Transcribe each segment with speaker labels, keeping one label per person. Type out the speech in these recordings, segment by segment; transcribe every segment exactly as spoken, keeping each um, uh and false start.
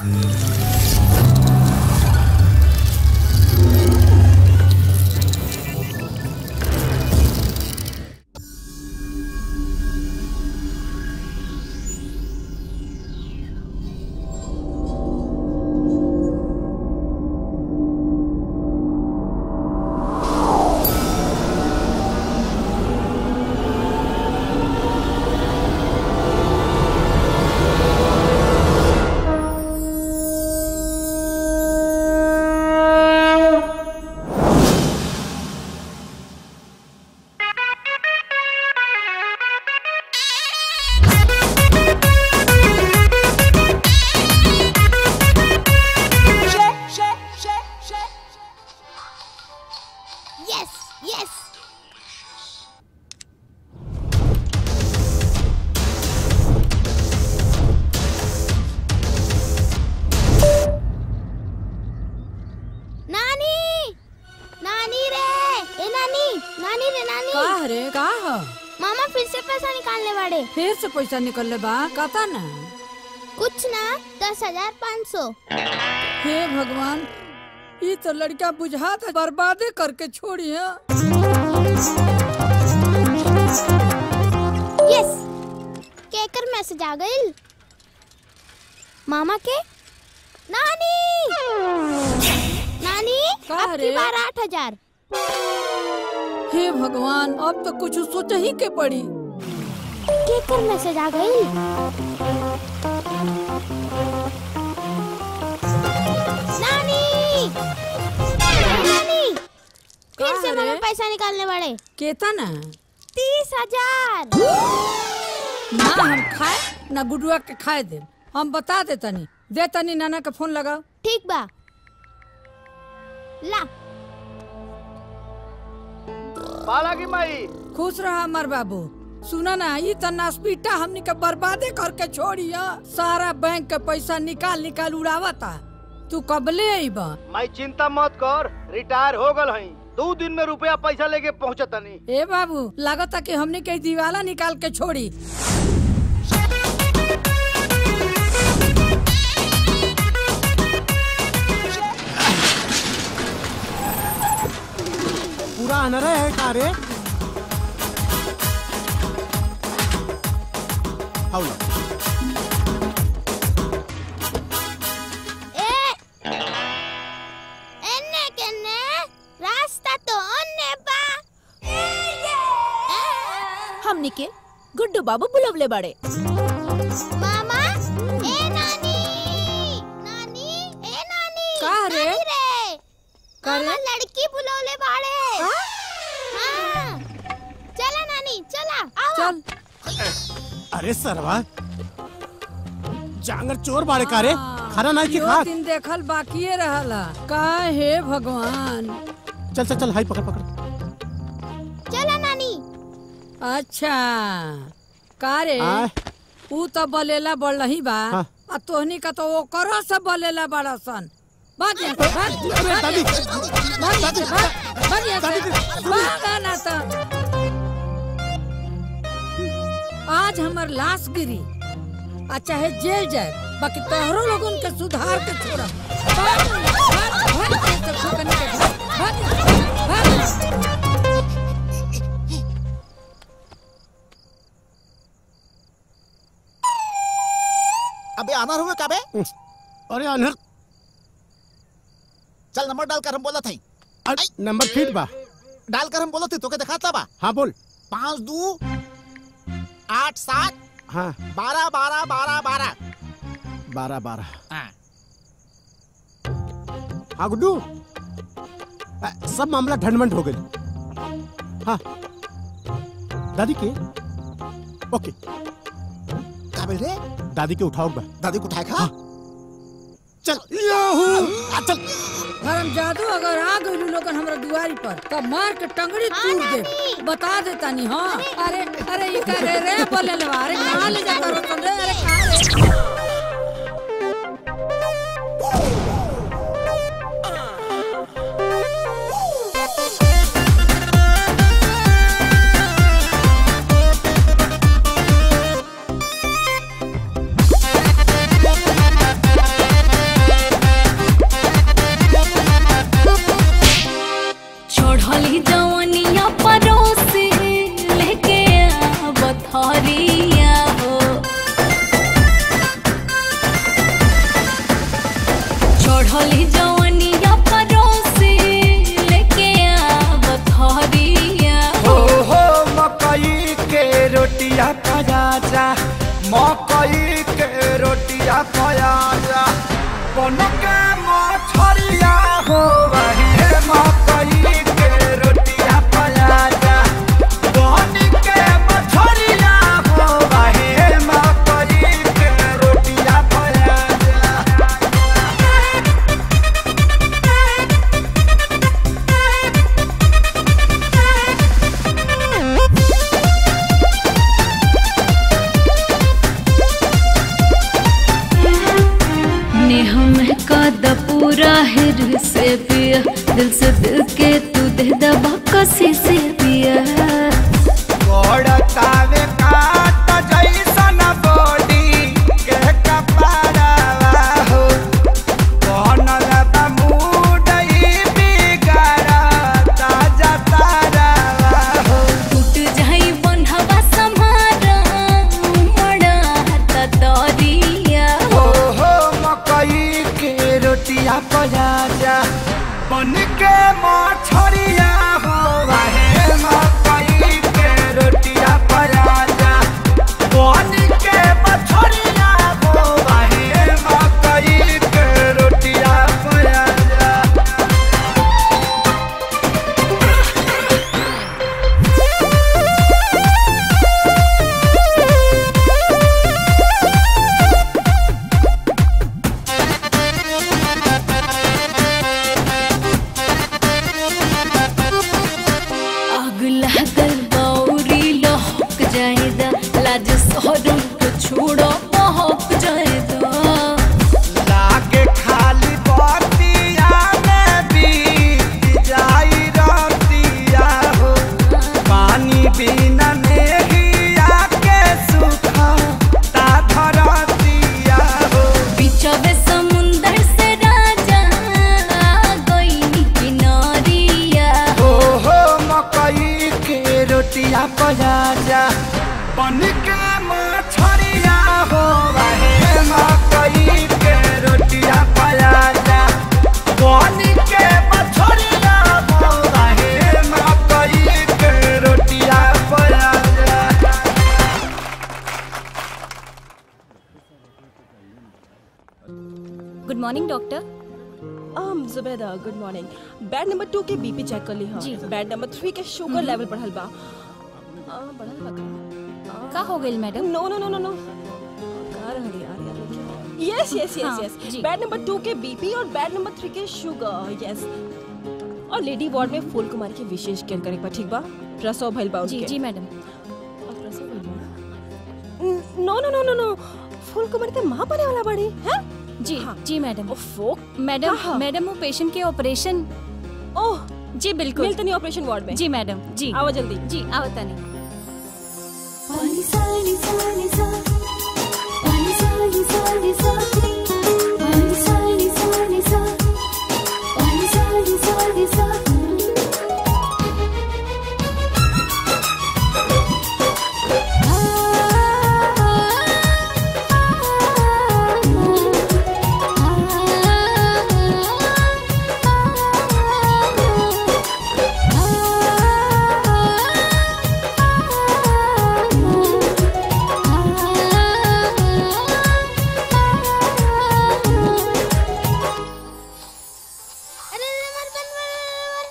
Speaker 1: फिर से पैसा निकलने बा कता ना
Speaker 2: कुछ ना दस हजार पाँच सौ।
Speaker 1: हे भगवान ये तो लड़का बुझाता बर्बादे करके छोड़ी है।
Speaker 2: यस केकर मैसेज आ गई मामा के। नानी नानी अब की बार आठ हजार।
Speaker 1: हे भगवान अब तो कुछ सोच ही के पड़ी।
Speaker 2: केकर मैसेज आ गई। नानी नानी फिर से मामा पैसा निकालने वाले।
Speaker 1: केता ना
Speaker 2: तीस हजार।
Speaker 1: ना हम खाए ना गुडुआ के खाए दे। हम बता दे तनी दे तनी नाना का फोन लगाओ।
Speaker 2: ठीक बा ला।
Speaker 3: बाला की माई
Speaker 1: खुश रहा हमार बाबू। सुना ना ये तो नासपीटा हमनी के बर्बादे करके छोड़ी है। सारा बैंक का पैसा निकाल निकाल उड़ावता। तू कबले आईबा?
Speaker 3: माई चिंता मत कर रिटायर हो गल हई। दो दिन में रुपया पैसा लेके पहुँचता नहीं।
Speaker 1: ए बाबू लागता कि हमनी के दीवाला निकाल के छोड़ी।
Speaker 4: पूरा अनर है का रे?
Speaker 2: ए एन्ने केन्ने रास्ता तो अन्ने बा।
Speaker 5: हमनी के गुड्डू बाबू बुलवले बड़े।
Speaker 2: मामा ए नानी नानी ए नानी
Speaker 1: का रे?
Speaker 2: नानी रे
Speaker 1: का रे?
Speaker 2: मामा लड़की बुलवले बाड़े। हाँ चला नानी चला आओ।
Speaker 1: चल।
Speaker 4: अरे सरवा जांगर चोर बाड़े का रे? खाना नहीं की खा।
Speaker 1: दिन देखल बाकी रहला का हे भगवान।
Speaker 4: चल चल चल हाई पकड़ पकड़।
Speaker 2: चला नानी।
Speaker 1: अच्छा का रे ऊ तो बलेला बढ़ रही बा।
Speaker 4: हाँ।
Speaker 1: आ तोहनी का तो वो करो सब बलेला बड़ा सन। भाग यहाँ से, भाग, भाग,
Speaker 4: दादी
Speaker 1: भाग यहाँ से, भाग, भाग यहाँ से, भाग ना तो। आज हमार लाश गिरी आ चाहे जेल जाए बाकी तोहरो लोग उनके सुधार के छोड़ा। भाग, भाग, भाग, भाग, भाग, भाग, भाग, भाग।
Speaker 6: अबे आनर हुए का बे?
Speaker 4: अरे अनहर
Speaker 6: चल नंबर डालकर हम बोला था।
Speaker 4: नंबर फीट बा
Speaker 6: डालकर हम बोला थे तो के दिखाता बा।
Speaker 4: हाँ बोल।
Speaker 6: पाँच दो आठ सात
Speaker 4: हाँ
Speaker 6: बारह बारह बारह बारह
Speaker 4: बारह बारह।
Speaker 6: हाँ
Speaker 4: हाँ गुड्डू सब मामला ढंढमंड हो गई। हाँ दादी के ओके
Speaker 6: का बोल रे?
Speaker 4: दादी के उठाओ बा।
Speaker 6: दादी को उठाए खा। हाँ। चल
Speaker 1: चल धर्म जादू अगर आ गई लोगन हमरा दुआरी पर तो मार के टंगड़ी तोड़ दे। बता देता नहीं। हाँ अरे अरे ये करे रे बोले ले अरे कहाँ ले जाता रो तुम रे? अरे कहाँ रे?
Speaker 7: चढ़ली जवनिया परोसे लेके आव थरिया
Speaker 8: हो हो मकई के रोटिया खाया जा मकई के रोटिया खाया जा बन के मछरिया हो वही मकई के रोटिया खाया जा बन के मछरिया हो वही मकई के रोटिया खाया जा।
Speaker 7: नेह महका पूरा हिर से पिया दिल से दिल के तू दे दबा कसी से पिया
Speaker 8: गोड़तावे काट जैसन बॉडी के कपड़ावा हो बनल बा मूड ई बिगड़ा ताजा तारावा हो
Speaker 7: टूट जाई बंधवा समारा मड़ा हाथ दरिया
Speaker 8: हो हो मकई के रोटिया पजा जा बन के मछरिया हो वाहे मकई के रोटिया पजा जा बन के मछरिया हो वाहे मकई के रोटिया पजा जा।
Speaker 7: आग लागल बौरी लहक जाएदा लाज शहरों को छोड़ो महक जाएदा
Speaker 8: लागे खाली बतिया में बीत जाई रतिया हो पानी बिना नेहिया के सुखा ता धरतिया हो
Speaker 7: बिचवे समुंदर से राजा गई किनारिया
Speaker 8: हो हो मकई के रोटिया पजा जा बन के मछरिया हो वहे मकई के रोटिया पजा जा बन के मछरिया हो वहे मकई के रोटिया पजा जा।
Speaker 7: Good morning doctor.
Speaker 5: um Zubaida good morning. Bed number two के बीपी चेक कर ली हां
Speaker 7: जी।
Speaker 5: बेड नंबर थ्री के शुगर लेवल बढ़ल बा आ बढ़ल बा का
Speaker 7: का हो गइल मैडम?
Speaker 5: नो नो नो नो नो का रहल यार यार यस यस
Speaker 7: हाँ,
Speaker 5: यस यस
Speaker 7: जी।
Speaker 5: बेड नंबर टू के बीपी और बेड नंबर थ्री के शुगर यस और लेडी वार्ड में फूल कुमार की विशेष केयर करे बा ठीक बा प्रसव भइल बा
Speaker 7: जी
Speaker 5: उनके
Speaker 7: जी मैडम।
Speaker 5: और प्रसव भइल बा नो नो नो नो नो फूल कुमार के मां बने वाला बड़ी हैं
Speaker 7: जी
Speaker 5: हाँ।
Speaker 7: जी मैडम।
Speaker 5: ओफो
Speaker 7: मैडम
Speaker 5: कहाँ?
Speaker 7: मैडम वो पेशेंट के ऑपरेशन।
Speaker 5: ओह
Speaker 7: जी बिल्कुल।
Speaker 5: मिलतनी ऑपरेशन वार्ड में
Speaker 7: जी मैडम जी
Speaker 5: आओ जल्दी
Speaker 7: जी आवता नहीं।
Speaker 2: अरे अरे, मर मर मर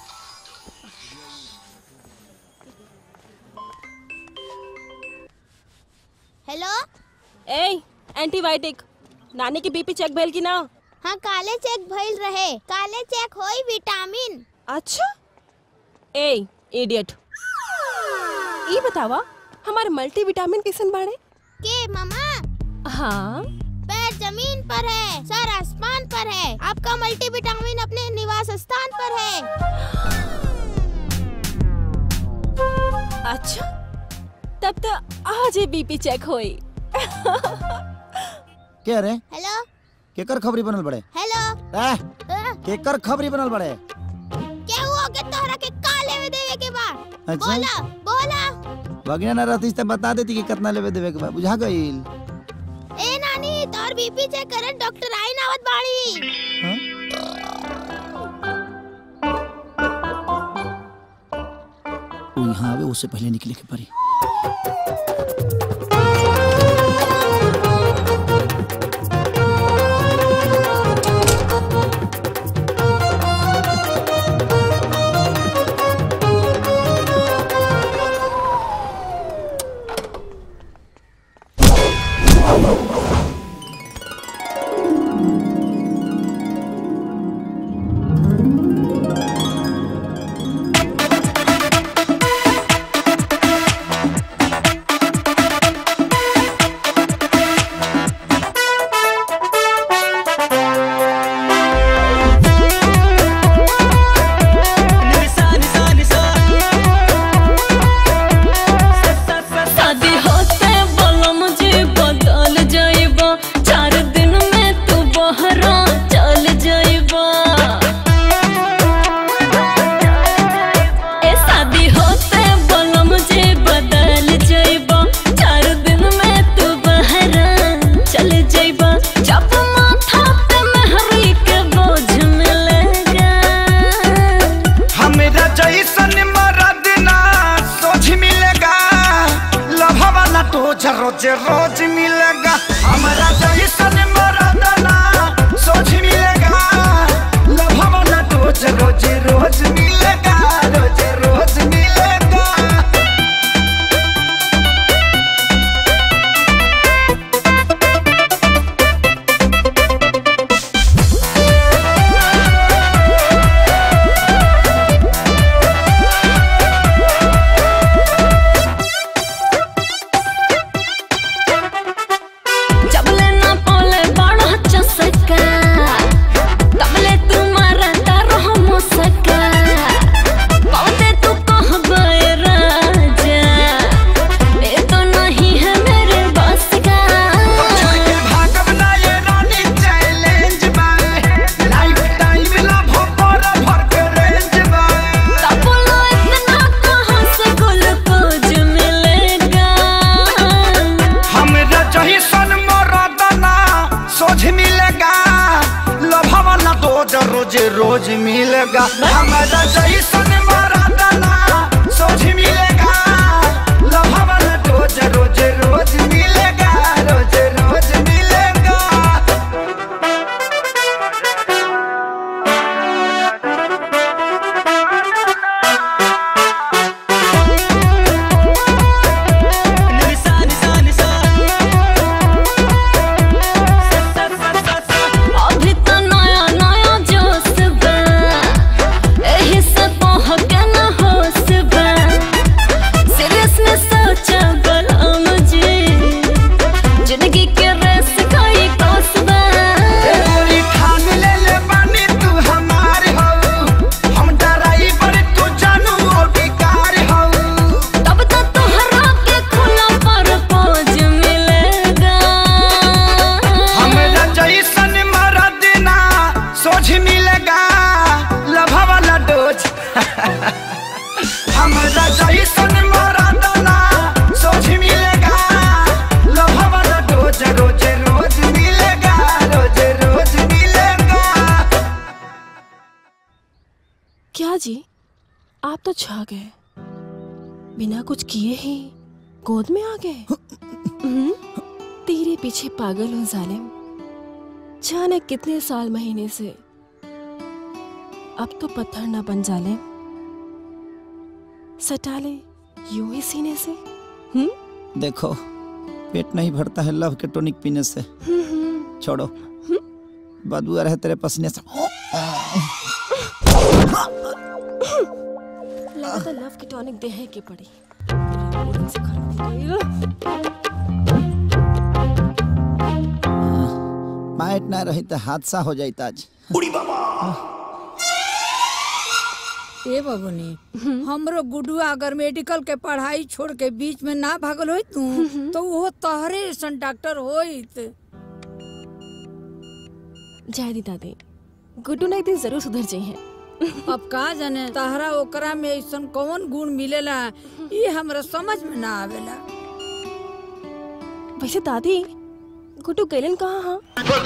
Speaker 2: मर हेलो।
Speaker 5: ए एंटीबायोटिक नानी की बीपी चेक भेल की ना?
Speaker 2: हाँ काले चेक भइल रहे। काले चेक होई विटामिन।
Speaker 5: अच्छा ए इडियट ई बतावा हमारे मल्टीविटामिन किसन बाड़े
Speaker 2: के मामा?
Speaker 5: हाँ
Speaker 2: पैर जमीन पर है, सर आसमान पर है। आपका मल्टीविटामिन अपने निवास स्थान पर है।
Speaker 5: अच्छा तब तो आज ही बीपी चेक होई।
Speaker 6: क्या रे
Speaker 2: हेलो
Speaker 6: केकर खबरी बनल बड़े
Speaker 2: हेलो
Speaker 6: ए
Speaker 2: अ,
Speaker 6: केकर खबरी बनल बड़े
Speaker 2: क्या हुआ के तोहरा के काले में देवे के बा?
Speaker 6: अच्छा।
Speaker 2: बोला बोला।
Speaker 6: बगिया ना रहती तो बता देती कि कितना लेवे देवे के बा बुझा गईल
Speaker 2: ए नानी तोर बीपी चेक करे डॉक्टर आई नावत बाड़ी।
Speaker 6: वो यहाँ आवे उससे पहले निकले के परी।
Speaker 8: रोज रोज मिलेगा हमारा जैसन मरदना सोच मिलेगा लभवना रोज रोज रोज मिलेगा रोज रोज मिलेगा। रोज रोज मिलेगा हमारा जैसन मरदना सोच मिलेगा लभवना रोज रोज रोज मिलेगा रोज रोज मिलेगा। हमारा जैसन मरदना सोच मिलेगा लभवना रोज रोज रोज मिलेगा रोज रोज मिलेगा।
Speaker 5: क्या जी आप तो छा गए, बिना कुछ किए ही गोद में आ गए। तेरे पीछे पागल हूँ जालिम, जाने कितने साल महीने से, अब तो पत्थर ना बन जालिम, सटा ले यूं ही सीने से। हम्म
Speaker 6: देखो पेट नहीं भरता है लव के टॉनिक पीने से। छोड़ो बदबू आ रहा है तेरे पसीने से।
Speaker 5: लगता लव की टॉनिक देहे के पड़ी।
Speaker 6: माइट ना रही तो हादसा हो जाए आज।
Speaker 8: बुढ़ी बाबा
Speaker 1: ए बबुनी, हमरो गुडुआ अगर मेडिकल के पढ़ाई छोड़ के बीच में ना भागल होई तू तो वो तहरे सन डॉक्टर होइत।
Speaker 5: जायदी दादी, गुड्डू ना एक दिन जरूर सुधर जाइए।
Speaker 1: अब का जाने तहरा ओकरा में ऐसन कौन गुण मिलेला ये हमरा समझ में ना आवेला।
Speaker 5: वैसे दादी गुड्डू गैलन कहाँ हाँ?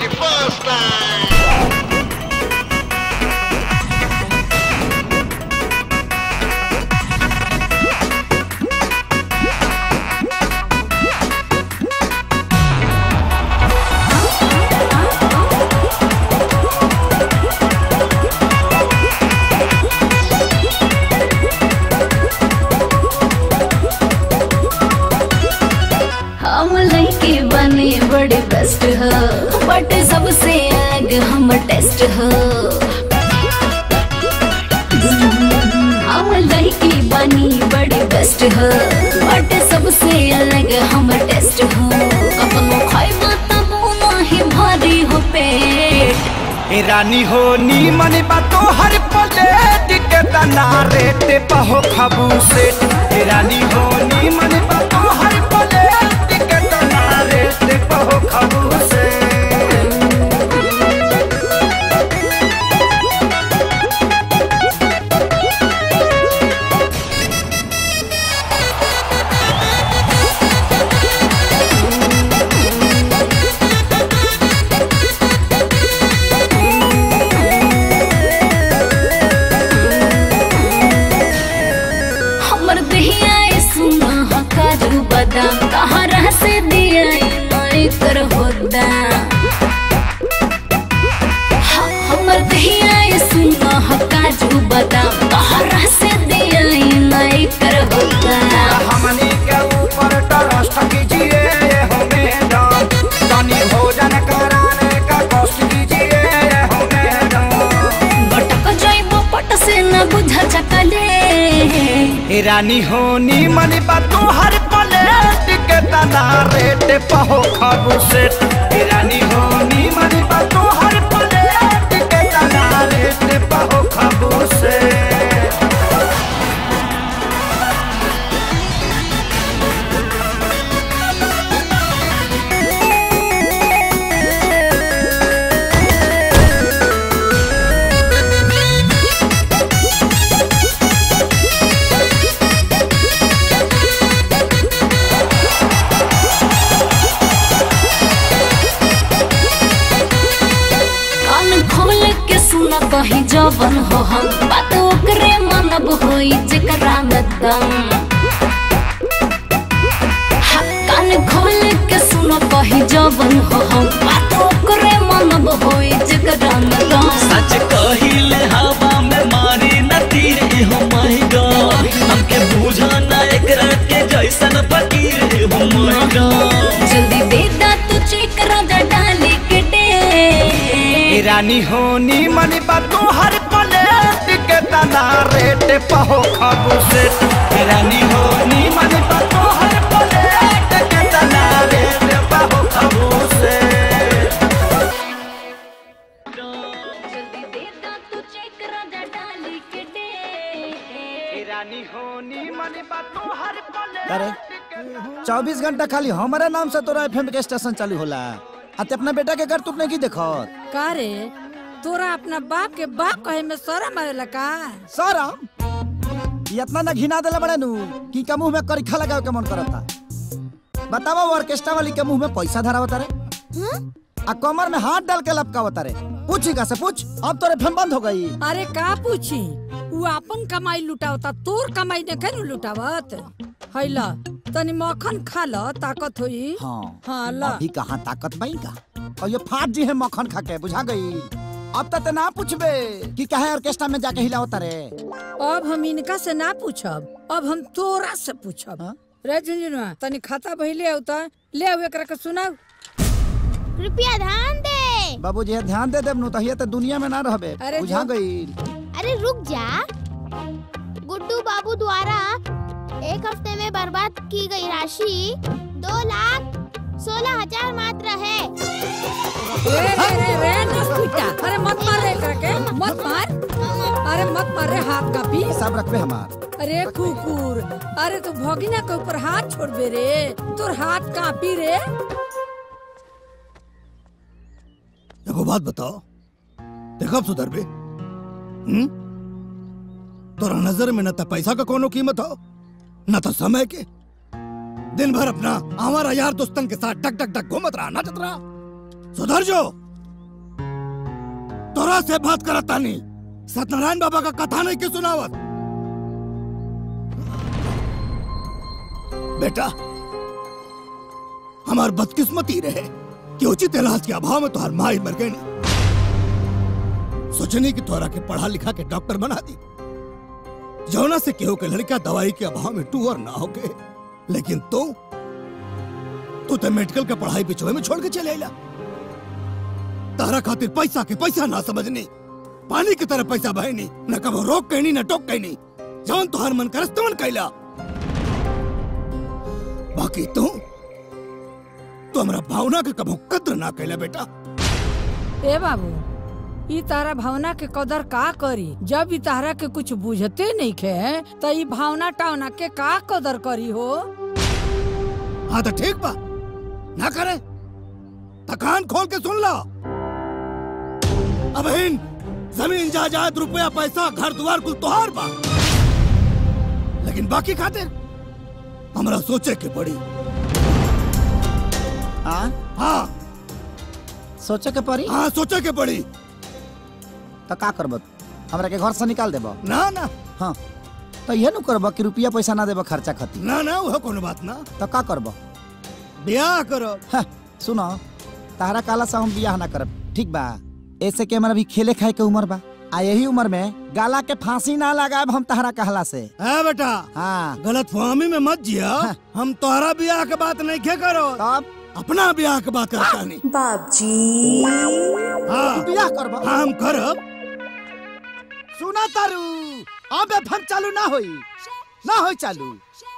Speaker 7: हम लड़के बने बड़े बेस्ट हो, बट सबसे आगे हम टेस्ट हो। हम लड़के बनी बड़े बेस्ट हो, बट सबसे अलग हम टेस्ट हो। अपनो खाई माता बोना ही भारी हो पेट।
Speaker 8: ए रानी हो नी मन बातो हर प्लेट के तना रेट पहो खाबू से। ए रानी हो नी मन बातो हर प्लेट के तना रेट पहो खाबू से।
Speaker 7: कहाँ रह से दिया कर होदा हमर दहिया सुना ह काजू बादाम कहाँ रह से दिया कर होदा।
Speaker 8: हमनी के ऊपर ट्रस्ट कीजिए हो मैडम, तनी भोजन कराने का कष्ट कीजिए हो मैडम।
Speaker 7: बटक जाइबो पट से न बुझा चकले।
Speaker 8: ए रानी हो नी मन बातो हर प्लेट के तना रेट पहो खाबू से। ए रानी हो नी मन बातो हर प्लेट के तना रेट पहो खाबू से।
Speaker 7: कहीं जवन हो हम बात ओकरे मनब होई जेकरा में दम। कान खोल के सुनो कहीं जवन हो हम बात ओकरे मनब होई जेकरा में दम।
Speaker 9: सच कहिले हवा में मारी न तीर हो माय गॉड, हमके बुझा ना एकरा के जैसन फकीर हो माय गॉड।
Speaker 7: जल्दी दे दा तू चेक राजा डाली के दे।
Speaker 8: ए रानी हो नी मन बातो हर प्लेट के तना रेट पहो खाबू से। ए रानी हो नी मन बातो हर प्लेट के तना रेट पहो खाबू से।
Speaker 7: जल्दी दे दा तू चेक राजा डाली के दे।
Speaker 8: ए रानी हो नी मन बातो हर प्लेट।
Speaker 6: अरे चौबीस घंटा खाली हमारे नाम से तोरा एफएम के स्टेशन चालू होला, आते अपना बेटा के घर तुमने की देखो
Speaker 1: का रे? तोरा अपना बाप के बाप कहे में शर्म आवेला का?
Speaker 6: शर्म? ये इतना ना घिना देला बड़े नु कि का मुंह में करिखा लगावे के मन करता। बतावा वो ऑर्केस्ट्रा वाली के मुंह में पैसा धरावता रे, आ कमर में हाथ डाल के लपकावता रे। पूछी का से पूछ, अब तोरे एफएम बंद हो गई।
Speaker 1: अरे का पूछी, वो अपन कमाई लुटावता, तोर कमाई ने के लुटावत। हैला तनी मक्खन खा ल, ताकत होई।
Speaker 6: हाँ
Speaker 1: हाँ ला।
Speaker 6: अभी कहाँ ताकत पाई का, और ये फाट जी है मक्खन खा के, बुझा गई। अब तक ना पूछबे कि काहे ऑर्केस्ट्रा में जाके हिलावता रे।
Speaker 1: अब हम इनका से ना पूछब, अब हम तोरा से पूछब। हाँ? रे झुनझुनवा तनी खाता भइले आवता, ले आउ एकरा के सुनाऊ।
Speaker 2: कृपया ध्यान दे।
Speaker 6: बाबूजी ये ध्यान दे देब नु तहिया त दुनिया में ना रहबे, बुझा गई।
Speaker 2: अरे रुक जा, गुड्डू बाबू द्वारा एक हफ्ते में बर्बाद की गई राशि दो लाख सोलह हजार मात्र है।
Speaker 1: रे रे रे रे नस्पिटा, अरे मत मार रे करके, मत मार। अरे मत मार रे, हाथ कापी।
Speaker 6: सब रखबे हमार।
Speaker 1: अरे कुकुर, अरे तू भगिना के ऊपर हाथ छोड़बे रे, तोर हाथ कापी रे।
Speaker 10: देखो बात बताओ, देखो सुधर बे। हम्म? तोरा नजर में न तो पैसा का कोनो कीमत हो, न तो समय के। दिन भर अपना हमारा यार दोस्तन के साथ टक टक टक घूमत रहा, नाचत रहा। सुधर जो। तोरा से बात करता नहीं, सत्यनारायण बाबा का कथा नहीं के सुनावत। बेटा हमार बदकिस्मती रहे कि उचित इलाज के अभाव में तोहर माई मर गई। सोचनी कि तोरा के पढ़ा लिखा के डॉक्टर बना दी, जौना से केहू के लड़का दवाई के अभाव में टू और ना हो गए। लेकिन तू तू तो मेडिकल के पढ़ाई पिछुए में छोड़ के चले आइला। तारा खातिर पैसा के पैसा ना समझनी, पानी की तरह पैसा बहनी, न कबो रोक कहनी न टोक कहनी, जौन तोहर मन करस तुमन कैला। बाकी तू तो हमरा भावना के कबो कद्र ना कैला बेटा।
Speaker 1: ए बाबू, ई तारा भावना के कदर का करी जब ई तारा के कुछ बुझते नहीं खे, तो ई भावना टावना के का कदर करी हो।
Speaker 10: हाँ तो ठीक बा, ना करे तो कान खोल के सुन लो। अब इन जमीन जायदाद रुपया पैसा घर द्वार कुल तोहार बा, लेकिन बाकी खातिर हमरा सोचे के पड़ी।
Speaker 6: हाँ
Speaker 10: हाँ
Speaker 6: सोचे के पड़ी।
Speaker 10: हाँ सोचे के पड़ी।
Speaker 6: तो का करब, हमरा के घर से निकाल देब?
Speaker 10: ना ना।
Speaker 6: हाँ तो ये नु करब कि रुपया पैसा ना देब खर्चा खातिर?
Speaker 10: ना ना वह कोनो बात ना।
Speaker 6: तो का करब?
Speaker 10: ब्याह करो।
Speaker 6: हाँ, सुनो तारा काला से हम ब्याह ना करब, ठीक बा? ऐसे के हमारा भी खेले खाए के उम्र बा, आ यही उम्र में गाला के फांसी ना लगाएब हम तहरा कहला से।
Speaker 10: है बेटा।
Speaker 6: हाँ
Speaker 10: गलत फहमी में मत जिया। हाँ। हम तोहरा ब्याह के बात नहीं खे करो,
Speaker 6: तब
Speaker 10: अपना ब्याह के बात करता नहीं।
Speaker 11: बाबजी
Speaker 10: हाँ
Speaker 6: ब्याह करब।
Speaker 10: हाँ हम करब।
Speaker 6: सुना तारू, अब एफएम चालू ना होई, ना होई चालू।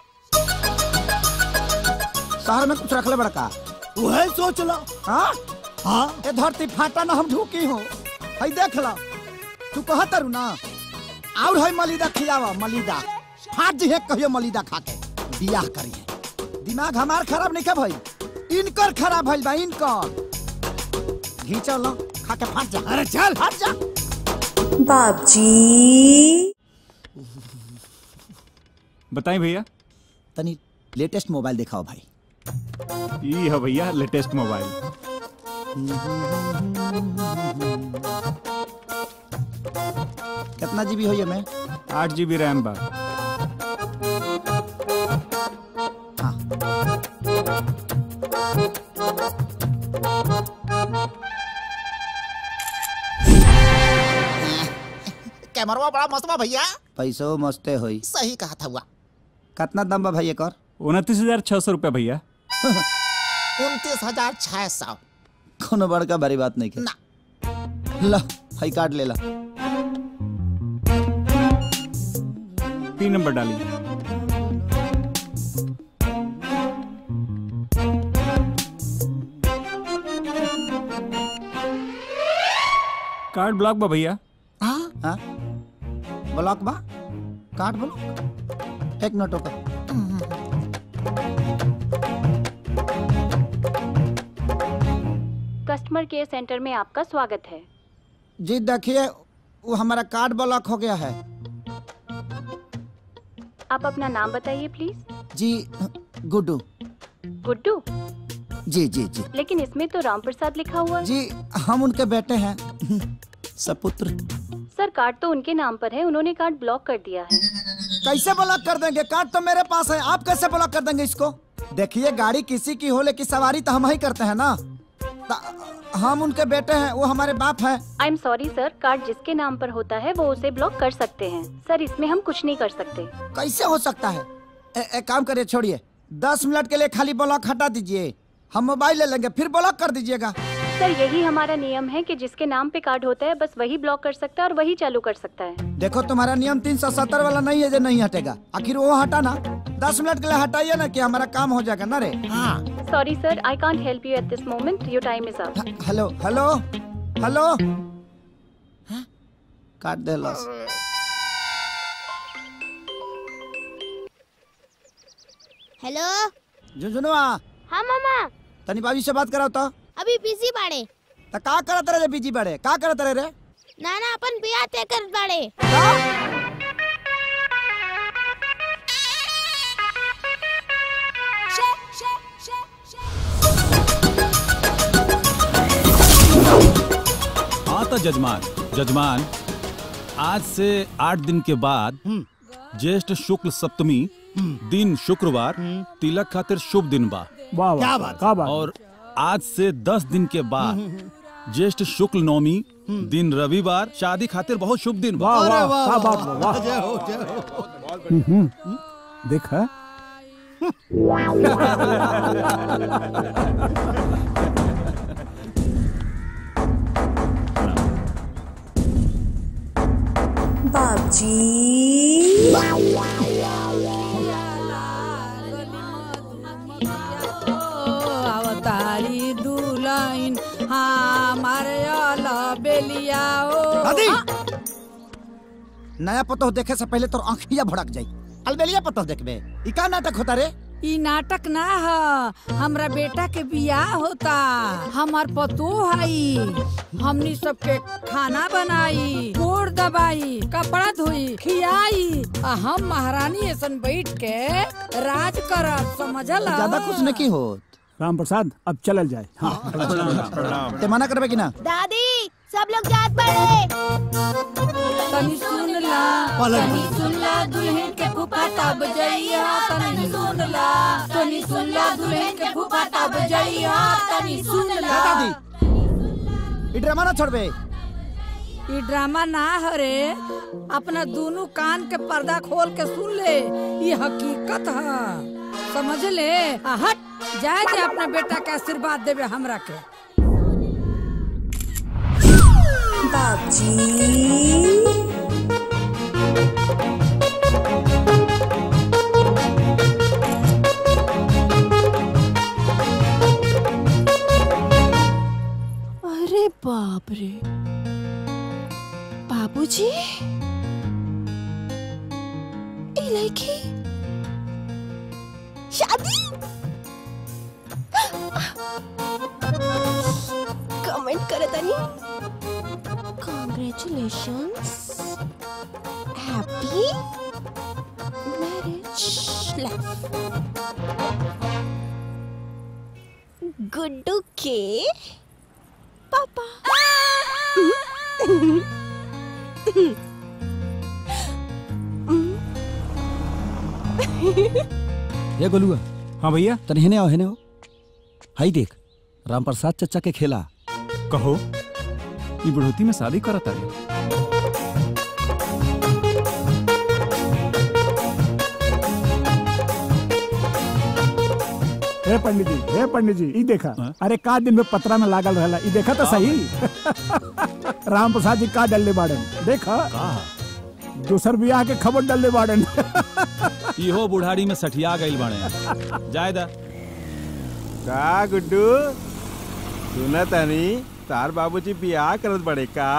Speaker 6: शहर में कुछ रखले बड़का,
Speaker 10: वही सोच लो।
Speaker 6: हाँ
Speaker 10: हाँ
Speaker 6: ए धरती फाटा ना हम ढूकी हो। हई देख ला, तू कह तारू ना, और हई मलिदा खियावा, मलिदा फाट जी है कहियो मलिदा खा के बियाह करी है। दिमाग हमार खराब नहीं का भाई, इनकर खराब भइल बा, इनकर। घी चलो खा के फाट जा।
Speaker 10: अरे चल
Speaker 6: फाट जा।
Speaker 11: बाबजी
Speaker 12: बताएं भैया।
Speaker 6: तनी लेटेस्ट मोबाइल दिखाओ भाई।
Speaker 12: ये है भैया लेटेस्ट मोबाइल।
Speaker 6: कितना जीबी हो ये में?
Speaker 12: आठ जीबी रैम बा।
Speaker 6: हाँ।
Speaker 13: कैमरा बड़ा मस्त बा भैया।
Speaker 6: पैसो मस्ते होई।
Speaker 13: सही कहा था हुआ।
Speaker 6: कितना दाम बा भाई कर?
Speaker 12: उनतीस हजार छह सौ रुपया भैया।
Speaker 13: उनतीस हजार छह सौ।
Speaker 6: कोनो बड़का भारी बात नहीं के।
Speaker 13: ना।
Speaker 6: ला हाई कार्ड ले ला।
Speaker 12: पिन नंबर डालिए। कार्ड ब्लॉक बा भैया।
Speaker 6: हाँ हाँ ब्लॉक बा, कार्ड ब्लॉक। एक मिनट रुको।
Speaker 14: कस्टमर केयर सेंटर में आपका स्वागत है।
Speaker 6: जी देखिए, वो हमारा कार्ड ब्लॉक हो गया है।
Speaker 14: आप अपना नाम बताइए प्लीज।
Speaker 6: जी गुड्डू।
Speaker 14: गुड्डू?
Speaker 6: जी जी जी।
Speaker 14: लेकिन इसमें तो राम प्रसाद लिखा हुआ है।
Speaker 6: जी हम उनके बेटे हैं, सपुत्र।
Speaker 14: सर कार्ड तो उनके नाम पर है, उन्होंने कार्ड ब्लॉक कर दिया है।
Speaker 6: कैसे ब्लॉक कर देंगे? कार्ड तो मेरे पास है, आप कैसे ब्लॉक कर देंगे इसको? देखिए गाड़ी किसी की हो लेकिन सवारी तो हम ही करते हैं ना। हम उनके बेटे हैं, वो हमारे बाप हैं।
Speaker 14: I am sorry sir, card जिसके नाम पर होता है वो उसे ब्लॉक कर सकते हैं। सर इसमें हम कुछ नहीं कर सकते।
Speaker 6: कैसे हो सकता है? ए, एक काम करिए, छोड़िए, दस मिनट के लिए खाली ब्लॉक हटा दीजिए, हम मोबाइल ले लेंगे, फिर ब्लॉक कर दीजिएगा।
Speaker 14: सर यही हमारा नियम है कि जिसके नाम पे कार्ड होता है बस वही ब्लॉक कर सकता है और वही चालू कर सकता है।
Speaker 6: देखो तुम्हारा नियम तीन सौ सत्तर वाला नहीं है जो नहीं हटेगा। आखिर वो हटा ना, दस मिनट के लिए हटाइए ना कि हमारा काम हो जाएगा ना रे।
Speaker 13: हाँ।
Speaker 14: Sorry sir, I can't help you at this moment, your time is up.
Speaker 6: Hello hello hello, काट दे लॉस।
Speaker 2: हेलो
Speaker 6: झुनझुनुआ।
Speaker 2: हाँ मामा।
Speaker 6: तनी बाबी से बात कराओ तो।
Speaker 2: अभी बिजी बाड़े।
Speaker 6: तो का करत रहे बिजी बड़े? का करत रहे रे?
Speaker 2: ना ना अपन बियाह तय कर बाड़े।
Speaker 15: था जजमान। जजमान, आज से आठ दिन के बाद ज्येष्ठ शुक्ल सप्तमी दिन शुक्रवार तिलक खातिर शुभ दिन बा।
Speaker 12: वाह
Speaker 10: क्या बात,
Speaker 12: क्या बात।
Speaker 15: और आज से दस दिन के बाद ज्येष्ठ शुक्ल नवमी दिन रविवार शादी खातिर बहुत शुभ दिन बा।
Speaker 12: वाह
Speaker 10: अरे
Speaker 12: वाह,
Speaker 10: वाह,
Speaker 12: क्या बात,
Speaker 10: वाह,
Speaker 12: वाह।
Speaker 10: जय हो, जय हो।
Speaker 12: हम्म, हम्म। देखा
Speaker 1: अवतारी दुल्हन हमारे बेलिया
Speaker 6: दादी नया पतो देखे से पहले तो आँखिया भड़क जाई। अलबेलिया पतो देखबे ई का नाटक होता रे?
Speaker 1: ई नाटक ना है, हमरा बेटा के बियाह होता। हमार पतो हई, हमनी सबके खाना बनाई, गोड़ दबाई, कपड़ा धोई, खियाई, आ हम महारानी ऐसन बैठ के राज करब, समझला?
Speaker 6: ज्यादा कुछ नहीं हो।
Speaker 12: राम प्रसाद, अब चलल जाए। हाँ।
Speaker 6: ते मना करबे कि ना?
Speaker 2: दादी सब लोग जात पड़े।
Speaker 1: तनी सुन ला, तनी सुन ला दुल्हन के फूफा तब जइया, तनी सुन ला, तनी सुन ला दुल्हन के फूफा तब जइया, तनी सुन ला।
Speaker 6: दादी ई ड्रामा ना छोड़बे।
Speaker 1: ई ड्रामा ना हरे, अपना दोनों कान के पर्दा खोल के सुन ले, ये हकीकत है, समझ ले। आ हट जाए जे अपना बेटा के आशीर्वाद देवे हमरा के।
Speaker 5: अरे बाप रे, बाबूजी, ये लड़की शादी? कमेंट करे तनी। Congratulations, happy marriage life. Guddu के पापा।
Speaker 6: ये गोलुआ।
Speaker 12: हाँ भैया।
Speaker 6: तनी हेने आओ, हेने आओ। हाई देख, राम प्रसाद चचा के खेला।
Speaker 12: कहो, ये बुढ़ोती में शादी करत है। हे पंडित जी, हे पंडित जी, ई देखा। हा? अरे का दिन में पतरा में लागल रहला, ई देखा तो सही। राम प्रसाद जी का डल्ले बाड़न, देखा। दूसर बियाह के खबर डल्ले बाड़न।
Speaker 15: इहो बुढ़ाड़ी में सठिया गइल बाड़े। जायदा
Speaker 16: का गुड्डू, सुना तनी तार बाबूजी बियाह करत बड़े का?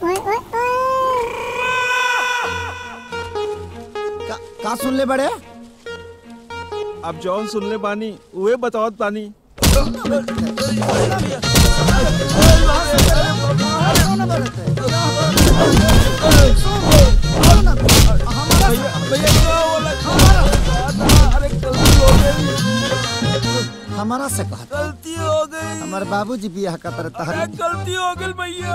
Speaker 6: का, का सुन ले बड़े?
Speaker 16: अब जौन सुन ले बानी उहे बतावत बानी।
Speaker 6: हमारा से कहा
Speaker 16: गलती हो गई।
Speaker 6: हमारे बाबूजी बियाह का तरह तहरी।
Speaker 16: गलती हो गई भैया।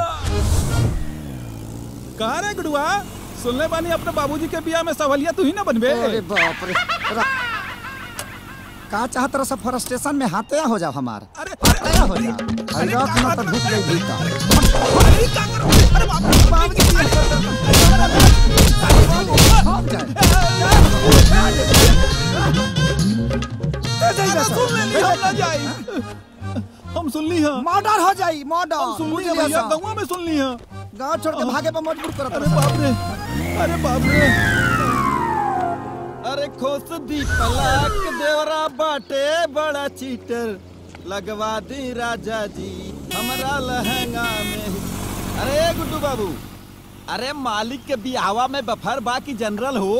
Speaker 15: कहाँ रे गुडुआ, सुनले बानी अपने बाबूजी के बियाह में सवलिया तू ही ना बनबे।
Speaker 6: अरे बाप रे, का चाहत रहा सब फॉरेस्टेशन में हाथे हो जाओ हमार।
Speaker 15: अरे
Speaker 6: अरे हो जा, अरे रख ना तो ढुक गई भीतर।
Speaker 16: अरे क्या करो? अरे बाप रे, बाबूजी
Speaker 15: हम सुन ली हैं।
Speaker 6: मर्डर हो जाई, मर्डर।
Speaker 15: हम सुन ली हैं भैया, गाँव में सुन ली हैं।
Speaker 6: गाँव छोड़ के भागे पर मजबूर करत।
Speaker 15: अरे बाप रे, अरे बाप रे।
Speaker 16: अरे खोस दी पलाक देवरा बाटे बड़ा चीटर, लगवा दी राजा जी हमारा लहंगा में। अरे गुड्डू बाबू, अरे मालिक के बियाहवा में बफर बाकी जनरल हो।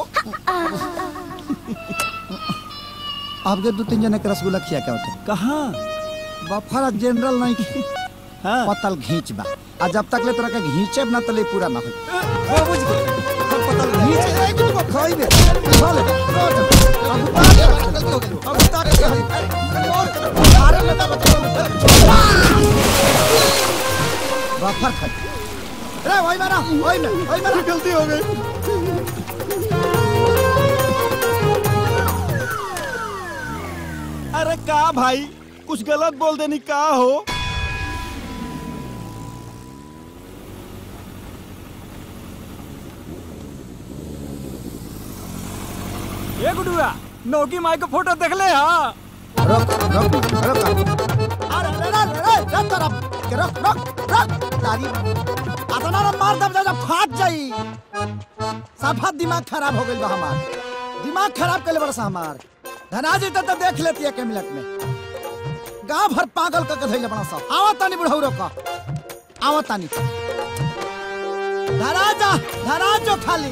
Speaker 6: आपके दो तीन जने के रसगुल्ला खिया क्या होते?
Speaker 16: कहाँ?
Speaker 6: बफर जनरल नहीं खी। हाँ? पतल घींच बा। आ जब तक ले तोरा के घींचे ना तले पूरा ना हो। बाबूजी को पतल घींच ए कुछ को खाइबे। खा ले। अब ताक अब ताक अरे लेता बता। बफर खा। रे वही मारा वही में वही मारा
Speaker 16: गलती हो गई। अरे का भाई कुछ गलत बोल देनी का हो।
Speaker 12: ये गुडुआ नौकी माई का फोटो देख ले। हाँ
Speaker 6: रुक रुक रुक अरे अरे अरे रुक रुक रुक रुक तारी अतना ना मार दब जा फाट जाई। साफा दिमाग खराब हो गइल बा हमार। दिमाग खराब कइले बड़ा सा हमार। धनाजी त देख लेती है के मिनट में गांव भर पागल क के धइले बड़ा सा। आवत तानी बुढ़ऊ रोक आवत तानी धराजा धराजो खाली।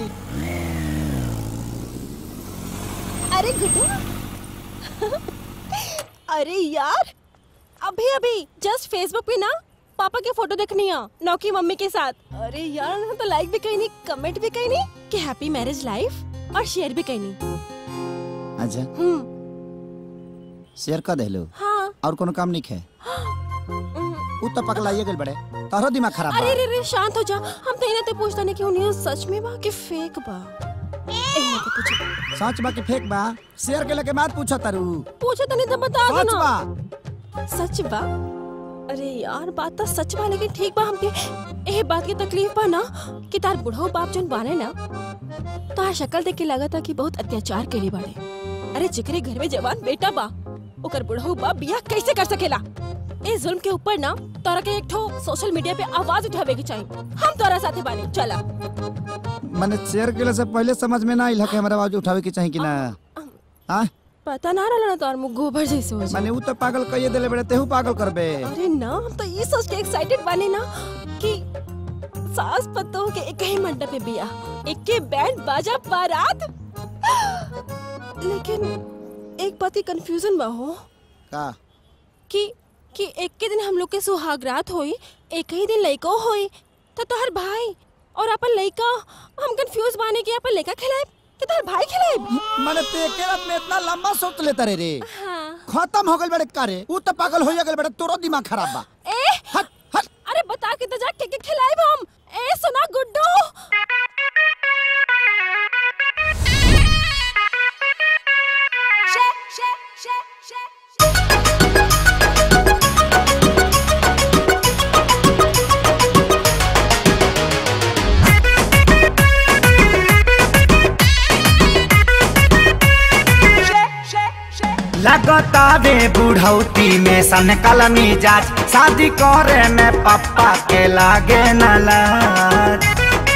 Speaker 5: अरे गुड्डू अरे यार अभी अभी जस्ट फेसबुक पे ना पापा के फोटो देखनी है नौकी मम्मी के साथ। अरे यार उन्होंने तो लाइक भी कहीं नहीं कमेंट भी कहीं नहीं कि हैप्पी मैरिज लाइफ और शेयर भी कहीं नहीं।
Speaker 6: अच्छा
Speaker 5: हम्म
Speaker 6: शेयर कर देलो।
Speaker 5: हाँ
Speaker 6: और कोनो काम नहीं है। उ तो पगलाइए गेल बड़े तारो दिमाग खराब बा।
Speaker 5: अरे रे रे शांत हो जा। हम तो इन्हें तो पूछता नहीं कि उन्हें सच में बा कि फेक बा। इन्हें तो पूछो
Speaker 6: सच बा कि फेक बा। शेयर के लेके मत पूछो तारू।
Speaker 5: पूछो तो नहीं तो बता दो
Speaker 6: सच
Speaker 5: ना।
Speaker 6: बा
Speaker 5: सच बा। अरे यार बात तो सच बा लेकिन ठीक बा हमके ए बात की तकलीफ बा ना कि तार बुढ़ऊ बाप जन बाने ना तार शक्ल देख के लगा था कि बहुत अत्याचार के लिए बाड़े। अरे जिकरे घर में जवान बेटा बा ओकर बुढ़ऊ बाप बियाह कैसे कर सकेला। इस जुल्म के ऊपर ना तोरा के एक ठो सोशल मीडिया पे आवाज उठावे की चाहिए। हम तोरा साथे बानी चला।
Speaker 6: मैंने शेयर के से पहले समझ में ना आइल कि हमारा आवाज उठावे की चाहिए कि ना। हां
Speaker 5: पता ना रहला ना तोर मुंह गोबर जैसे हो जाए।
Speaker 6: माने उ तो पागल कहिए देले बड़े तेहू पागल करबे।
Speaker 5: अरे ना हम तो ये सोच के एक्साइटेड बानी ना कि सास पतोह के एक ही मंडप पे बियाह एक के बैंड बाजा बारात। लेकिन एक बात की कंफ्यूजन बा हो
Speaker 6: का
Speaker 5: कि कि एक के दिन हम लोग के सुहागरात होई एक ही दिन लइको होई तो तोहर भाई और अपन लइका हम कंफ्यूज बाने कि अपन लइका खिलाए कि तोहर भाई खिलाए।
Speaker 6: माने ते के रात में इतना लंबा सोच लेता रे रे।
Speaker 5: हाँ।
Speaker 6: खत्म हो गइल बड़े कारे उ तो पागल हो गइल बड़े तोरो दिमाग खराब बा।
Speaker 5: ए
Speaker 6: हट हट
Speaker 5: अरे बता के तो जा के के खिलाए हम। ए सुना गुड्डू शे शे शे शे
Speaker 8: लगता वे बुढ़ौती में सन कलमी जाच शादी करे में पापा के लागे न लाज।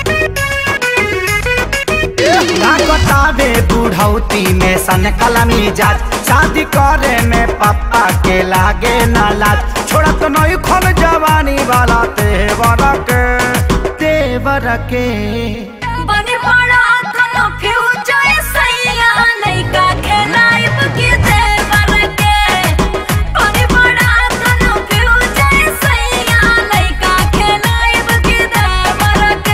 Speaker 8: लगता वे बुढ़ौती में सन कलमी जाच शादी करे में पापा के लागे न लाज। छोड़ा तो नहीं खोल जवानी वाला तेवर के तेवर के
Speaker 7: बने बड़ा कनो फ्यूचर सैया नहीं का खेलाइब के देवर के। बने बड़ा कनो फ्यूचर सैया नहीं का खेलाइब के देवर के।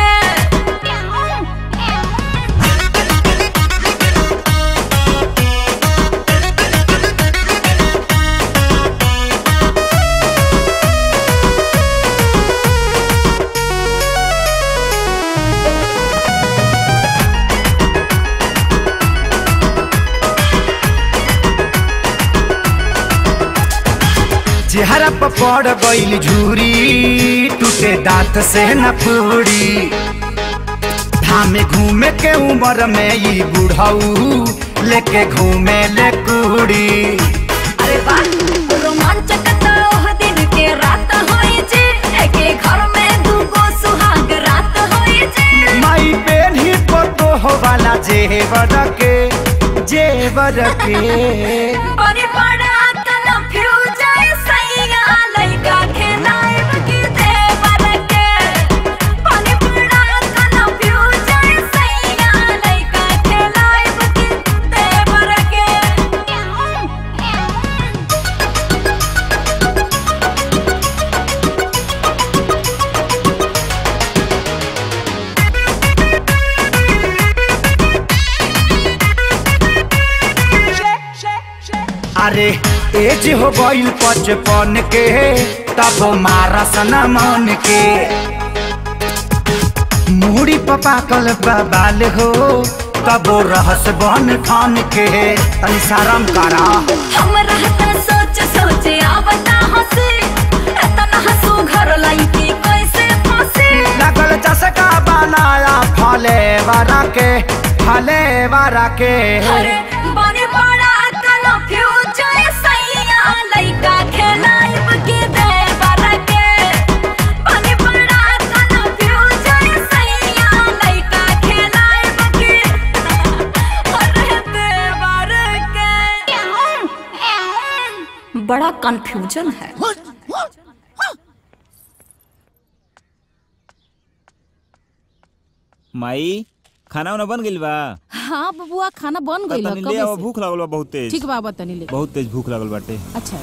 Speaker 8: चेहरा पर पड़ गइल झूरी टूटे दांत से न पूरी। धामे घूमे के उम्र में ये बुढ़ऊ लेके घूमे ले कुड़ी।
Speaker 7: अरे वाह रोमांचक तो ओह दिन के रात होई जे एके घर में दूगो सुहाग रात होई जे।
Speaker 8: माई बेन ही तो हो वाला जेवर के जेवर के
Speaker 7: बने बड़ा कनो फ्यूचर सैया लइका खेलाइब के देवर के। बने बड़ा कनो फ्यूचर सैया लइका खेलाइब के देवर के।
Speaker 8: अरे एज हो गइल पचपन के तब मारा सना मन के। मूड़ी पपा कल बाल हो तबो रहस बन ठान के तनी साराम करा
Speaker 7: हमरा त सोच सोच आवता हंसी एतना हंसू घर लाइकी कैसे फंसी
Speaker 8: लगल चसका बनाया फले वाला के फले वाला के
Speaker 7: अरे बने बड़ा कन्फ्यूजन सैया लइका खेलाइब के दे बारा के बने बड़ा कन्फ्यूजन सैया लइका खेलाइब के अरे दे बारा के बड़ा कन्फ्यूजन है।
Speaker 17: माई खाना वाना बन गइल बा?
Speaker 5: हाँ बबुआ खाना बन गइल
Speaker 17: तनी ले आओ, भूख लागल बा बहुत तेज।
Speaker 5: ठीक बा तनी ले।
Speaker 17: बहुत तेज भूख लागल बाटे।
Speaker 5: अच्छा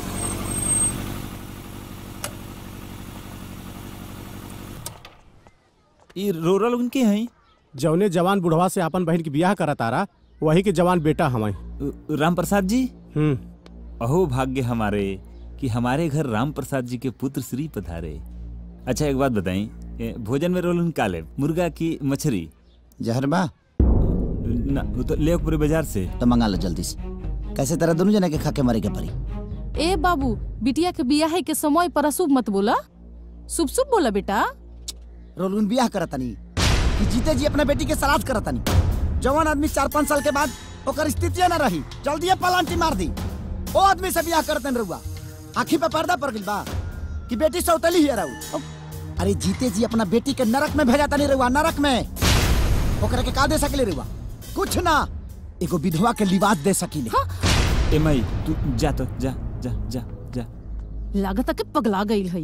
Speaker 15: ई रोरा लोगन के हैं? जौने जवान बुढ़वा से अपन बहन की बियाह करा तारा वही के जवान बेटा हमाई।
Speaker 17: राम प्रसाद जी।
Speaker 15: हम्म।
Speaker 17: अहो भाग्य हमारे कि हमारे घर राम प्रसाद जी के पुत्र श्री पधारे। अच्छा एक बात बताई, भोजन में रोलन का ले, मुर्गा की मछली?
Speaker 6: जहर बा
Speaker 17: ना तो ले पूरे बाजार से
Speaker 6: तो मंगा लो जल्दी से। कैसे तरह दोनों जना के खा के मरे के पड़ी।
Speaker 5: ए बाबू बिटिया के बियाह के समय पर अशुभ मत बोला, शुभ शुभ बोला बेटा।
Speaker 6: रोलुन बियाह करता नहीं कि जीते जी अपने बेटी के श्राद्ध करता नहीं। जवान आदमी चार पाँच साल के बाद ओकर स्थिति न रही, जल्दी पलांटी मार दी। ओ आदमी से बियाह करते रहुआ आँखी पे पर्दा पड़ गई बा कि बेटी सौतली ही रहू। अरे जीते जी अपना बेटी के नरक में भेजा नहीं रहुआ, नरक में ओकरा के का दे सकले रहुआ? कुछ ना, एगो विधवा के लिबास दे सकीले।
Speaker 5: हाँ?
Speaker 17: ए माई तू जा तो जा जा जा जा।
Speaker 5: लागत के पगला गई है।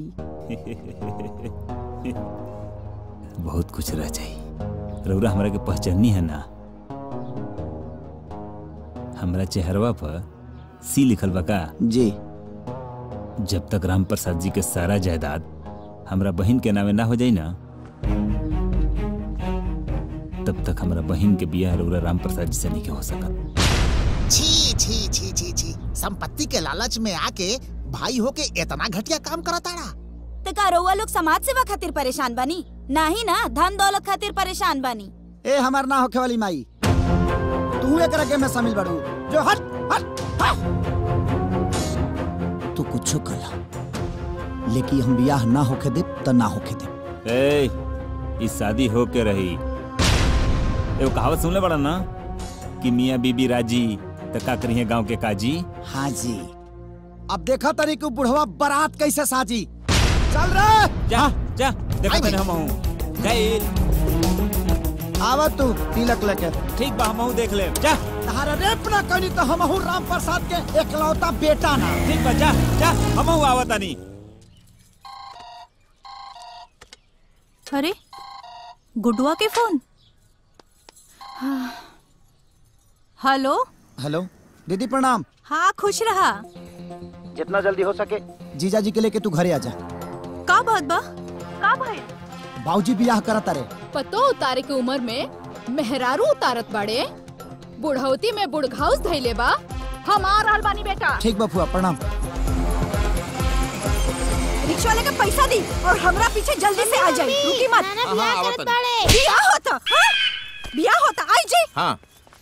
Speaker 17: बहुत कुछ रह जाई। रउरा हमरा के पहचानी है ना? हमरा चेहरवा पर सी लिखल बा का?
Speaker 6: जी।
Speaker 17: जब तक राम प्रसाद जी के सारा जायदाद हमरा बहन के नामे ना हो जाई ना, तब तक हमरा बहन के बियाह रउरा राम प्रसाद जी से नहीं हो सकत।
Speaker 13: छी छी छी छी छी, संपत्ति के लालच में आके भाई होके इतना घटिया काम करताड़ा।
Speaker 18: ते का रउआ लोग समाज सेवा खातिर परेशान बानी? नाही ना धन दौलत खातिर परेशान बानी।
Speaker 6: ए हमार ना होखे वाली माई, तू एकरा के में शामिल बाड़ू जो हट हट हट। तू कुछो कला, लेकिन हम बियाह ना होके दे त ना होके दे।
Speaker 17: ए इस शादी होके रही। एगो कहावत सुनले बड़ा ना कि मियाँ बीबी राजी त का करिए गांव के काजी।
Speaker 6: हाँ जी। अब देखा तरी को बुढ़वा बारात कैसे साजी। चल रे
Speaker 17: जा जा देखा तने हम हूं गइल।
Speaker 6: आवा तू तिलक लेके।
Speaker 17: ठीक बा हम हूं देख ले। जा
Speaker 6: तहारा रेप ना करी तो हम हूं राम प्रसाद के एकलौता बेटा ना।
Speaker 17: ठीक बा जा जा हम हूं आवतानी।
Speaker 18: अरे गुड्डुआ के फोन। हाँ। हेलो
Speaker 6: हेलो दीदी प्रणाम।
Speaker 18: हाँ खुश रहा।
Speaker 6: जितना जल्दी हो सके जीजा जी के लेके तू घरे आ जा।
Speaker 18: का बात बा?
Speaker 2: का भाई?
Speaker 6: बाबूजी बियाह करत रे।
Speaker 19: पतो उतारे के उम्र में मेहरारू उतारत बाड़े, बुढ़ौती में बुढ़घाउस धइले बा। हमार हाल बानी बेटा।
Speaker 6: ठीक बा फुआ प्रणाम।
Speaker 18: रिक्शा वाले का पैसा दी और हमरा पीछे जल्दी से आ जाई। रुकी मत।
Speaker 2: बियाह करत बाड़े।
Speaker 18: बियाह होता? हाँ? बियाह होता आई जी।
Speaker 13: हाँ।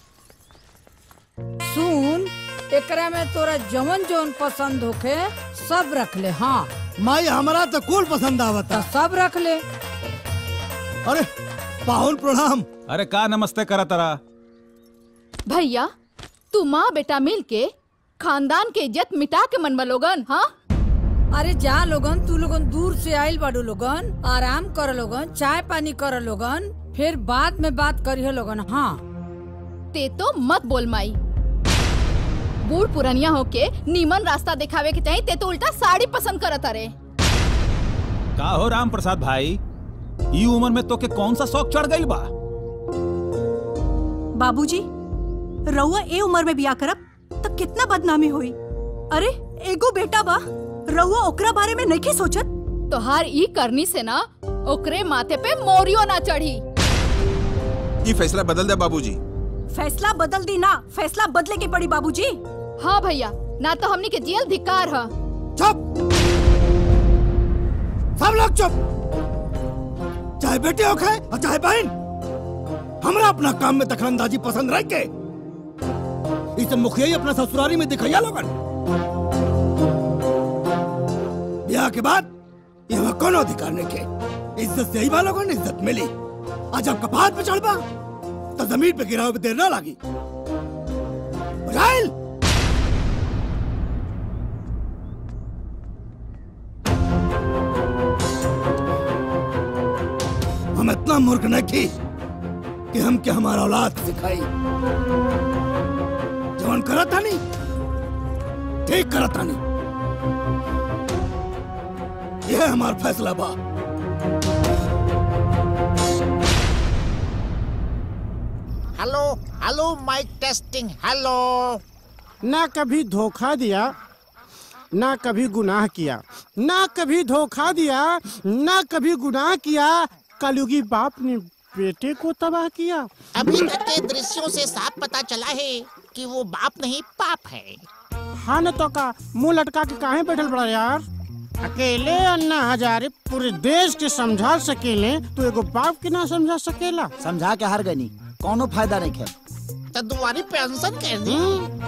Speaker 1: सुन एकरा में तोरा जवन जवन पसंद होखे सब रख ले। हाँ
Speaker 10: माई हमारा तो कुल पसंद आवता।
Speaker 1: तो सब रख ले।
Speaker 10: अरे पाहुन प्रणाम।
Speaker 15: अरे का नमस्ते करा तरा।
Speaker 19: भैया तू माँ बेटा मिल के खानदान के इज्जत मिटा के मनवा लोगन। हाँ
Speaker 1: अरे जा लोगन, तू लोगन दूर से आइल बाड़ू लोगन, आराम कर लोगन, चाय पानी कर लोगन, फिर बाद में बात करिए लोगन। हाँ
Speaker 19: ते तो मत बोल माई, बूढ़ पुरनिया होके नीमन रास्ता दिखावे के चाहिए, ते तो उल्टा साड़ी पसंद करत अरे।
Speaker 15: का हो राम प्रसाद भाई, ई उम्र में तो के कौन सा शौक चढ़ गई बा?
Speaker 18: बाबूजी रउआ ए उम्र में बियाह करब तो कितना बदनामी हुई। अरे एगो बेटा बा, रउआ ओकरा बारे में नहीं सोचत?
Speaker 19: तोहार ई करनी से ना ओकरे माथे पे मोरियो ना चढ़ी।
Speaker 20: ये फैसला बदल दे बाबूजी।
Speaker 18: फैसला बदल दी ना, फैसला बदले की पड़ी बाबूजी।
Speaker 19: हाँ भैया, ना तो हमनी के जेल धिक्कार है।
Speaker 10: चुप, सब लोग चुप। चाहे चाहे बेटे होखे और चाहे बहन, हमरा अपना काम में दखलंदाजी पसंद रह के इसे मुखिया ही अपना ससुरारी में दिखाया लोगन। ब्याह के बाद यहाँ कोनो अधिकार नहीं के, इज्जत से ही बा लोगन इज्जत मिली। आज आप कपात पे चढ़ बा तो जमीन पे गिरावे पे देर ना लागी। बुझाइल? हम इतना मूर्ख नहीं थी कि हम क्या हमारा औलाद सिखाई। जवान करा था नहीं, ठीक करा था नहीं। यह हमारा फैसला बा।
Speaker 13: Hello hello mic testing hello.
Speaker 4: ना कभी धोखा दिया, ना कभी गुनाह किया, ना कभी धोखा दिया, ना कभी गुनाह किया। कलयुगी बाप ने बेटे को तबाह किया।
Speaker 13: अभी तक के दृश्यों से साफ पता चला है कि वो बाप नहीं पाप है।
Speaker 4: हाँ न तो का मुंह लटका के काहे बैठल बड़ा यार। अकेले अन्ना हजारे पूरे देश के समझा सकेले तो एगो बाप के ना समझा सकेला।
Speaker 6: समझा के हार गई, कोनो फायदा नहीं है।
Speaker 13: तो दुआरी पे अनशन कर दी।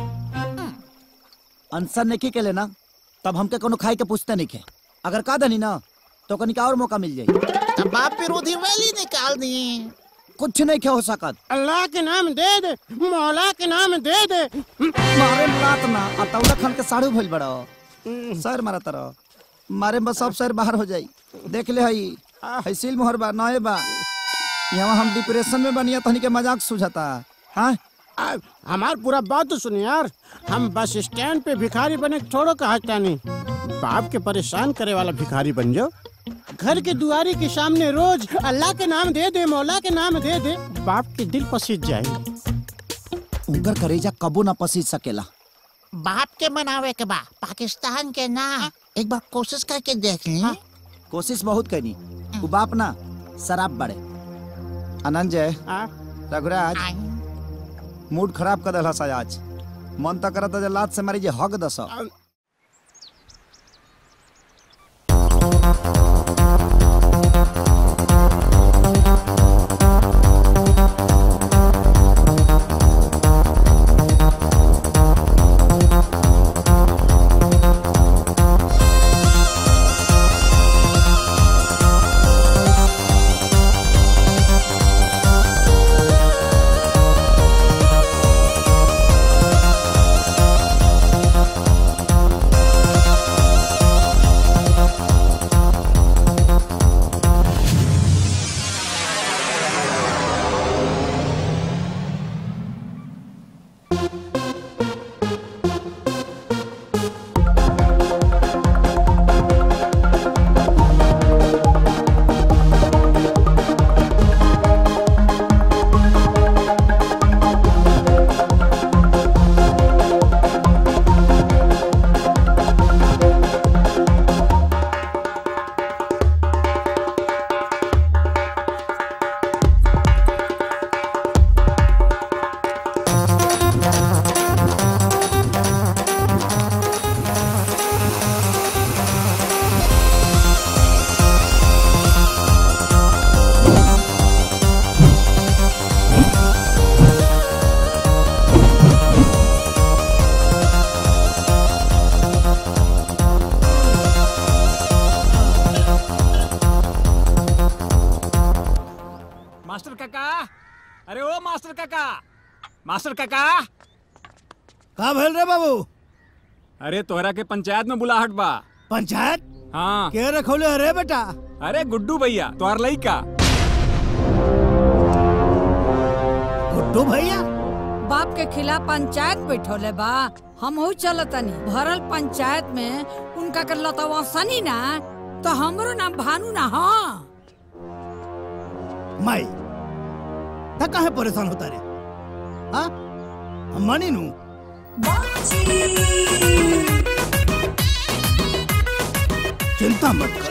Speaker 6: अनशन नहीं के लेना तब हमके कोनो खाई के पूछते नहीं के। अगर का दनी ना तो कनिका और मौका मिल जाये।
Speaker 13: तब बाप विरोधी रैली निकाल दी।
Speaker 6: कुछ नहीं क्या हो सकत।
Speaker 4: अल्लाह के नाम दे दे, मौला के नाम दे दे।
Speaker 6: मारे मुलात ना अतौला खान के साड़ू भइल बड़ा सर मारा तरह मारे बस सब सर बाहर हो जाई। देख ले हई हई सील मोहर बा नए बा। यहाँ हम डिप्रेशन में बनिया तहनी के मजाक सुझाता। हाँ
Speaker 4: हमार पूरा बात तो सुनिए यार। हम बस स्टैंड पे भिखारी बने छोड़ो कहता नहीं, बाप के परेशान करे वाला भिखारी बन जाओ। घर के दुआरी के सामने रोज अल्लाह के नाम दे दे, मौला के नाम दे दे, बाप के दिल पसीज जाए।
Speaker 6: उनकर करेजा कबो ना पसीज सकेला।
Speaker 13: बाप के मनावे के बा, पाकिस्तान के ना। एक बार कोशिश करके देख ली।
Speaker 6: कोशिश बहुत करी। वो बाप ना शराब बड़े। अनंजय रघुराज मूड खराब कर दला आज। मन तो करता लात से मारी जे हक दस।
Speaker 15: मास्टर काका
Speaker 10: का भेल रे बाबू?
Speaker 15: अरे तोहरा के पंचायत में बुलाहट बा।
Speaker 10: पंचायत?
Speaker 15: हाँ।
Speaker 10: के रखौले अरे बेटा?
Speaker 15: अरे गुड्डू भैया तोहर लइका।
Speaker 10: गुड्डू भैया?
Speaker 1: बाप के खिलाफ पंचायत बैठोले बा। हम हो चलतनी भरल पंचायत में उनका कर लतवा सनी ना तो हमरो नाम भानु ना। हाँ
Speaker 10: माई ता काहे परेशान होता रे? हाँ हम मानी नू। चिंता मत कर,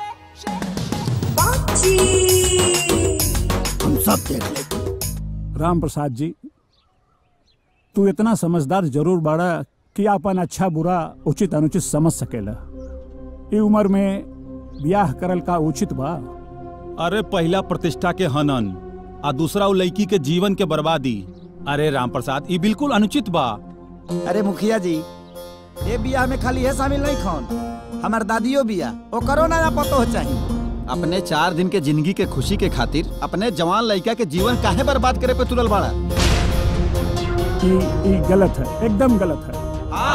Speaker 10: हम सब देख ले।
Speaker 12: राम प्रसाद जी तू इतना समझदार जरूर बाड़ा कि अपन अच्छा बुरा उचित अनुचित समझ सकेला। ई उम्र में ब्याह करल का उचित बा?
Speaker 15: अरे पहला प्रतिष्ठा के हनन आ दूसरा उ लड़की के जीवन के बर्बादी। अरे राम प्रसाद ये बिल्कुल अनुचित बा।
Speaker 6: अरे मुखिया जी ये बियाह में खाली है शामिल नहीं खौन, हमार दादियों बिया ओ करो ना पतो हो चाहिए।
Speaker 16: अपने चार दिन के जिंदगी के खुशी के खातिर अपने जवान लड़का के जीवन काहे बर्बाद करे पे तुलल बाड़ा।
Speaker 12: ये, ये गलत है, एकदम गलत है।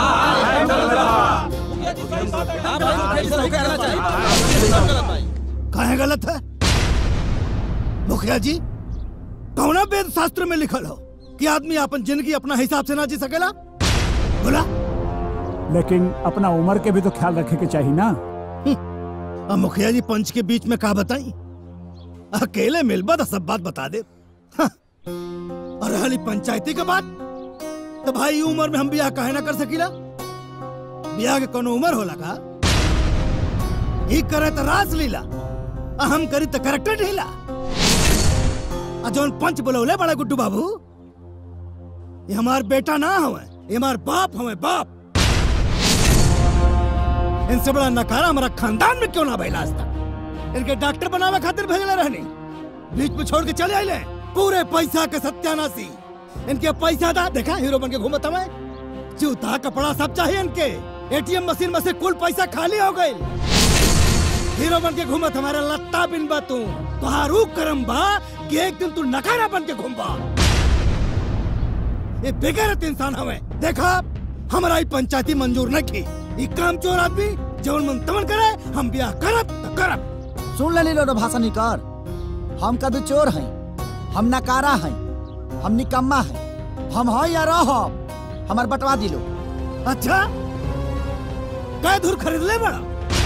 Speaker 10: काहे गलत है मुखिया जी? कौना वेद शास्त्र में लिखल हो कि आदमी अपन जिंदगी अपना हिसाब से ना जी सकेला? बोला।
Speaker 12: लेकिन अपना उम्र के भी तो ख्याल रखे के चाहिए ना।
Speaker 10: अब मुखिया जी पंच के बीच में का बताई, अकेले मिलबा तो सब बात बता दे। हाँ। और हाली पंचायती के बात तो भाई उम्र में हम ब्याह काहे ना कर सकीला? ब्याह के कोनो उम्र होला का? ही करे तो रास लीला, हम करी तो करेक्टर ढीला। जौन पंच बोलौले बड़ा गुड्डू बाबू, ये हमार बेटा ना हवे, ये हमार बाप हवे, बाप। इनसे बड़ा नकारा हमारा खानदान में क्यों ना भइला आज तक? इनके डॉक्टर बनावे खातिर भेजले रहनी, बीच में छोड़ के चले आइले। पूरे पैसा के सत्यानाशी। इनके पैसा दा देखा हीरो बन के घूमत हवे, जूता कपड़ा सब चाहिए इनके। एटीएम मशीन में से कुल पैसा खाली हो गई। हीरो बन के घूमत हमारे लत्ता बिन बा तू। तुहारू करम बा कि एक दिन तू नकारा बन के घूमबा। ये बेगैरत इंसान हवे। देखा हमारा पंचायती मंजूर न की। ये काम चोर आदमी जवन मन तमन करे, हम ब्याह करब तो करब।
Speaker 6: सुन ले लो भाषा निकर, हम कदू चोर हैं, हम नकारा हैं, हम निकम्मा हैं, हम हैं या रह हमार बटवा दिलो।
Speaker 10: अच्छा कै धुर खरीद ले बड़ा,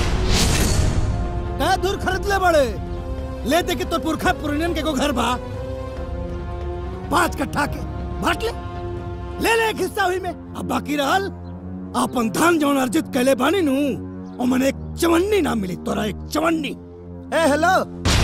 Speaker 10: कै धुर खरीद ले बड़े। ले दे के तो पुरखा पुरनियन के को घर बा, पांच कट्ठा के बांट ले, ले ले एक हिस्सा हुई में। अब बाकी रहल अपन धान जौन अर्जित कैले बानी नू, और मन एक चवन्नी ना मिली तोरा, एक चवन्नी।
Speaker 6: ए हेलो,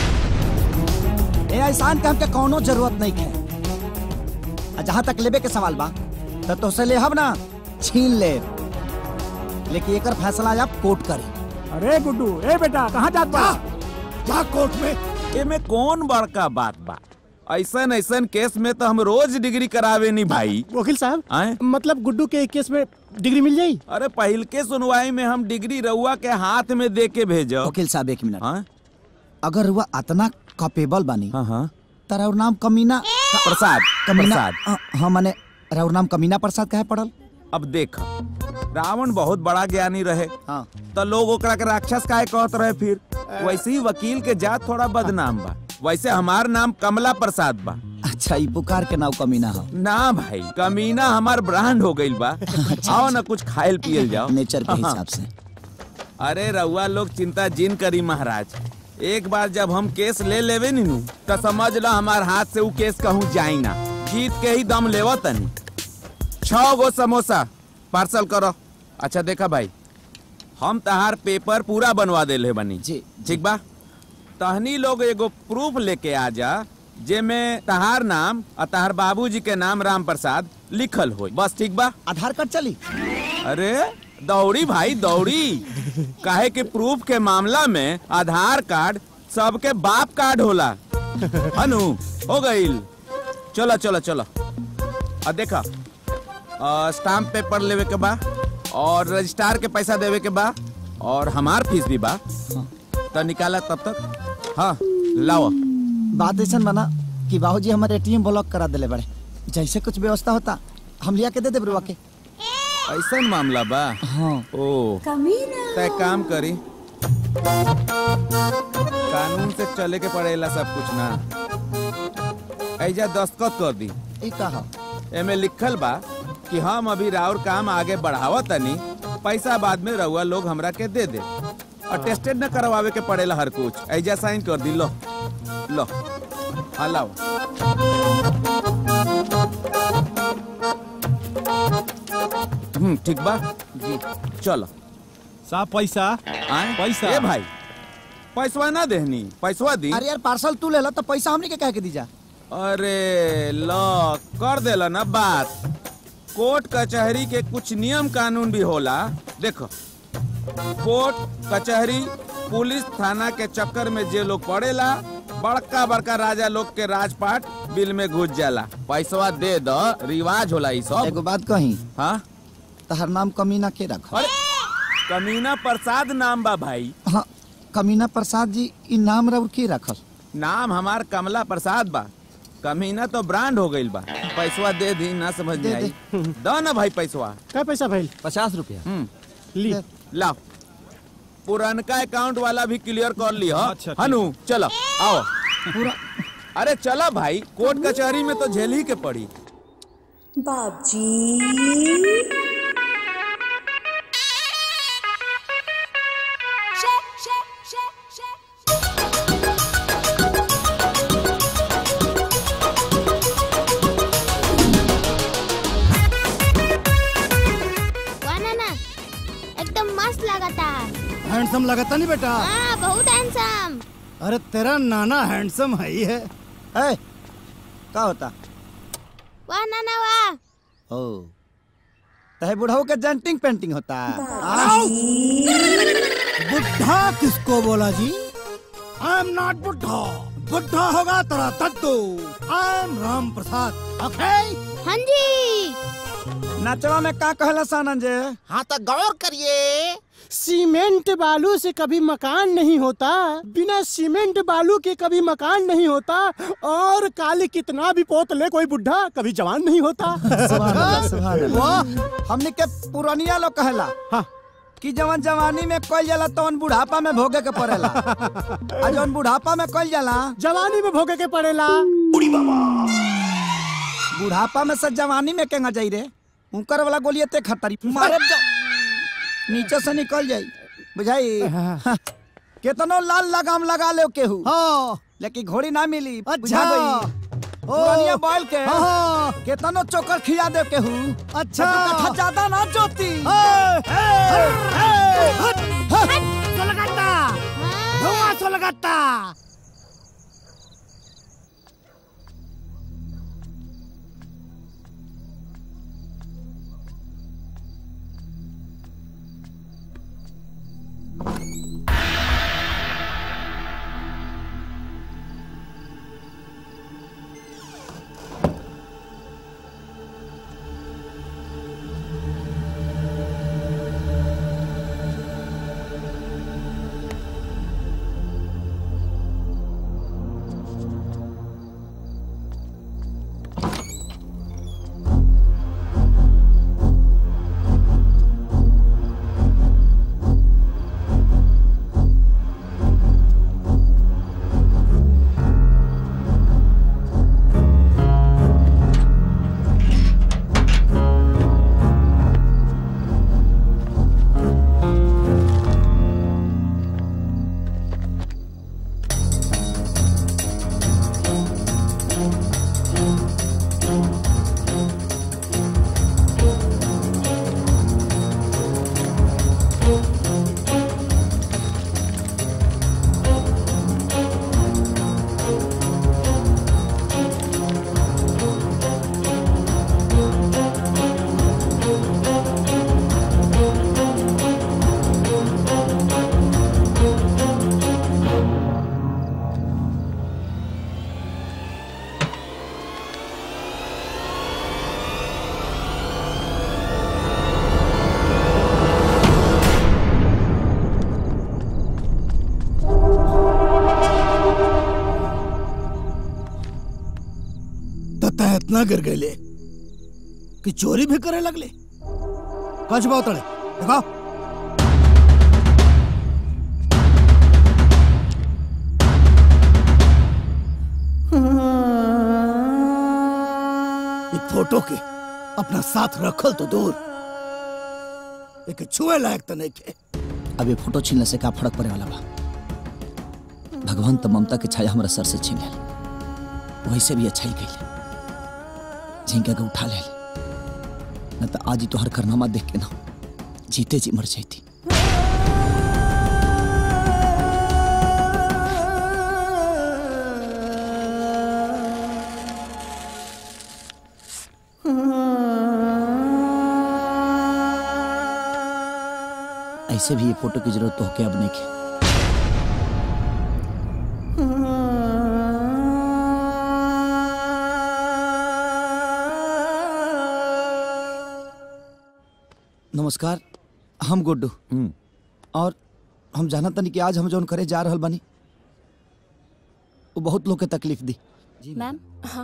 Speaker 6: ए एहसान के हमके कोनो जरूरत नहीं है। जहाँ तक लेबे के सवाल बा तो तोसे ले हम ना छीन ले, लेकिन एकर फैसला आप कोर्ट करे।
Speaker 12: अरे गुड्डू, ए बेटा कहाँ जात बा?
Speaker 10: जा कोर्ट में।
Speaker 20: एमे कौन बड़का बात बा? ऐसन ऐसन केस में तो हम रोज डिग्री करावे नहीं भाई।
Speaker 4: वकील साहब मतलब गुड्डू के केस में डिग्री मिल जाई?
Speaker 20: अरे पहल के सुनवाई में हम डिग्री रउआ के हाथ में दे के भेजो।
Speaker 6: वकील साहब एक मिनट, अगर रउआ इतना कैपेबल बानी, तारा और नाम कमीना
Speaker 20: प्रसाद
Speaker 6: कमीना हाँ माने राउर नाम कमीना प्रसाद काहे पड़ल?
Speaker 20: अब देख रावण बहुत बड़ा ज्ञानी रहे,
Speaker 6: हाँ।
Speaker 20: तो लोग ओकरा के राक्षस काहे कहत रहे। फिर वैसे ही वकील के जात थोड़ा बदनाम बा। वैसे हमार नाम कमला प्रसाद बा।
Speaker 6: अच्छा ये पुकार के नाम कमीना हो
Speaker 20: ना भाई, कमीना हमार ब्रांड हो गई बा। आओ ना कुछ खायल पियल जाओ
Speaker 6: नेचर के हिसाब से।
Speaker 20: अरे रउआ लोग चिंता जिन करी महाराज, एक बार जब हम केस ले लेवे नीनू तो समझ लो हमार हाथ से वो केस कहूँ जाई ना, जीत के ही दम लेवा तनी। छह गो समोसा पार्सल करो। अच्छा देखा भाई, हम तहार पेपर पूरा बनवा देले बनी
Speaker 6: जी,
Speaker 20: ठीक बा। तहनी लोग एगो प्रूफ लेके आ जा जेमे तहार नाम और तहार बाबूजी के नाम राम प्रसाद लिखल हो, बस ठीक बा।
Speaker 6: आधार कार्ड चली?
Speaker 20: अरे दौड़ी भाई दौड़ी, काहे कि प्रूफ के मामला में आधार कार्ड सबके बाप कार्ड होला। अनु हो गईल, चलो चलो चलो। और देखा स्टाम्प पेपर लेवे के बा और रजिस्ट्रार के पैसा देवे के बा और हमार फीस भी बा। हाँ। तो निकाला तब तक। हाँ लाओ।
Speaker 6: बात ऐसा बना कि बाबूजी हमारे एटीएम ब्लॉक करा दिले बड़े, जैसे कुछ व्यवस्था होता हम लिया के दे दे बरुआ के।
Speaker 20: ऐसा मामला बा?
Speaker 6: हाँ।
Speaker 20: ओ तय काम करी, कानून से चले के पड़ेला सब कुछ ना। ऐजा दस्तखत कर दी।
Speaker 6: कहा
Speaker 20: एमे लिखल बा कि हम अभी राउर काम आगे बढ़ावा तनी, पैसा बाद में रउआ लोग हमरा के दे दे और टेस्टेड न करवावे के पड़ेला हर कुछ। ऐजा साइन कर दी। लो लो हाँ लाओ। हम्म ठीक बा जी, चलो।
Speaker 15: साहब पैसा
Speaker 20: आए
Speaker 15: पैसा।
Speaker 20: ए भाई पैसवा ना देहनी, पैसवा दी।
Speaker 6: अरे यार पार्सल तू ले ला तो पैसा हमने के कह के दीजा।
Speaker 20: अरे लो कर देला ना बात। कोर्ट कचहरी के कुछ नियम कानून भी होला। देखो कोर्ट कचहरी पुलिस थाना के चक्कर में जे लोग पड़ेला बड़का बड़का राजा लोग के राजपाट बिल में घुस जाला। पैसवा दे दो, रिवाज होला ई सब।
Speaker 6: एगो बात कही।
Speaker 20: हाँ
Speaker 6: तहर नाम कमीना के रख।
Speaker 20: अरे कमीना प्रसाद नाम बा भाई।
Speaker 6: हाँ कमीना प्रसाद जी ई नाम रउर के रखल?
Speaker 20: नाम हमार कमला प्रसाद बा। कमीना तो ब्रांड हो गईल बा। पैसवा दे दी, ना समझ में आई। दो ना भाई पैसवा।
Speaker 4: क्या पैसा भाई?
Speaker 16: पचास रुपया।
Speaker 20: ली ला। पुरानका अकाउंट वाला भी क्लियर कर ली। अच्छा, हनु चलो आओ। पूरा अरे चलो भाई, कोर्ट कचहरी में तो झेल ही के पड़ी।
Speaker 11: बाबजी
Speaker 2: एकदम मस्त लगता है।
Speaker 10: हैंडसम लगता नहीं बेटा?
Speaker 2: हाँ बहुत हैंडसम।
Speaker 10: अरे तेरा नाना हैंडसम है ही है।
Speaker 6: ए, क्या होता?
Speaker 2: वाह नाना वाह।
Speaker 6: ओ तहे बुढ़ाऊ के जेंटिंग पेंटिंग होता।
Speaker 10: बुढ़ा किसको बोला जी? आई एम नॉट बुढ़ा। बुढ़ा होगा तेरा तत्तू। I am Ram Prasad. ओके?
Speaker 2: हाँ जी।
Speaker 6: नाचवा में का कहला सानन जे?
Speaker 13: हाँ तो गौर करिए।
Speaker 4: सीमेंट बालू से कभी मकान नहीं होता, बिना सीमेंट बालू के कभी मकान नहीं होता, और काली कितना भी पोत ले कोई बुढ़ा कभी जवान नहीं होता।
Speaker 6: सुभान अल्लाह, सुभान अल्लाह। हमने के पुरानिया लोग कहला हाँ। कि जवन जवानी में कल जाला तो बुढ़ापा में भोगे के पड़ेला, और जवन बुढ़ापा में कल जाला
Speaker 4: जवानी में भोगे के पड़ेला।
Speaker 6: बुढ़ी बाबा बुढ़ापा में से जवानी में केंगा जाई रे? उनकर वाला गोलिये ते खतरी मारे नीचे से निकल जाई, बुझाई? हाँ। केतनो लाल लगाम लगा ले केहू, हाँ। लेकिन घोड़ी ना मिली। अच्छा पुरानिया बैल के हाँ। केतनो चोकर खिया दे केहू। अच्छा कट्ठा ज्यादा ना जोती।
Speaker 10: सोलगट्टा धुआं सोलगट्टा। इतना गिर गए कि चोरी भी करे लगले। कच बात देखा फोटो के अपना साथ रखल तो दूर, एक छुए लायक तो नहीं थे।
Speaker 6: अब ये फोटो छीनने से का फर्क पड़े वाला बा? भगवान तो ममता के छाया हमारा सर से छीन ले, वैसे भी अच्छा ही कैले, झिंका के उठा ले, न तो आज ही तो हर करनामा देख के ना जीते जी मर जाती। ऐसे भी ये फोटो की जरूरत तो होके अब नहीं की। नमस्कार। हम गुड्डू और हम जानत तनी कि आज हम जौन करे जा रहल बानी वो बहुत लोग के तकलीफ दी।
Speaker 5: मैम हाँ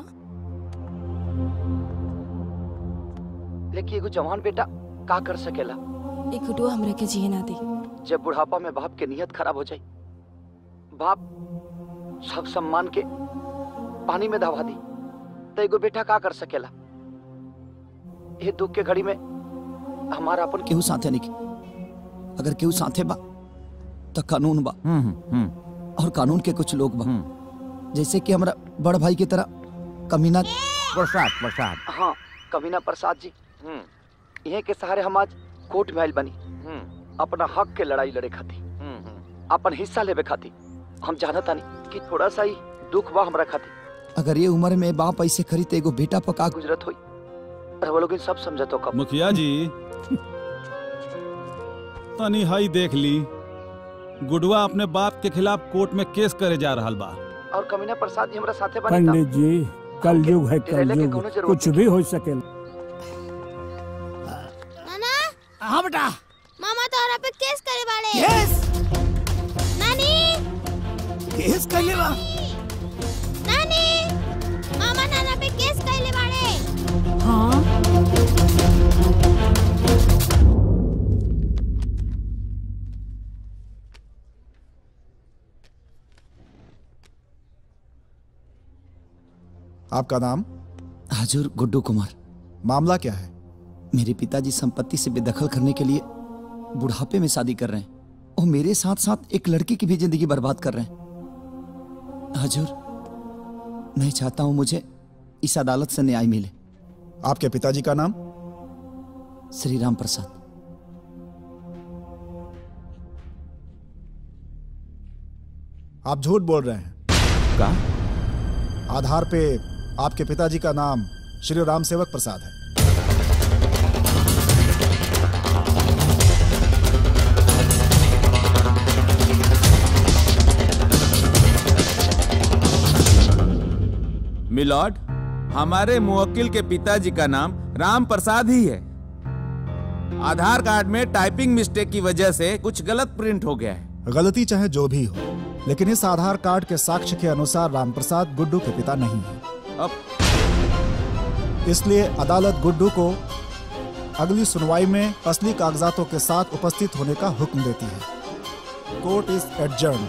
Speaker 21: लेकिन एगो जवान बेटा का कर सकेला?
Speaker 5: एक गुड्डू हमरे के जिए ना दी।
Speaker 21: जब बुढ़ापा में बाप के नियत खराब हो जाए, बाप सब सम्मान के पानी में दबा दी, तो एगो बेटा का कर सकेला? ये दुख के घड़ी में हमारा अपन
Speaker 6: केहू साथे नहीं, अगर केहू साथे बा तो कानून बा और कानून के कुछ लोग बा जैसे कि हमारा बड़ भाई की तरह कमीना
Speaker 20: प्रसाद प्रसाद
Speaker 21: हाँ कमीना प्रसाद जी यहीं के सहारे हम आज कोर्ट में आइल बनी अपना हक के लड़ाई लड़े खाती, अपन हिस्सा लेवे खाती। हम जानता नहीं कि थोड़ा सा ही दुख बा हमरा खाती।
Speaker 6: अगर ये उम्र में बाप ऐसे करी तो एगो बेटा पका
Speaker 21: गुजरत हुई, वो लोग सब समझतो कब।
Speaker 15: मुखिया जी तनी हाई देख ली, गुडवा अपने बाप के खिलाफ कोर्ट में केस करे जा रहा बा
Speaker 21: और कमीना प्रसाद जी हमरा साथे बने।
Speaker 12: पंडित जी कलयुग है, कलयुग कुछ भी हो सके।
Speaker 2: नाना
Speaker 6: हाँ बेटा
Speaker 2: मामा तोहरा पे केस करे बाड़े।
Speaker 6: केस?
Speaker 2: नानी
Speaker 6: केस कैले बा?
Speaker 2: नानी मामा नाना पे केस कैले बाड़े।
Speaker 1: हाँ
Speaker 22: आपका नाम?
Speaker 6: हजूर गुड्डू कुमार।
Speaker 22: मामला क्या है?
Speaker 6: मेरे पिताजी संपत्ति से बेदखल करने के लिए बुढ़ापे में शादी कर रहे हैं और मेरे साथ साथ एक लड़की की भी जिंदगी बर्बाद कर रहे हैं। हजूर मैं चाहता हूं मुझे इस अदालत से न्याय मिले।
Speaker 22: आपके पिताजी का नाम?
Speaker 6: श्री राम प्रसाद।
Speaker 22: आप झूठ बोल रहे हैं।
Speaker 20: का?
Speaker 22: आधार पे आपके पिताजी का नाम श्री राम सेवक प्रसाद है।
Speaker 20: मिलॉर्ड, हमारे मुवक्किल के पिताजी का नाम राम प्रसाद ही है। आधार कार्ड में टाइपिंग मिस्टेक की वजह से कुछ गलत प्रिंट हो गया है।
Speaker 22: गलती चाहे जो भी हो, लेकिन इस आधार कार्ड के साक्ष्य के अनुसार राम प्रसाद गुड्डू के पिता नहीं है।
Speaker 20: अब
Speaker 22: इसलिए अदालत गुड्डू को अगली सुनवाई में असली कागजातों के साथ उपस्थित होने का हुक्म देती है। Court is adjourned.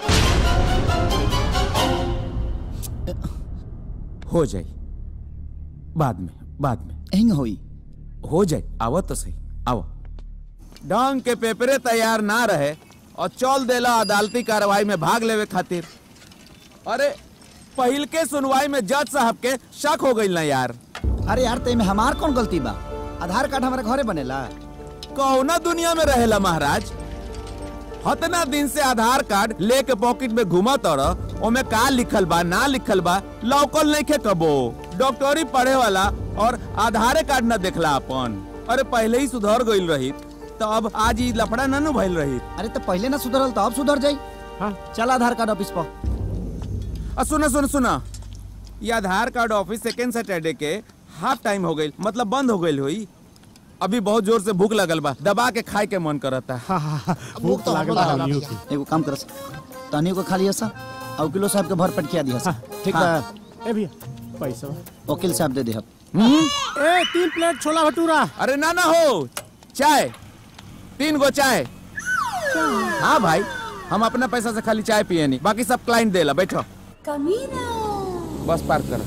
Speaker 20: हो जाए बाद में बाद में
Speaker 6: एंग होई
Speaker 20: हो जाए। आवो तो सही, आवो। डांग के पेपरे तैयार ना रहे और चल देला अदालती कार्रवाई में भाग लेवे खातिर। अरे पहिल के सुनवाई में जज साहब के शक हो गई ना यार।
Speaker 6: अरे यार ते में हमार कौन गलती बा? आधार कार्ड हमारे घरे बनेला।
Speaker 20: कौना दुनिया में रहेला महाराज? हतना दिन से आधार कार्ड लेके पॉकेट में घुमा तोरा, ओमे का लिखल बा ना लिखल बा लौकल नहीं के कबो। डॉक्टरी पढ़े वाला और आधार कार्ड न देखला अपन। अरे पहले ही सुधर गईल रही तो अब आज ही लफड़ा न नु भइल रही।
Speaker 6: अरे तो पहले ना सुधरल तो अब सुधर जाई। हाँ चल आधार कार्ड ऑफिस पर।
Speaker 20: सुना सुना सुना, ये Aadhaar card office second Saturday के हाफ टाइम हो गई, मतलब बंद हो गई हुई। अभी बहुत जोर से भूख लगल बा, दबा के खाए के मन करता है।
Speaker 6: भूख तो लागल। एगो काम करस, तनी को खा लिया सा और किलो साहब के भर पेट खिया दिया सा। ठीक है।
Speaker 4: ए भैया पैसा
Speaker 6: वकील साहब दे दे।
Speaker 4: ए तीन प्लेट छोला भटूरा।
Speaker 20: अरे ना ना हो, चाय तीन गो चाय। हाँ भाई, हम अपना पैसा से खाली चाय पिए नहीं, बाकी सब क्लाइंट देला। बैठो। बस पार कर।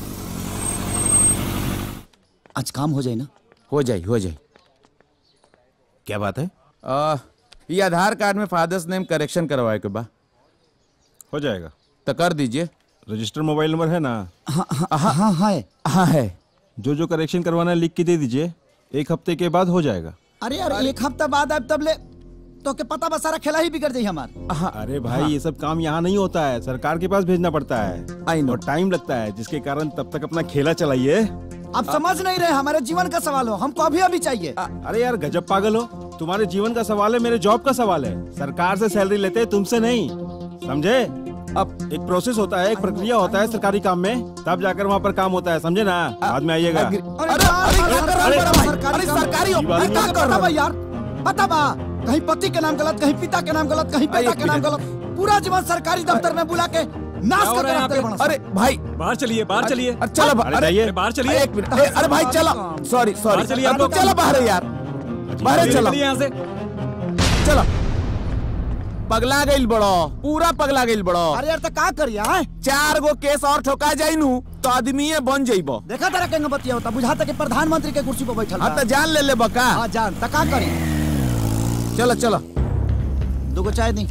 Speaker 6: आज काम हो जाए ना?
Speaker 20: हो जाए हो जाए।
Speaker 17: क्या बात है?
Speaker 20: आ, ये आधार कार्ड में फादर्स नेम करेक्शन करवाए के बा।
Speaker 15: हो जाएगा
Speaker 20: तो कर दीजिए।
Speaker 15: रजिस्टर मोबाइल नंबर है ना?
Speaker 6: हाँ हाँ हाँ हाँ है
Speaker 20: हाँ है।
Speaker 15: जो जो करेक्शन करवाना है लिख के दे दीजिए, एक हफ्ते के बाद हो जाएगा।
Speaker 6: अरे यार एक हफ्ता बाद अब तब ले तो के पता बस सारा खेला ही बिगड़ जाए हमारा।
Speaker 15: अरे भाई हाँ। ये सब काम यहाँ नहीं होता है, सरकार के पास भेजना पड़ता है और टाइम लगता है, जिसके कारण तब तक अपना खेला चलाइए।
Speaker 6: आप समझ नहीं रहे, हमारे जीवन का सवाल हो, हमको अभी अभी चाहिए।
Speaker 15: अरे यार गजब पागल हो, तुम्हारे जीवन का सवाल है, मेरे जॉब का सवाल है। सरकार से सैलरी लेते हैं, तुमसे नहीं, समझे?
Speaker 16: अब एक प्रोसेस होता है, एक प्रक्रिया होता है सरकारी काम में, तब जाकर वहाँ पर काम होता है, समझे ना? बाद में आइएगा।
Speaker 6: अरे सरकारी सरकारी क्या कर रहा है यार? बता बा, कहीं पति के नाम गलत, कहीं पिता के नाम गलत, कहीं बेटा के नाम गलत, पूरा जीवन सरकारी दफ्तर में बुला के नाश कर रखते हैं।
Speaker 20: अरे भाई
Speaker 17: बाहर चलिए, बाहर चलिए।
Speaker 20: चलो
Speaker 17: अरे बाहर चलिए।
Speaker 20: एक मिनट, अरे भाई चलो, सॉरी सॉरी,
Speaker 17: चलिए आप लोग,
Speaker 20: चलो बाहर यार, बाहर चलो
Speaker 17: यहाँ से,
Speaker 20: चलो। पगला गइल बड़ो, पूरा पगला गइल बड़ो।
Speaker 6: अरे यार तो का करिया है?
Speaker 20: चार गो केस और ठोका जाई नु तो आदमी बन जाइबो।
Speaker 6: देखा तेरा केंगे बतिया होता, बुझाता कि प्रधानमंत्री के कुर्सी पर बैठल।
Speaker 20: हाँ तो जान ले ले बका।
Speaker 6: हाँ जान, तो का करी?
Speaker 20: चलो चलो,
Speaker 6: दो चाय दी।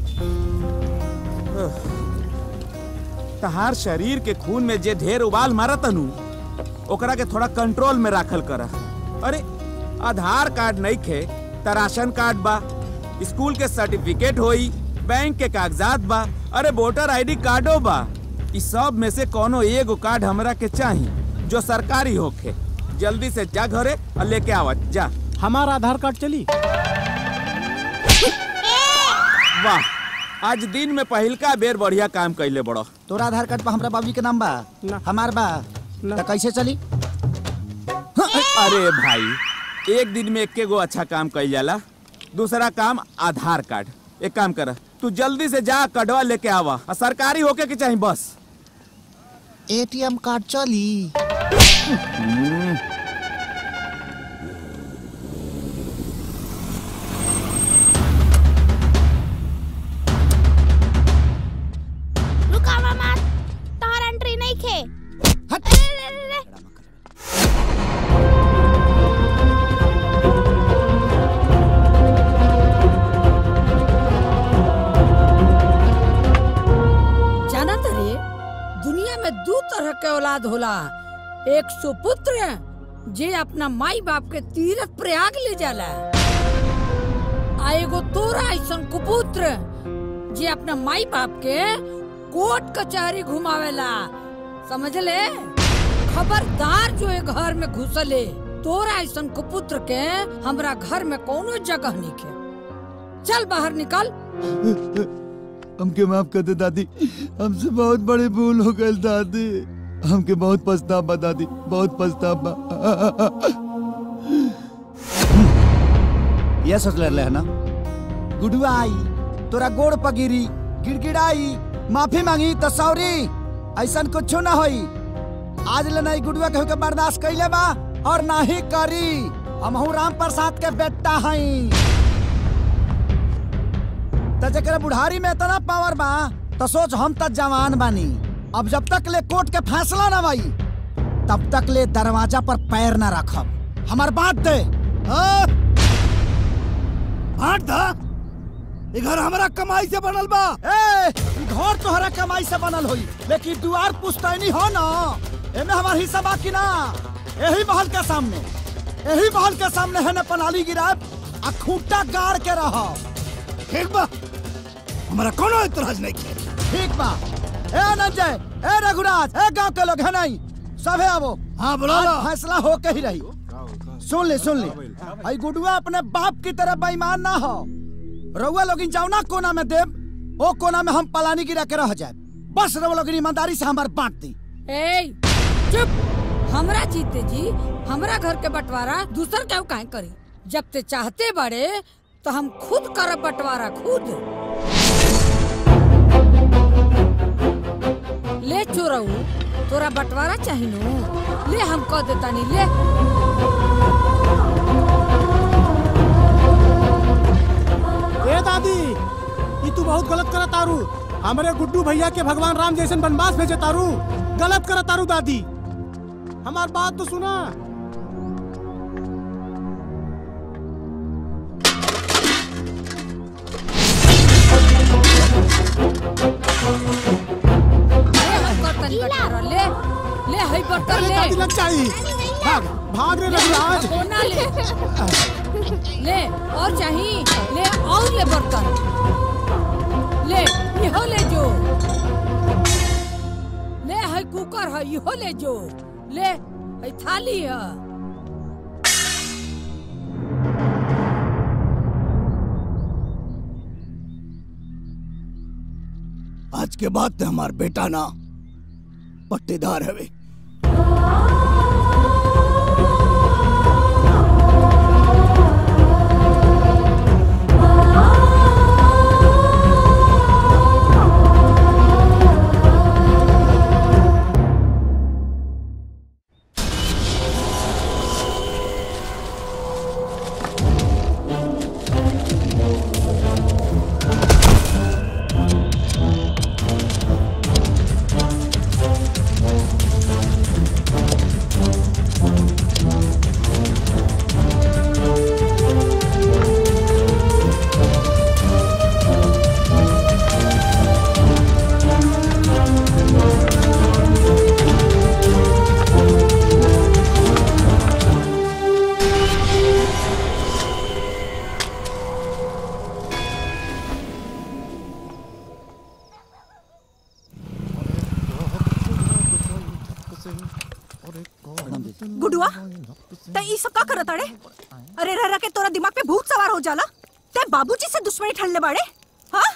Speaker 20: तहार शरीर के खून में जे ढेर उबाल मारा तनु, ओकरा के थोड़ा कंट्रोल में राखल करा। अरे आधार कार्ड नहीं खे त राशन कार्ड बा, स्कूल के सर्टिफिकेट होई, बैंक के कागजात बा, अरे वोटर आईडी कार्डो बा। इस सब में से कोनो एगो कार्ड हमरा के चाहिए जो सरकारी होखे। जल्दी से जा घरे और लेके आवत जा।
Speaker 4: हमारा आधार कार्ड चली।
Speaker 20: वाह, आज दिन में पहिलका बेर बढ़िया काम कैले बड़ो।
Speaker 6: तोरा आधार कार्ड पर हमरा बाबूजी के नाम बा? हमार बा। तो कैसे चली?
Speaker 20: अरे भाई, एक दिन में एक गो अच्छा काम कैल जाला। दूसरा काम आधार कार्ड। एक काम कर, तू जल्दी से जा कटवा लेके आवा, सरकारी होके के चाहिए बस।
Speaker 13: एटीएम कार्ड चली।
Speaker 2: रुका मामा, तोहर एंट्री नहीं खे।
Speaker 1: दो तरह के औलाद होला, एक सुपुत्र जे अपना माई बाप के तीर्थ प्रयाग ले जाला, आ एगो तोरा ऐसन कुपुत्र जे अपना माई बाप के कोर्ट कचहरी घुमावेला। समझ ले? खबरदार जो एक घर में घुसले, तोरा ऐसन कुपुत्र के हमरा घर में कोनो जगह नहीं के। चल बाहर निकल।
Speaker 6: हमके माफ कर दे दादी, हमसे बहुत बड़ी भूल हो गई दादी, हमके बहुत पछतावा दादी, बहुत पछतावा। ये सोच ले है ना, गुडुआ आई तोरा गोड़ पगिरी, गिड़गिड़ाई, माफी मांगी तो सॉरी, ऐसा कुछ ना होई। आज ले नहीं गुडुआ के होके बर्दाश्त कैले बा और ना ही करी। हम हूँ राम प्रसाद के बेटा हई। जरा बुढ़ारी में इतना पावर बा तो सोच, हम तक जवान बानी। अब जब तक ले कोर्ट के फैसला ना भाई, तब तक ले दरवाजा पर पैर ना रखब। हमार बात दे।
Speaker 10: बात दा? घर हमारा कमाई से बनल बा।
Speaker 6: ए, घर तोहरा कमाई से बनल होई, लेकिन दुआर पुश्तैनी हो ना, एमे हमार हिस्सा बा कि ना? यही महल के सामने, यही महल के सामने है ना पनाली गिराब आ खूंटा गाड़ के रहो।
Speaker 10: ठीक बा, हमारा कोनो एतराज नहीं किया।
Speaker 6: ठीक बा। ए अनंजय, ए रघुराज, ए गांव के लोग है नहीं, सबे आवो।
Speaker 10: हाँ बुला लो।
Speaker 6: फैसला हो के ही रही। सुन ले सुन ले, आई गुडुआ अपने बाप की तरह बेईमान ना हो। रउआ लोगिन जाओ ना कोना में देव, ओ कोना में हम पलानी गिरा के रह जाए। बस रउआ लोगिन ईमानदारी से हमार बांट दी।
Speaker 1: ए चुप, हमरा जीते जी हमरा घर के बंटवारा दूसर क्यों काहे करी? जब ते चाहते बड़े तो हम खुद करब बंटवारा, खुद। ले चोरऊ, तोरा बंटवारा चाहिए नु? ले हम कह देता नहीं, ले।
Speaker 4: ए दादी, ये तू बहुत गलत करा तारू। हमारे गुड्डू भैया के भगवान राम जैसे बनवास भेजे तारू, गलत करा तारू दादी। हमार बात तो सुना।
Speaker 1: ले ले हई बर्तन ले।
Speaker 4: दादी लग जाई। भाग भाग रे रघुराज।
Speaker 1: कोना ले ले, और चाहिए ले, और ले बर्तन ले, इहो ले जो। ले हई कुकर है, इहो ले जो। ले हई थाली है।
Speaker 10: आज के बाद ते हमार बेटा ना पट्टेदार हवे।
Speaker 18: गुडुआ ते ई सब का करत अड़े? अरे रह रह के तोरा दिमाग पे भूत सवार हो जाला। ते बाबूजी से दुश्मनी ठनले बाड़े? हाँ?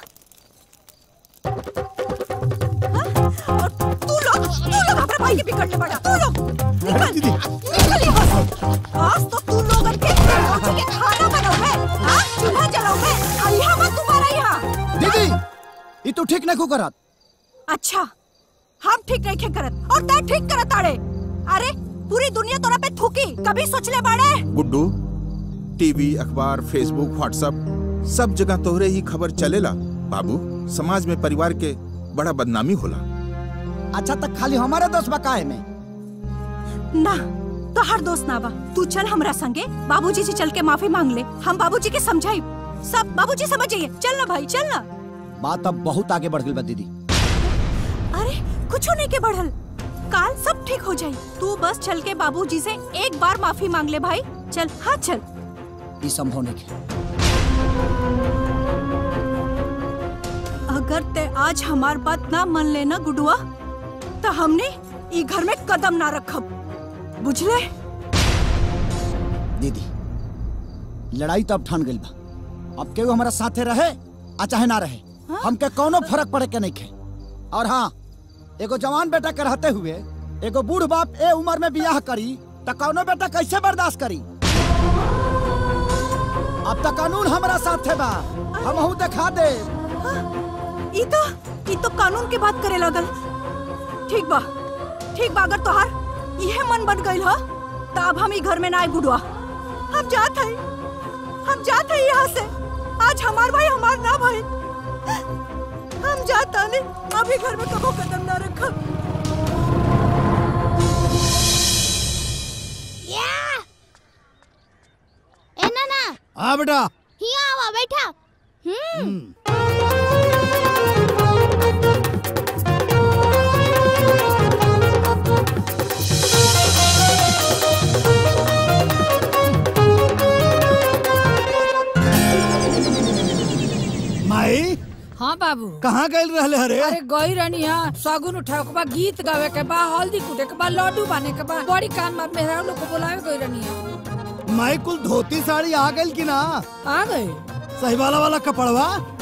Speaker 18: और तू लोग तू लोग अपने भाई के बिगड़ने पड़ा। तू लोग निकल निकल यहाँ से। आज तो तू लोग के बाबूजी के खाना बनाओगे, हाँ? चूल्हा जलाओगे, और यहाँ मत तुम्हारा यहाँ।
Speaker 6: दीदी, ये तो ठीक नहीं करत।
Speaker 18: अच्छा, हम ठीक नहीं करत और ते ठीक करत अड़े। अरे पूरी दुनिया तोरा पे थूकी, कभी सोच ले बाड़े?
Speaker 20: गुड्डू, टीवी, अखबार, फेसबुक, व्हाट्सएप सब जगह तोहरे ही खबर चलेला। बाबू, समाज में परिवार के बड़ा बदनामी होला।
Speaker 6: अच्छा तक खाली हमारे दोस्त बकाए में
Speaker 18: ना तो हर दोस्त ना बा। तू चल हमरा संगे, बाबूजी से चल के माफी मांग ले। हम बाबूजी के समझाई, सब बाबूजी समझ जाइए। चल ना भाई, चल ना।
Speaker 6: बात अब बहुत आगे बढ़ गई बा दीदी।
Speaker 18: अरे कुछ नहीं के बढ़ल, काल सब ठीक हो जाए। तू बस चल के बाबूजी से एक बार माफी मांग ले भाई। चल, हाँ चल।
Speaker 6: ये संभव नहीं।
Speaker 18: अगर ते आज हमार बात ना मान लेना गुडुआ, तो हमने ई घर में कदम ना रखब, बुझले?
Speaker 6: दीदी, लड़ाई तो अब ठान गई बा। अब केहू हमारा साथे रहे आ चाहे ना रहे, हाँ? हमके कोनो फर्क पड़े के नहीं खे। और हाँ, एगो जवान बेटा के रहते हुए एगो बूढ़ बाप ए उम्र में बियाह करी तो कौनो बेटा कैसे बर्दाश्त करी? अब तक कानून हमारा साथे बा, हमहू दिखा दे।
Speaker 18: ई तो ई तो कानून की बात करे लगल। ठीक बा, ठीक बा। अगर तोहार यह मन बन गई हो तो अब हम ई घर में ना आए गुडुआ। हम जात हई, हम जात हई यहाँ से। आज हमार भाई हमार ना भाई, हम जाता नहीं। अभी घर में कबो कदम ना रखा।
Speaker 2: या ए नाना।
Speaker 10: हाँ बेटा।
Speaker 2: हिया आवा बैठा। हम्म।
Speaker 10: माई,
Speaker 1: हाँ बाबू।
Speaker 10: कहाँ गए रहले हरे?
Speaker 1: अरे गई रहनी है, सगुन उठावे के बा, गीत गावे के बा, हल्दी कूटे के बा, लड्डू बाने के बा, बड़ी काम बात मेहरा लोग को बुलावे गई रहनी है।
Speaker 10: माई कुल धोती साड़ी आ गई कि ना?
Speaker 1: आ गई।
Speaker 10: सही वाला वाला कपड़वा?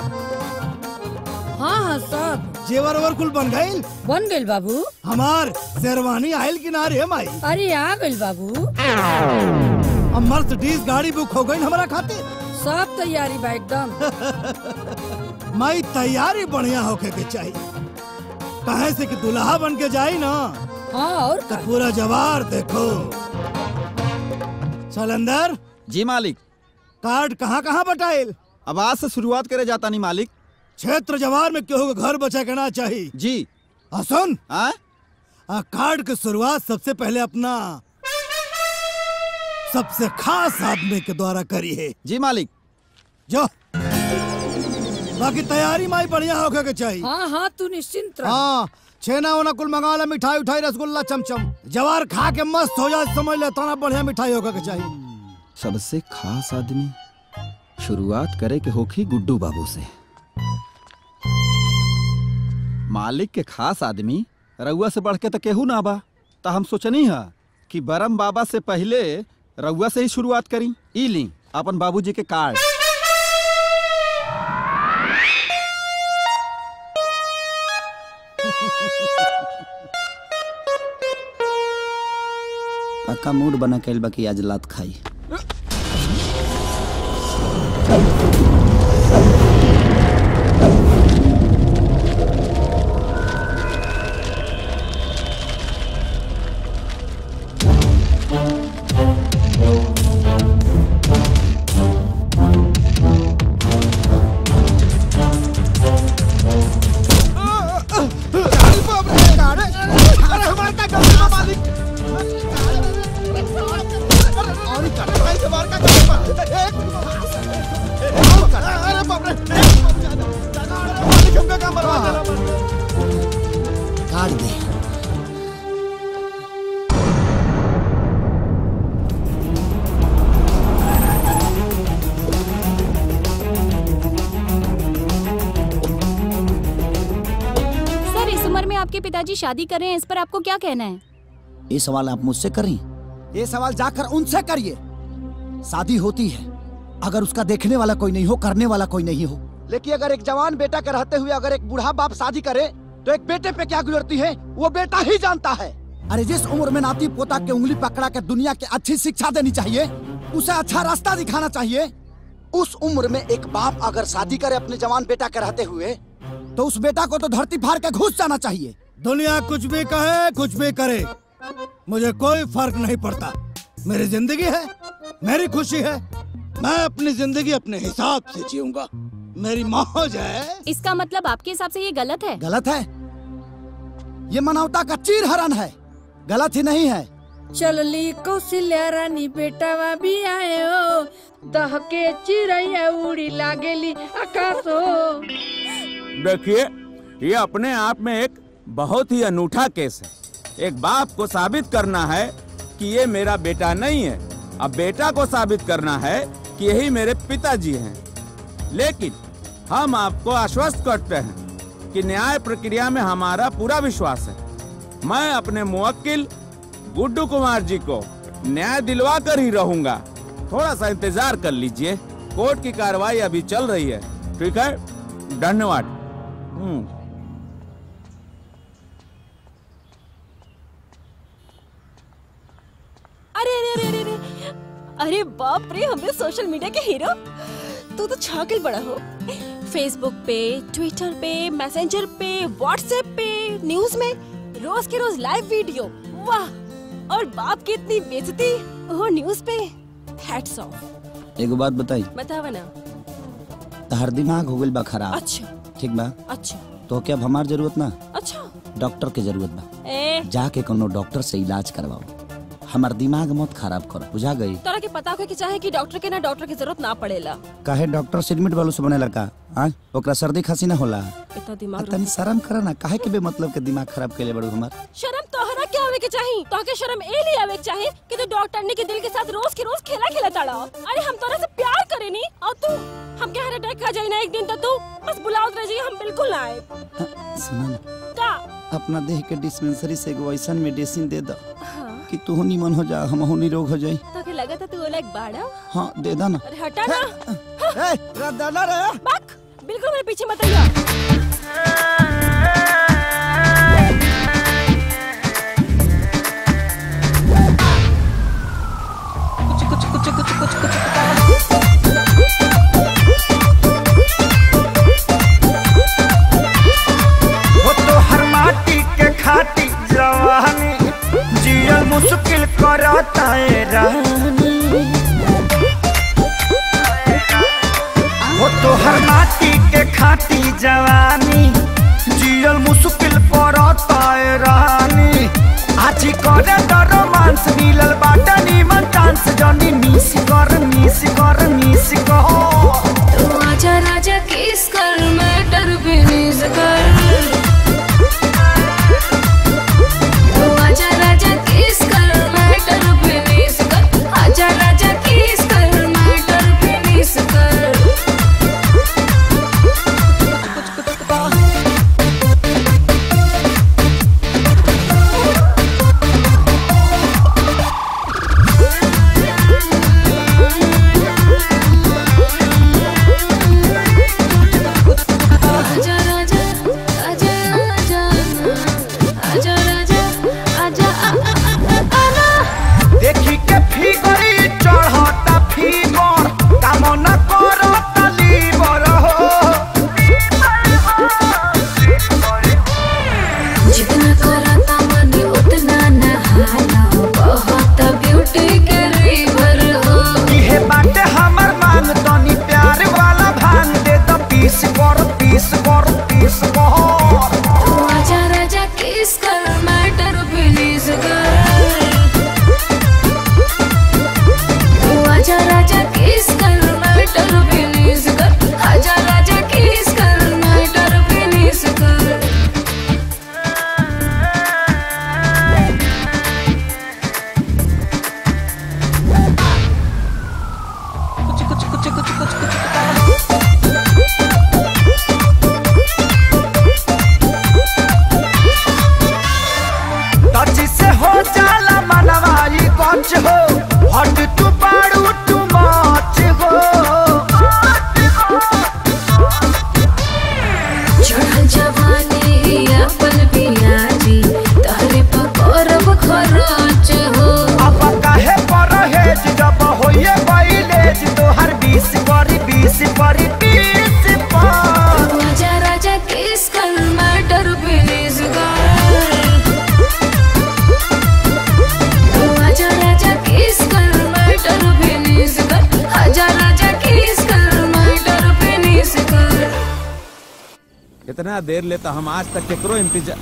Speaker 1: हाँ हाँ सब।
Speaker 10: जेवर वर कुल बन गई?
Speaker 1: बन गई बाबू।
Speaker 10: हमार शेरवानी आयल कि ना रे माई?
Speaker 1: अरे आ गई बाबू।
Speaker 10: अब मर्सिडीज गाड़ी बुक हो गई हमारा खातिर।
Speaker 1: सब तैयारी बा एकदम।
Speaker 10: माई तैयारी बढ़िया होके के चाहिए, कहे से कि दुल्हा बन के जाई ना।
Speaker 1: हाँ और
Speaker 10: तो पूरा जवार देखो। चल अंदर।
Speaker 16: जी मालिक।
Speaker 10: कार्ड कहाँ कहाँ बटाइल?
Speaker 16: अब आज से शुरुआत करे जाता नहीं मालिक।
Speaker 10: क्षेत्र जवार में क्यों घर बचा के ना चाहिए?
Speaker 16: जी।
Speaker 10: आ सुन,
Speaker 16: आ?
Speaker 10: आ कार्ड की शुरुआत सबसे पहले अपना सबसे खास आदमी के द्वारा करी है।
Speaker 16: जी मालिक।
Speaker 10: जो बाकी तैयारी माई बढ़िया होके के चाहिए।
Speaker 1: हाँ हाँ तू निश्चिंत रह।
Speaker 10: हाँ, छेना वना कुल मंगा ला, मिठाई उठाई, रसगुल्ला, चमचम। जवार खा के मस्त हो जाए, समझ ले तना बढ़िया मिठाई होके के चाहिए।
Speaker 16: सबसे खास आदमी शुरुआत करे के होखी गुड्डू बाबू से। मालिक के खास आदमी रउआ से बढ़ के तो केहू ना बा। तो हम सोचनी है कि बरम बाबा से पहले रउआ से ही शुरुआत करी। ई ली अपन बाबूजी के कार्ड।
Speaker 6: पक्का मूड बना के बाकी आज लात खाई। काट दे।
Speaker 14: सर, इस उम्र में आपके पिताजी शादी कर रहे हैं, इस पर आपको क्या कहना है?
Speaker 6: ये सवाल आप मुझसे करिए, ये सवाल जाकर उनसे करिए। शादी होती है अगर उसका देखने वाला कोई नहीं हो, करने वाला कोई नहीं हो। लेकिन अगर एक जवान बेटा के रहते हुए अगर एक बूढ़ा बाप शादी करे तो एक बेटे पे क्या गुजरती है वो बेटा ही जानता है। अरे जिस उम्र में नाती पोता के उंगली पकड़ा के दुनिया की अच्छी शिक्षा देनी चाहिए, उसे अच्छा रास्ता दिखाना चाहिए, उस उम्र में एक बाप अगर शादी करे अपने जवान बेटा के रहते हुए तो उस बेटा को तो धरती फाड़ के घुस जाना चाहिए।
Speaker 10: दुनिया कुछ भी कहे कुछ भी करे, मुझे कोई फर्क नहीं पड़ता। मेरी जिंदगी है, मेरी खुशी है, मैं अपनी जिंदगी अपने हिसाब से जीऊंगा। मेरी मौज है।
Speaker 14: इसका मतलब आपके हिसाब से ये गलत है?
Speaker 6: गलत है, ये मानवता का चीर हरण है, गलत ही नहीं है।
Speaker 1: चलली कौशल्या रानी बेटावा भी आए हो, दहके चिड़ैया उड़ी लागेली आकाश हो।
Speaker 20: देखिए, ये अपने आप में एक बहुत ही अनूठा केस है। एक बाप को साबित करना है कि ये मेरा बेटा नहीं है, अब बेटा को साबित करना है कि यही मेरे पिताजी हैं। लेकिन हम आपको आश्वस्त करते हैं कि न्याय प्रक्रिया में हमारा पूरा विश्वास है। मैं अपने मुवक्किल गुड्डू कुमार जी को न्याय दिलवा कर ही रहूंगा। थोड़ा सा इंतजार कर लीजिए, कोर्ट की कार्रवाई अभी चल रही है। ठीक है, धन्यवाद।
Speaker 5: अरे अरे अरे अरे अरे बाप रे, हमें सोशल मीडिया के हीरो। तू तो छागल बड़ा हो। फेसबुक पे, ट्विटर पे, मैसेंजर पे, व्हाट्सएप पे, न्यूज में रोज के रोज लाइव वीडियो। वाह, और बाप की इतनी बेइज्जती वो न्यूज पे। Hats off.
Speaker 6: एक बात बताई,
Speaker 5: बतावा ना।
Speaker 6: तहर दिमाग हो गइल बा खराब।
Speaker 5: अच्छा
Speaker 6: ठीक बा।
Speaker 5: अच्छा
Speaker 6: तो क्या अब हमार जरूरत ना,
Speaker 5: अच्छा
Speaker 6: डॉक्टर के जरूरत बा।
Speaker 5: ए
Speaker 6: जाके कोनो डॉक्टर से इलाज करवाओ, हमार दिमाग मत खराब करो, बुझा गई?
Speaker 5: तोरा के पता होके कि चाहे कि डॉक्टर के ना डॉक्टर की जरूरत ना पड़ेला।
Speaker 6: काहे डॉक्टर सिरमिट वालों से बनेला का? हां, ओकरा सर्दी खांसी ना होला।
Speaker 5: इतना दिमाग
Speaker 6: तनी शर्म करा ना, काहे के बे मतलब के दिमाग खराब केले बड़ू हमार।
Speaker 5: शर्म तोहरा क्या आवे के चाही? तो के शर्म ए ले आवे के चाही कि तू डॉक्टर ने के दिल के साथ रोज के रोज खेला खेला ताड़ा। अरे हम तोरा से प्यार करे नी और तू हम के हार्ट अटैक खा जाई ना एक दिन, तो तू बस बुलाओ रह जाई, हम बिल्कुल ना आए।
Speaker 6: सुना ना,
Speaker 5: का
Speaker 6: अपना देह के डिस्पेंसरी से एगो ऐसन मेडिसिन दे दो कि तू निमन हो जा, हम निरोग हो जाई।
Speaker 5: तो के लगा था तू ओला एक बाड़ा।
Speaker 6: हां दे दा ना।
Speaker 5: अरे हटा ना।
Speaker 6: ए रदाना रे,
Speaker 5: बक बिल्कुल मेरे पीछे मत आइया। कुछ कुछ कुछ कुछ कुछ कुछ
Speaker 8: वो तो हर माटी के खाटी जवानी जियल मुश्किल करता है रानी। वो तो हर माटी के खाटी जवानी जियल मुश्किल करता है रानी। आज करे तो रोमांस मिलल बाटा नीमन चांस, जनी मिस कर मिस कर मिस कर।
Speaker 7: तू आजा राजा किस कर, मैटर फिनिश कर। तू आजा राजा किस कर, मैटर फिनिश कर। आजा राजा किस कर, मैटर फिनिश कर। करता मन उतना नहाला बहुत ब्यूटी के रिवर हो
Speaker 8: इहे बाटे हमर मांग तनी प्यार वाला भांग दे तो पीस कर पीस कर पीस कर
Speaker 7: तू आजा राजा किस कर मैटर प्लीज कर तू आजा राजा किस कर मैटर प्लीज कर आजा राजा किस कर मैटर प्लीज कर
Speaker 8: टच से हो जाला मनवाई कच हो हट तू पाड़ू तू मच हो
Speaker 7: चढ़ल जवानी अपन पियाजी तहरे पकड़ब खरोच हो
Speaker 8: अब काहे परहेज जब होइए बैलेज तोहर बीस पर बीस पर बीस पर
Speaker 7: तू आजा राजा किस कर मैटर प्लीज कर तू आजा राजा किस कर मैटर प्लीज कर आजा राजा किस कर मैटर प्लीज कर
Speaker 20: इतना देर लेता हम आज तक केकरो इंतजार।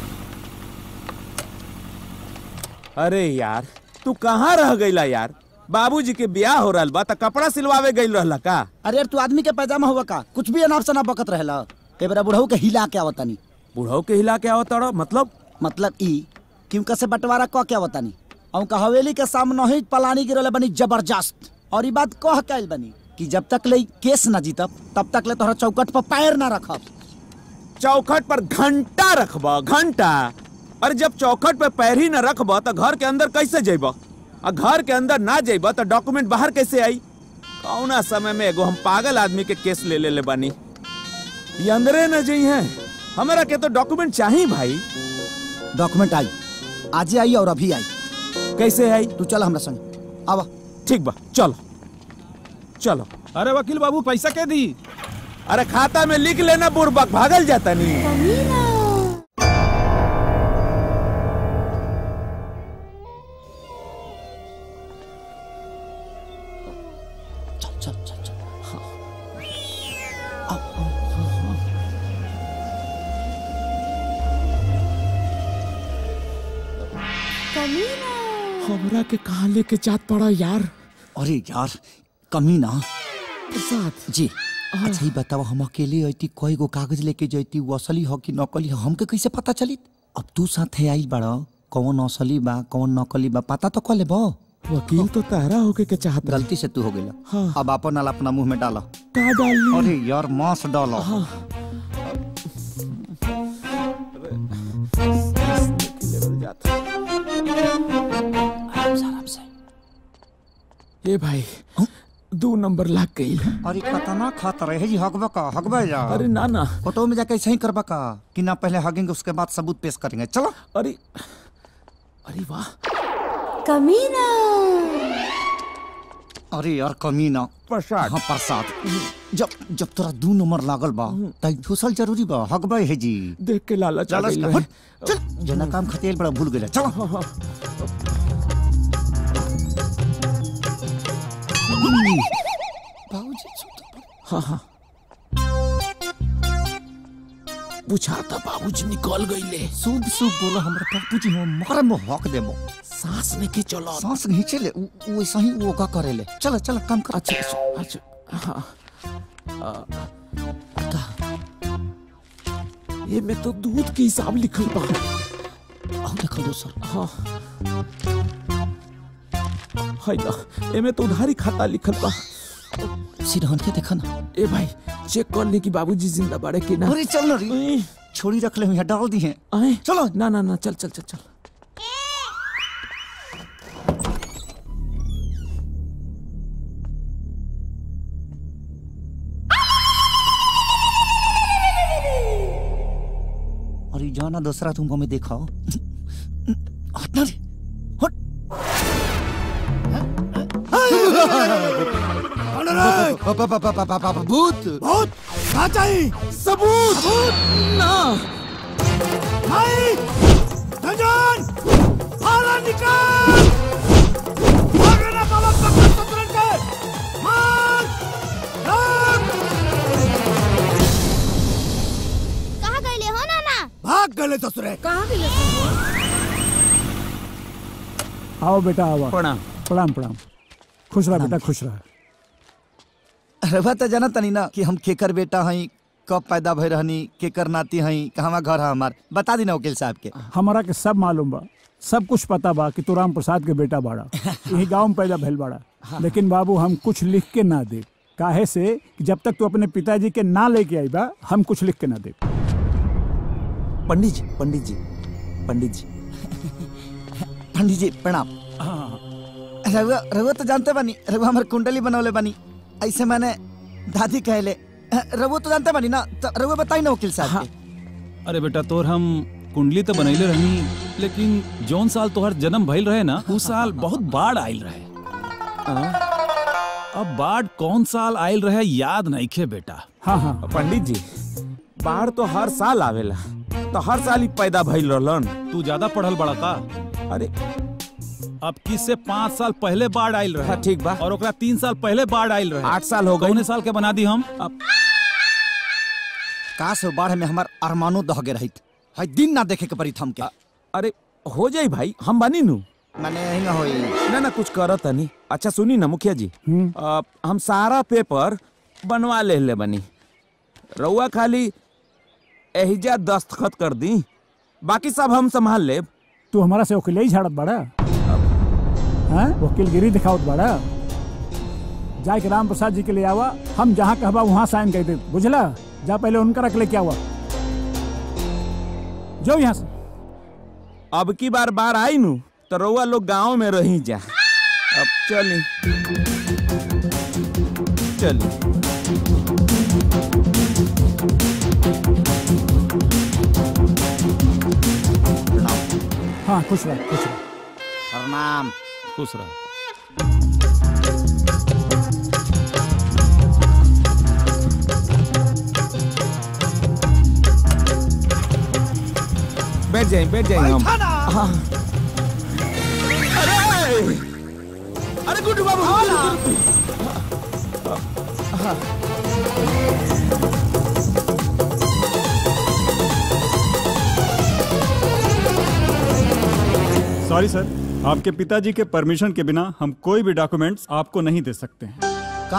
Speaker 20: अरे यार तू कहाँ रह गईला यार? बाबूजी के ब्याह हो रहल बा त कपड़ा सिलवावे गईल रहला का?
Speaker 6: अरे यार तू आदमी के पैजामा हुआ का कुछ भी अनाप शनाप बकत रहेला। ए बेरा बुढ़ऊ के हिला के आवतानी।
Speaker 20: बुढ़ऊ के हिला के आवताड़ो मतलब?
Speaker 6: मतलब ई क्यों कसे बंटवारा क के आवतानी। औ का हवेली के सामने ही पलानी गिरले बनी जबरदस्त और ई बात कह कैल बनी कि जब तक ले केस ना जीतब तब तक ले तोहरा चौकट पर पैर ना रखब।
Speaker 20: चौखट पर घंटा रखबा घंटा? अरे जब चौखट पे पैर ही न रखबा तो घर के अंदर कैसे जेबा? और घर के अंदर ना जेबा तो डॉक्यूमेंट बाहर कैसे आई? कौना समय में एगो हम पागल आदमी के केस ले ले ले बानी। ये अंदरे न जई है हमारा के तो डॉक्यूमेंट चाहिए भाई।
Speaker 6: डॉक्यूमेंट आई आज आई और अभी आई।
Speaker 20: कैसे आई?
Speaker 6: तू चल हमरा संग आवा।
Speaker 20: ठीक बा चलो चलो।
Speaker 15: अरे वकील बाबू पैसा के दी?
Speaker 20: अरे खाता में लिख लेना बुड़बक भागल जाता नहीं।
Speaker 6: चल चल चल चल हाँ।
Speaker 20: हमरा के कहाँ लेके जात पड़ा यार?
Speaker 6: अरे यार कमीना
Speaker 20: साथ
Speaker 6: जी। अच्छा ही बताओ हम अकेले अइती कोई गो कागज लेके जइती वो असली हो कि नकली हो हमके कैसे पता चली? अब तू साथे आई बड़ा कौन असली बा कौन नकली बा पता तो कर लेबो।
Speaker 20: वकील तो तारा होके के चाहत।
Speaker 6: गलती से तू हो गइला। हाँ। अब अपन नाल अपना मुंह में डाला।
Speaker 20: का डाली?
Speaker 6: अरे यार मांस डालो।
Speaker 20: हाँ। आराम से। ये भाई दो नंबर लाग गई।
Speaker 6: अरे खतना खाता रहे जी हकबा का हकबा जा।
Speaker 20: अरे ना ना
Speaker 6: फोटो में जाके सही करबा का कि ना पहले हगेंगे उसके बाद सबूत पेश करेंगे। चलो।
Speaker 20: अरे अरे वाह
Speaker 11: कमीना।
Speaker 6: अरे यार कमीना
Speaker 20: प्रसाद।
Speaker 6: हाँ प्रसाद। जब जब तोरा दो नंबर लागल बा तई ठूसल जरूरी बा हकबा है जी।
Speaker 20: देख के लालच आ गइल।
Speaker 6: हट चल जना काम खतेल बड़ा भूल गइला। चलो।
Speaker 20: हाँ हाँ। हाँ हाँ पूछा था बाबूजी निकल गईले।
Speaker 6: शुभ शुभ बोलो हमरा बाबूजी हम मारे में हक देबो।
Speaker 20: सांस ने के चलो।
Speaker 6: सांस खींचे ले वैसा ही वो का करे ले। चलो चलो काम कर।
Speaker 20: अच्छा अच्छा अच्छा हाँ ये में तो दूध के हिसाब लिखल बा।
Speaker 6: आओ देखो दोसर।
Speaker 20: हाँ है ना ए में तो उधारी खाता लिखल बा।
Speaker 6: सिरहन के देखा ना।
Speaker 20: ए भाई चेक कर ले कि बाबूजी जिंदा बाड़े कि ना।
Speaker 6: अरे चल ना रे छोड़ी रख ले यहाँ डाल दी है।
Speaker 20: चलो ना ना ना चल चल चल चल।
Speaker 6: अरे जाना दूसरा तुमको मैं देखा हट ना रे हट।
Speaker 10: भूत भूत कहाँ चाहिए?
Speaker 20: सबूत ना
Speaker 10: भाई गए ससुरे?
Speaker 1: कहाँ गेले?
Speaker 12: आओ बेटा आओ।
Speaker 20: प्रणाम
Speaker 12: प्रणाम प्रणाम। खुश रहा बेटा खुश रहा।
Speaker 6: रवा तो जाना तनी ना कि हम केकर बेटा हई, कब पैदा भई रहनी, केकर नाती हई, कहवा घर है हमार, बता दी ना वकील साहब के।
Speaker 12: हमारा के सब मालूम बा, सब कुछ पता बा कि तू राम प्रसाद के बेटा बाड़ा, यही गांव में पैदा भइल बाड़ा। लेकिन बाबू हम कुछ लिख के ना दे, काहे से कि जब तक तू अपने पिताजी के ना लेके आई बा हम कुछ लिख के ना दे।
Speaker 6: पंडित जी पंडित जी पंडित जी पंडित जी प्रणाम। रघुआ रघुआ तो जानते बानी, रघुआ हमारे कुंडली बनौले बानी, ऐसे मैंने दादी कहले। रघुआ तो जानते बानी ना, तो रघुआ बताई ना वकील साहब के।
Speaker 15: अरे बेटा तोर हम कुंडली तो बनैले रही, लेकिन जौन साल तोहर जन्म भइल रहे ना उस साल बहुत बाढ़ आयल रहे। अब बाढ़ कौन साल आयल रहे याद नहीं खे बेटा।
Speaker 20: हाँ हाँ पंडित जी, बाढ़ तो हर साल आवेला, तो हर साल ही पैदा भइल रहलन।
Speaker 15: तू ज्यादा पढ़ल बड़ा का?
Speaker 20: अरे
Speaker 15: अब किससे पाँच साल पहले बाढ़ आयल रहे।
Speaker 20: हाँ, ठीक बा।
Speaker 15: और ओकरा तीन साल पहले बाढ़ आयल रहे।
Speaker 20: आठ साल हो गए।
Speaker 15: कौने साल के बना दी हम? अब
Speaker 6: काश बाढ़ में हमार अरमानो दह गे रहित, हई दिन ना देखे के पड़ी थम के।
Speaker 20: अरे हो जाई भाई, हम बनी नू
Speaker 6: माने हिंगा होई
Speaker 20: ना ना कुछ करत नहीं। अच्छा सुनी ना मुखिया जी, आ, हम सारा पेपर बनवा ले ले बनी, रउआ खाली एहिजा दस्तखत कर दी, बाकी सब हम संभाल ले।
Speaker 12: तू हमारा से वकील ही झाड़त बड़ा, हाँ वकीलगिरी दिखावत बड़ा। जाके राम प्रसाद जी के लिए आवा, हम जहाँ कहबा वहाँ साइन कर दे, बुझला? जा पहले उनका रख ले क्या हुआ, जो यहाँ से।
Speaker 20: अब की बार बार आई नू तो रउआ लोग गांव में रही जा। अब चली चली
Speaker 12: हाँ खुश रह खुश रह।
Speaker 6: प्रणाम।
Speaker 15: खुश रह।
Speaker 20: बैठ जाए बैठ जाए हम। हाँ। अरे अरे गुड्डू बाबू हाँ।
Speaker 3: सॉरी सर, आपके पिताजी के परमिशन के बिना हम कोई भी डॉक्यूमेंट्स आपको नहीं दे सकते हैं।
Speaker 6: का?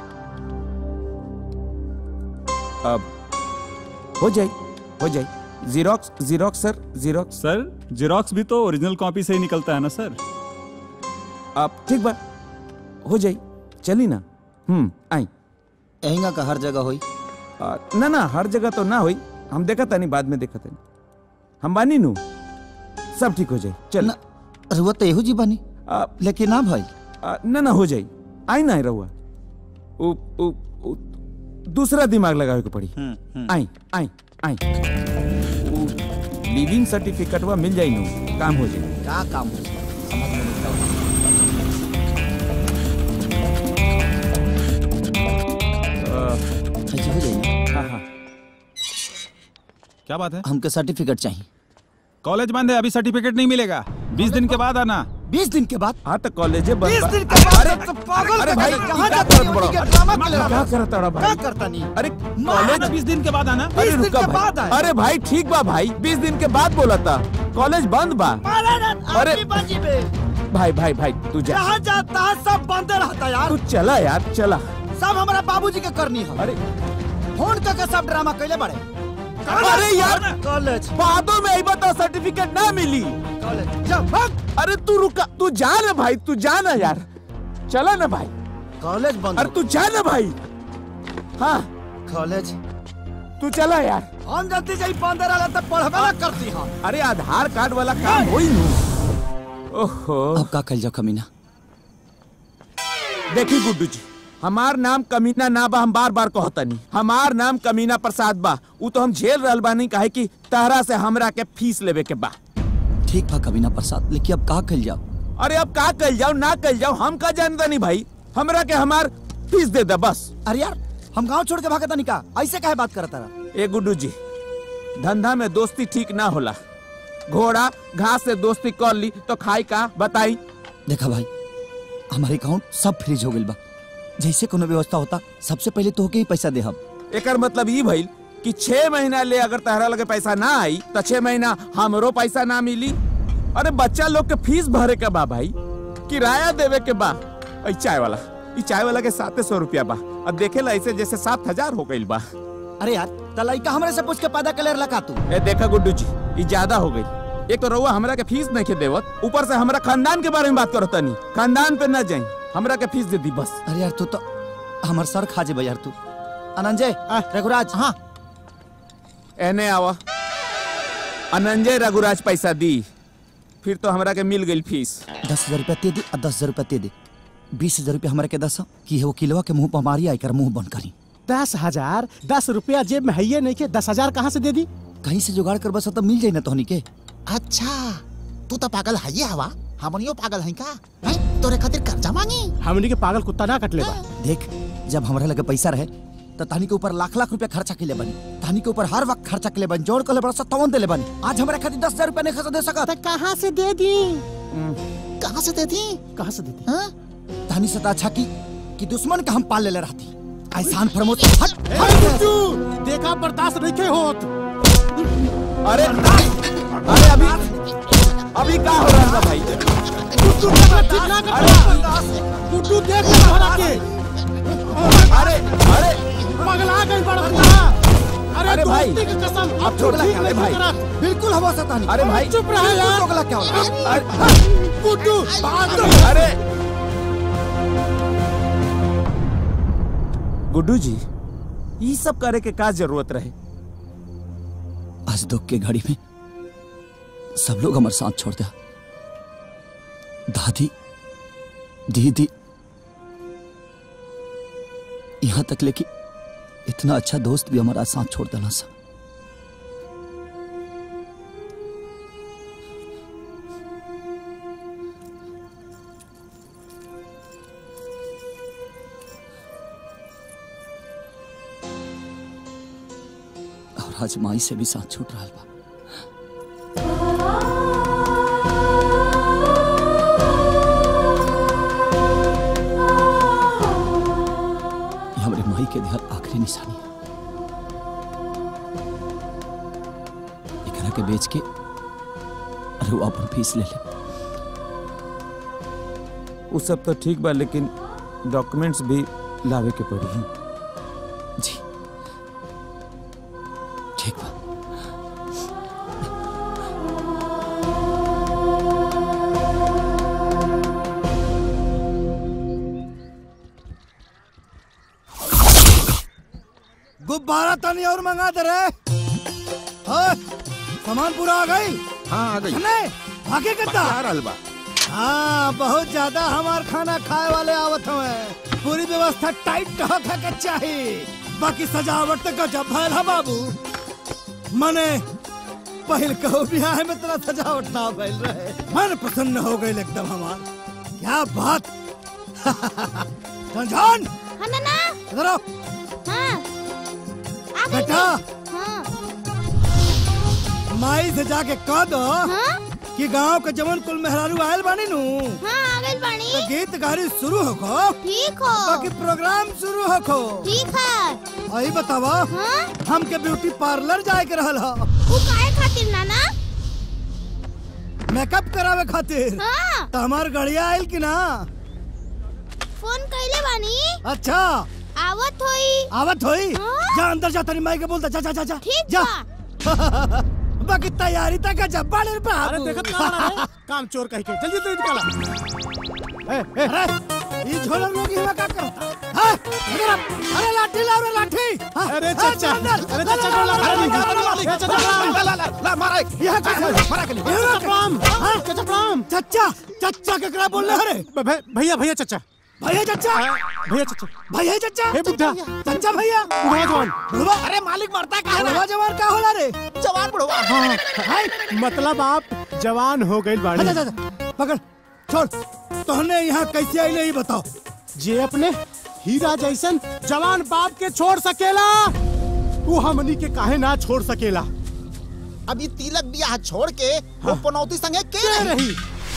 Speaker 20: अब हो जाए हो जाए xerox xerox sir xerox
Speaker 3: sir xerox भी तो ओरिजिनल कॉपी से ही निकलता है ना सर।
Speaker 20: आप ठीक बात हो जाए, चली ना। हम्म आई
Speaker 6: एहिंगा का हर जगह होई
Speaker 20: आ, ना ना हर जगह तो ना होई, हम देखा था नहीं, बाद में देखा था नहीं। हम बानी नू सब ठीक हो जाए। चल
Speaker 6: रहुआ तो एहू जी बानी, लेकिन ना भाई
Speaker 20: आ, ना ना हो जाए, आई ना रहुआ उ, उ, उ, दूसरा दिमाग लगावे के पड़ी। आई आई आई लिविंग सर्टिफिकेट वा मिल जाई नू, काम हो जाए।
Speaker 6: का काम हो जाए समझ में नहीं आता। हो जाए।
Speaker 20: हाँ हाँ
Speaker 15: क्या बात है?
Speaker 6: हमके सर्टिफिकेट चाहिए।
Speaker 15: कॉलेज बंद है, अभी सर्टिफिकेट नहीं मिलेगा, बीस दिन के बाद आना।
Speaker 6: बीस दिन के बाद?
Speaker 20: हाँ तो कॉलेज बंद।
Speaker 6: बीस दिन के बाद? तो पागल
Speaker 20: अरे भाई
Speaker 6: कहाँ
Speaker 20: क्या
Speaker 6: जाता
Speaker 20: करत
Speaker 6: नहीं?
Speaker 20: बड़ो?
Speaker 6: उनकी ड्रामा के लिए
Speaker 20: क्या करता रहा भाई?
Speaker 6: क्या करता नहीं?
Speaker 20: अरे
Speaker 15: कॉलेज बीस दिन के बाद आना।
Speaker 20: अरे रुका भाई, अरे भाई ठीक बा भाई, बीस दिन के बाद बोला था, कॉलेज बंद बा।
Speaker 6: अरे
Speaker 20: भाई भाई भाई तू जा,
Speaker 6: जहाँ जाता है सब बंद रहता यार।
Speaker 20: तू चला यार चला।
Speaker 6: सब हमारा बाबूजी के करनी है।
Speaker 20: अरे
Speaker 6: फोन करके सब ड्रामा कैले बड़े।
Speaker 20: अरे यार
Speaker 6: कॉलेज
Speaker 20: बादों में आई बता सर्टिफिकेट ना मिली।
Speaker 6: कॉलेज जा भाग।
Speaker 20: अरे तू रुका, तू जा ना भाई, तू जा ना यार, चला ना भाई।
Speaker 6: कॉलेज बंद।
Speaker 20: अरे तू जा ना भाई। हाँ
Speaker 6: कॉलेज
Speaker 20: तू चला यार।
Speaker 6: हम जल्दी से बंद रहा तब पढ़बे ना करती हम।
Speaker 20: अरे आधार कार्ड वाला काम होई नू। ओहो
Speaker 6: अब का कल जाओ कमीना।
Speaker 20: देखी गुड्डू जी, हमार नाम कमीना ना बा, हम बार बार कहतनी, हमार नाम कमीना प्रसाद बा। वो तो हम झेल रहल बानी, काहे कि तहरा से हमरा के फीस लेवे के बा।
Speaker 6: ठीक बा कमीना प्रसाद, लेकिन अब का कल जाओ?
Speaker 20: अरे अब का कल जाओ ना कल जाओ हम का जानता नहीं भाई, हमरा के हमार फीस दे दे बस।
Speaker 6: अरे यार हम गांव छोड़ के भागता नहीं का, ऐसे काहे बात करता रहा?
Speaker 20: ए गुड्डू जी, धंधा में दोस्ती ठीक ना होला, घोड़ा घास से दोस्ती कर ली तो खाई का बताई।
Speaker 6: देखा भाई हमारे अकाउंट सब फ्रीज हो गइल बा, जैसे कोनो व्यवस्था होता सबसे पहले तो होके ही पैसा दे हम।
Speaker 20: एकर मतलब ई भइल कि छह महीना ले अगर तहरा लगे पैसा ना आई तो छह महीना हमरो पैसा ना मिली। अरे बच्चा लोग के फीस भरे के बा भाई, किराया देवे के बा। ई चाय वाला ई चाय वाला के सात सौ रुपया बा, अब देखे ला ऐसे जैसे सात हजार हो गई बा।
Speaker 6: अरे यार तलाइका हमरे से पूछ के पैदा कलेर लगा तू।
Speaker 20: ए देखा गुड्डू जी, ई ज्यादा हो गई। एक तो रउआ हमरा के फीस नहीं के देवत, ऊपर से हमरा खानदान के बारे में बात करत नहीं। खानदान पे ना जाई, हमरा के फीस दे दी बस।
Speaker 6: अरे यार तू तो हमर सर खा जेबे यार तू। अनंजय रघुराज, हाँ
Speaker 20: एने आवा। अनंजय रघुराज पैसा दी, फिर तो हमरा के मिल गई फीस।
Speaker 6: दस हजार रुपया दे दी और दस हजार रुपया दे दे। बीस हजार रुपया हमारे के दस की है वो किलवा के मुंह पर मारी आकर मुंह बंद करी।
Speaker 4: दस हजार दस रुपया जेब में है नहीं के दस हजार कहाँ से दे दी?
Speaker 6: कहीं से जुगाड़ कर बस तो मिल जाए ना तोहनी के।
Speaker 13: अच्छा तू तो पागल है ये हवा, हमनियो पागल है का? हैं तोरे खातिर कर्जा मांगी?
Speaker 4: हमनी के पागल कुत्ता ना कटले बा।
Speaker 6: देख जब हमारे लगे पैसा रहे तो तानी के ऊपर लाख लाख रुपया खर्चा के ले बनी, तानी के ऊपर हर वक्त खर्चा के ले बनी, जोड़ कर बड़ा तवन दे ले बनी। आज हमारे खातिर दस हजार रुपया नहीं खर्चा दे सका।
Speaker 4: कहाँ से दे दी?
Speaker 13: कहाँ से दे दी?
Speaker 4: कहाँ से दे दी?
Speaker 6: तानी से अच्छा की कि दुश्मन के हम पाल ले रहती। ऐसान प्रमोद हट
Speaker 4: हट देखा बर्दाश्त नहीं के होत।
Speaker 20: अरे अरे अभी अभी क्या हो रहा है भाई?
Speaker 4: गुड्डू ठीक ना कर। गुड्डू देख रहा के।
Speaker 20: अरे अरे
Speaker 4: पगला गई बड़ा। अरे
Speaker 20: अरे भाई
Speaker 4: की कसम
Speaker 20: अब छोड़ ला अरे भाई
Speaker 6: बिल्कुल हवा सतानी।
Speaker 20: अरे भाई
Speaker 4: चुप रह यार।
Speaker 6: पगला क्या हो?
Speaker 4: गुड्डू
Speaker 20: अरे गुड्डू जी ये सब करे के का जरूरत रहे?
Speaker 6: आज दुख के घड़ी में सब लोग हमारे साथ छोड़ दिया। दादी दीदी यहां तक लेके इतना अच्छा दोस्त भी हमारा साथ छोड़ देना सा। और आज माई से भी साथ छूट रहा बा। हमारे माई के देहल आखिरी निशानी है। एकरा के बेच के अरे वो अपन फीस ले ले।
Speaker 20: वो सब तो ठीक बा, लेकिन डॉक्यूमेंट्स भी लावे के पड़ी।
Speaker 6: जी ठीक बा।
Speaker 10: गुब्बारा तनी और मंगा दे रे। हाँ, सामान पूरा आ गई?
Speaker 20: हाँ आ गई।
Speaker 10: आगे कितना?
Speaker 20: हलवा।
Speaker 10: हाँ बहुत ज्यादा हमार खाना खाए वाले आवत हुए। पूरी व्यवस्था टाइट होके के चाहिए। बाकी सजावट तक जब भैल है बाबू। मने पहल कहो बियाह में तेरा सजावट ना भैल रहे। मन प्रसन्न हो गई एकदम हमार। क्या बात। संजान
Speaker 2: हाँ नाना।
Speaker 10: इधर आओ।
Speaker 2: हाँ
Speaker 10: बेटा
Speaker 2: हाँ
Speaker 10: माई से जाके कह दो
Speaker 2: हाँ? कि
Speaker 10: गांव के जवन कुल मेहरारू आयल बानी नु।
Speaker 2: हाँ आगल बानी।
Speaker 10: तो गीत गारी शुरू होको।
Speaker 2: ठीक हो।
Speaker 10: बाकी प्रोग्राम शुरू होको।
Speaker 2: ठीक है।
Speaker 10: आई बतावा
Speaker 2: हाँ?
Speaker 10: हमके ब्यूटी पार्लर जाए के रहल हो।
Speaker 2: वो काहे खातिर नाना?
Speaker 10: मेकअप करावे खातिर।
Speaker 2: हाँ?
Speaker 10: तो हमार गड़िया आयल की ना?
Speaker 2: फोन कइले बानी।
Speaker 10: अच्छा
Speaker 2: आवत होई।
Speaker 10: आवत होई?
Speaker 2: हाँ?
Speaker 10: जा अंदर जा, तनी माई के बोलता। जा जा जा जा।
Speaker 2: ठीक
Speaker 10: जा। बाकी तैयारी तक जब बाड़े पे।
Speaker 4: अरे देखत ना रहा है काम चोर कह के जल्दी जल्दी निकाला। ए ए
Speaker 10: अरे ये झोलर लोग ही का करता। हां अरे लाठी ला रे लाठी।
Speaker 4: अरे चाचा अरे चाचा को ला। अरे चाचा ला ला ला ला मारा।
Speaker 10: यहां का मारा के लिए। प्रणाम। हां चाचा प्रणाम। चाचा चाचा केकरा बोल रहे रे?
Speaker 4: भैया भैया चाचा
Speaker 10: भैया चाचा
Speaker 4: भैया चाचा
Speaker 10: भैया चाचा
Speaker 4: हे बुड्ढा
Speaker 10: चाचा भैया
Speaker 4: बुढ़वा जवान
Speaker 10: बुढ़वा।
Speaker 13: अरे मालिक मरता का है
Speaker 10: बुढ़वा जवान का होला रे?
Speaker 13: जवान बुढ़वा।
Speaker 10: हां
Speaker 4: मतलब आप जवान हो गए बाड़ी।
Speaker 10: पकड़ छोड़। तोहने यहाँ कैसे आइले ही बताओ।
Speaker 4: जे अपने हीरा जैसन जवान बाप के छोड़ सकेला वो हमनी के काहे ना छोड़ सकेला।
Speaker 13: अभी तिलक बियाह छोड़ के वो पनौती संगे के
Speaker 4: रही।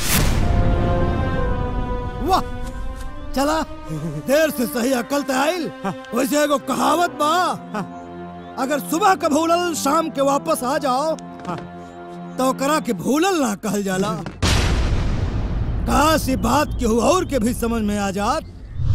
Speaker 10: वाह चला देर से सही अकल ते आइल। वैसे एगो कहावत बा, अगर सुबह का भूलल शाम के वापस आ जाओ तो करा के भूलल ना कहल जाला। काश ये बात केहू और के भी समझ में आ जात।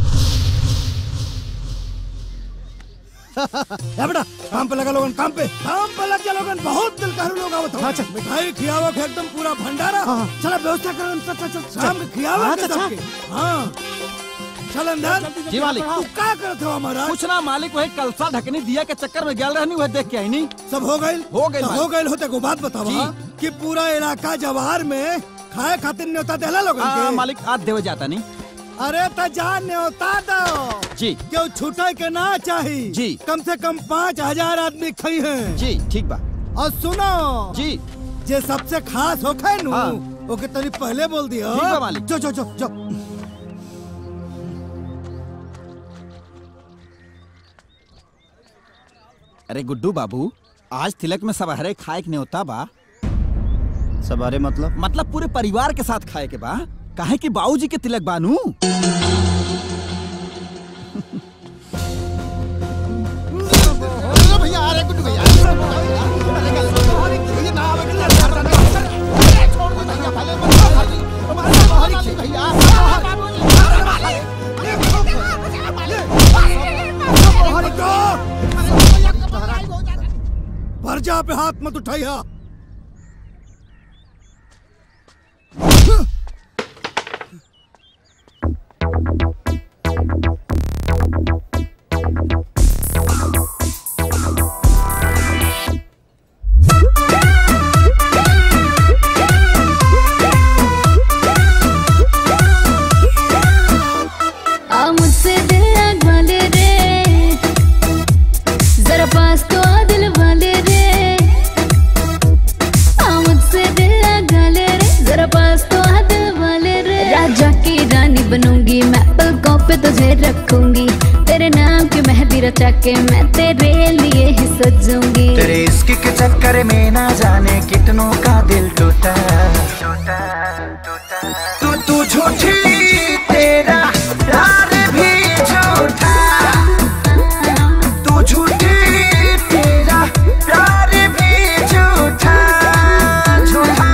Speaker 10: या बेटा काम पे लगा लोगन, काम पे काम पे लग जा लोगन। बहुत दिल कहरू लोग आवत हो। अच्छा मिठाई खियावा के एकदम पूरा भंडारा। चला व्यवस्था कर, चल चल चल शाम के खियावा के सबके। हां चल अंदर।
Speaker 16: जी मालिक।
Speaker 10: तू का करत हो हमारा?
Speaker 16: कुछ ना मालिक, वही कलसा ढकनी दिया के चक्कर में गेल रहनी, वह देख के आई नहीं।
Speaker 10: सब हो गइल?
Speaker 16: हो गइल
Speaker 10: हो गइल होते को बात बतावा कि पूरा इलाका जवाहर में खाए खातिर न्योता देला लोगन के।
Speaker 16: मालिक आज देवे जाता नहीं।
Speaker 10: अरे तो जान न्योता दो
Speaker 16: जी।
Speaker 10: क्यों छूटे के ना चाहिए
Speaker 16: जी।
Speaker 10: कम से कम पाँच हजार आदमी खाई हैं
Speaker 16: जी। ठीक बा।
Speaker 10: और सुनो
Speaker 16: जी,
Speaker 10: जे सबसे खास हो खाए नु
Speaker 16: हाँ।
Speaker 10: ओके तनी पहले बोल दियो।
Speaker 16: ठीक बा मालिक।
Speaker 10: जो जो जो जो
Speaker 16: अरे गुड्डू बाबू, आज तिलक में सवारे खाए के न्योता बा।
Speaker 4: सवारे मतलब?
Speaker 16: मतलब पूरे परिवार के साथ खाए के बा। काहे कि बाबूजी के तिलक बानू।
Speaker 13: भैया अरे गुड्डू भैया
Speaker 10: पर्जा पे हाथ मत उठाइया।
Speaker 7: तुझे रखूंगी तेरे नाम की मेहंदी रचा के मैं तेरे लिए ही सजूंगी।
Speaker 8: तेरे इश्क के चक्कर में ना जाने कितनों का दिल टूटा तू तू झूठी तेरा प्यार भी झूठा तू झूठी तेरा प्यार भी झूठा झूठा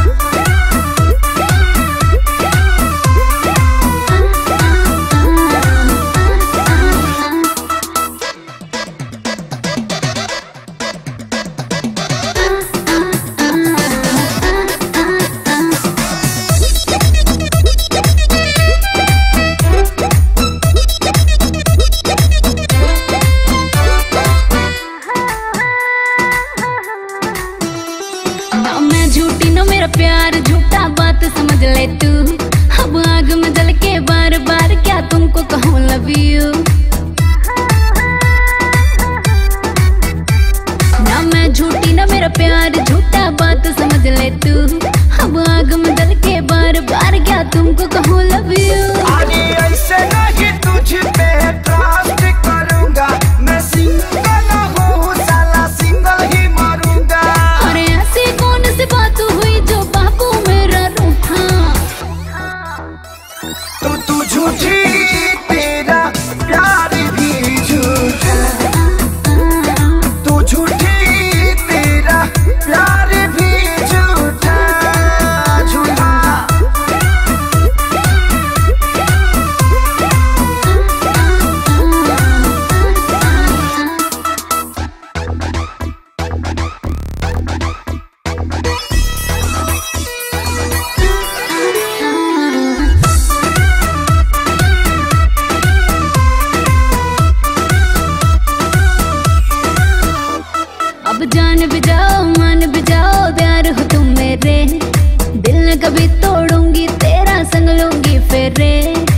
Speaker 7: प्यार झूठा बात समझ ले तू। अब आग में जल के बार बार क्या तुमको कहूँ लव यू। ना मैं झूठी ना मेरा प्यार झूठा बात समझ ले तू। अब आग में जल के बार बार क्या तुमको कहूँ लव यू।
Speaker 8: अरे ऐसे नहीं तुझ पे ट्रस्ट करूंगा मैं सिंगल हूँ साला सिंगल ही मरूंगा।
Speaker 7: अरे ऐसी कौन सी बात हुई जो बापू मेरा रूठा।
Speaker 8: तू तू झूठी तेरा प्यार भी झूठा तू झूठी तेरा प्यार भी झूठा झूठा।
Speaker 7: अब जान भी जाओ मान भी जाओ प्यार हो तुम मेरे। दिल न कभी तोड़ूंगी तेरा संग लूंगी फेरे।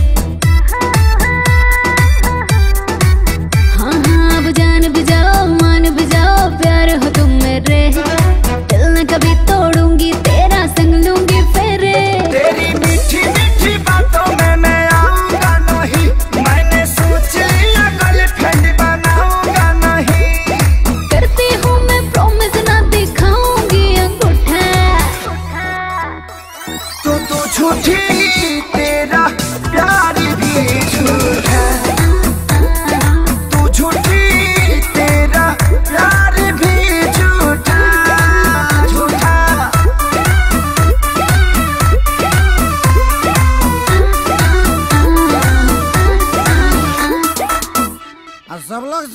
Speaker 7: हाँ हाँ अब जान भी जाओ मान भी जाओ प्यार हो तुम मेरे। दिल न कभी तोड़ूंगी तेरा संग लूंगी फेरे।
Speaker 8: तेरी मीठी मीठी बातों में मैं आऊंगा नहीं मैंने सोच लिया गर्लफ्रेंड बनाऊंगा नहीं।
Speaker 7: करती हूँ मैं प्रॉमिस ना दिखाऊंगी अंगूठा।
Speaker 8: तू तू झूठी तेरा प्यार भी झूठा तू झूठी तेरा प्यार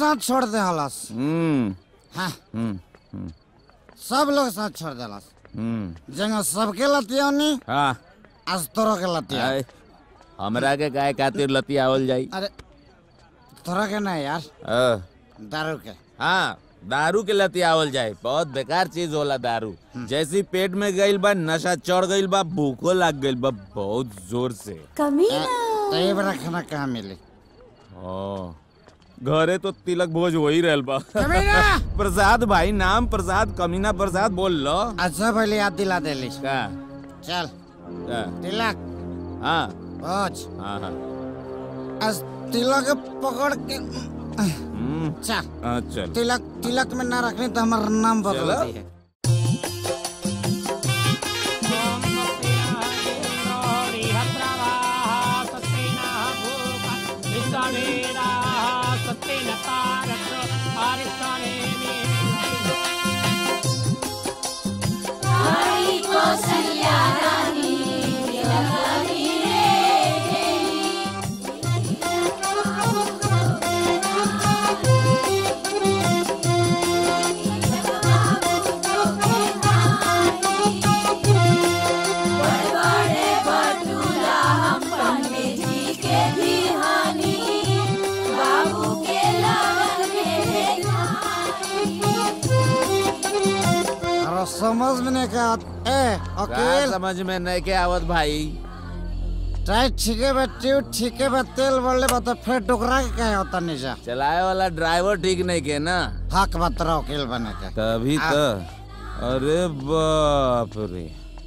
Speaker 9: साथ छोड़ दे हलस।
Speaker 20: हम्म
Speaker 9: हाँ
Speaker 20: हम्म हम्म,
Speaker 9: सब लोग साथ छोड़ देलस।
Speaker 20: हम्म
Speaker 9: जंग सबके लतियौनी
Speaker 20: हाँ
Speaker 9: आज तोरा के लतिया।
Speaker 20: आय, हमरा के गाय खातिर लतियावल जाई।
Speaker 9: अरे तोरा के नहीं यार,
Speaker 20: अ,
Speaker 9: दारू के।
Speaker 20: हाँ दारू के लतियावल जाए, बहुत बेकार चीज होला दारू। जैसी पेट में गइल बा नशा चढ़ गइल बा, भूखो लग गइल बा बहुत जोर से।
Speaker 9: कमीना। तो ये बड़ा खाना कहाँ मिले?
Speaker 20: ओ, घरे तो तिलक भोज हो ही रहल बा।
Speaker 9: कमीना।
Speaker 20: प्रसाद भाई, नाम प्रसाद, कमीना प्रसाद बोल लो।
Speaker 9: अच्छा पहले याद दिला दे ली।
Speaker 20: का?
Speaker 9: चल
Speaker 20: का?
Speaker 9: तिलक।
Speaker 20: हाँ
Speaker 9: भोज।
Speaker 20: हाँ हाँ
Speaker 9: आज तिलक पकड़ के चल।
Speaker 20: हाँ, चल।
Speaker 9: तिलक तिलक में ना रखनी तो हमारा नाम बदल दी है। समझ में नहीं क्या ए
Speaker 20: का समझ में नहीं के आवत भाई।
Speaker 9: टाइट ठीके बा ट्यूब ठीके बा तेल बढ़ले बा तो फिर टुकरा के क्या होता नीचा।
Speaker 20: चलाए वाला ड्राइवर ठीक नहीं के ना।
Speaker 9: हक बतरा वकील बने के।
Speaker 20: तभी तो। अरे बाप रे।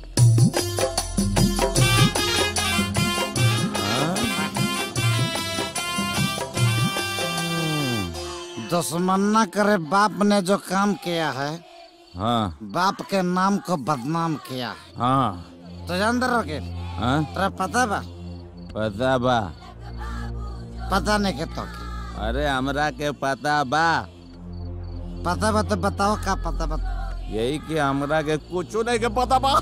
Speaker 9: दुश्मन करे बाप ने जो काम किया है,
Speaker 20: हाँ
Speaker 9: बाप के नाम को बदनाम किया।
Speaker 20: हाँ
Speaker 9: तो अंदर रखे।
Speaker 20: हाँ
Speaker 9: तेरा पता बा?
Speaker 20: पता बा।
Speaker 9: पता नहीं के तो।
Speaker 20: अरे हमरा के पता बा।
Speaker 9: पता बा तो बताओ का पता बा?
Speaker 20: यही कि हमरा के कुछ नहीं के पता बा।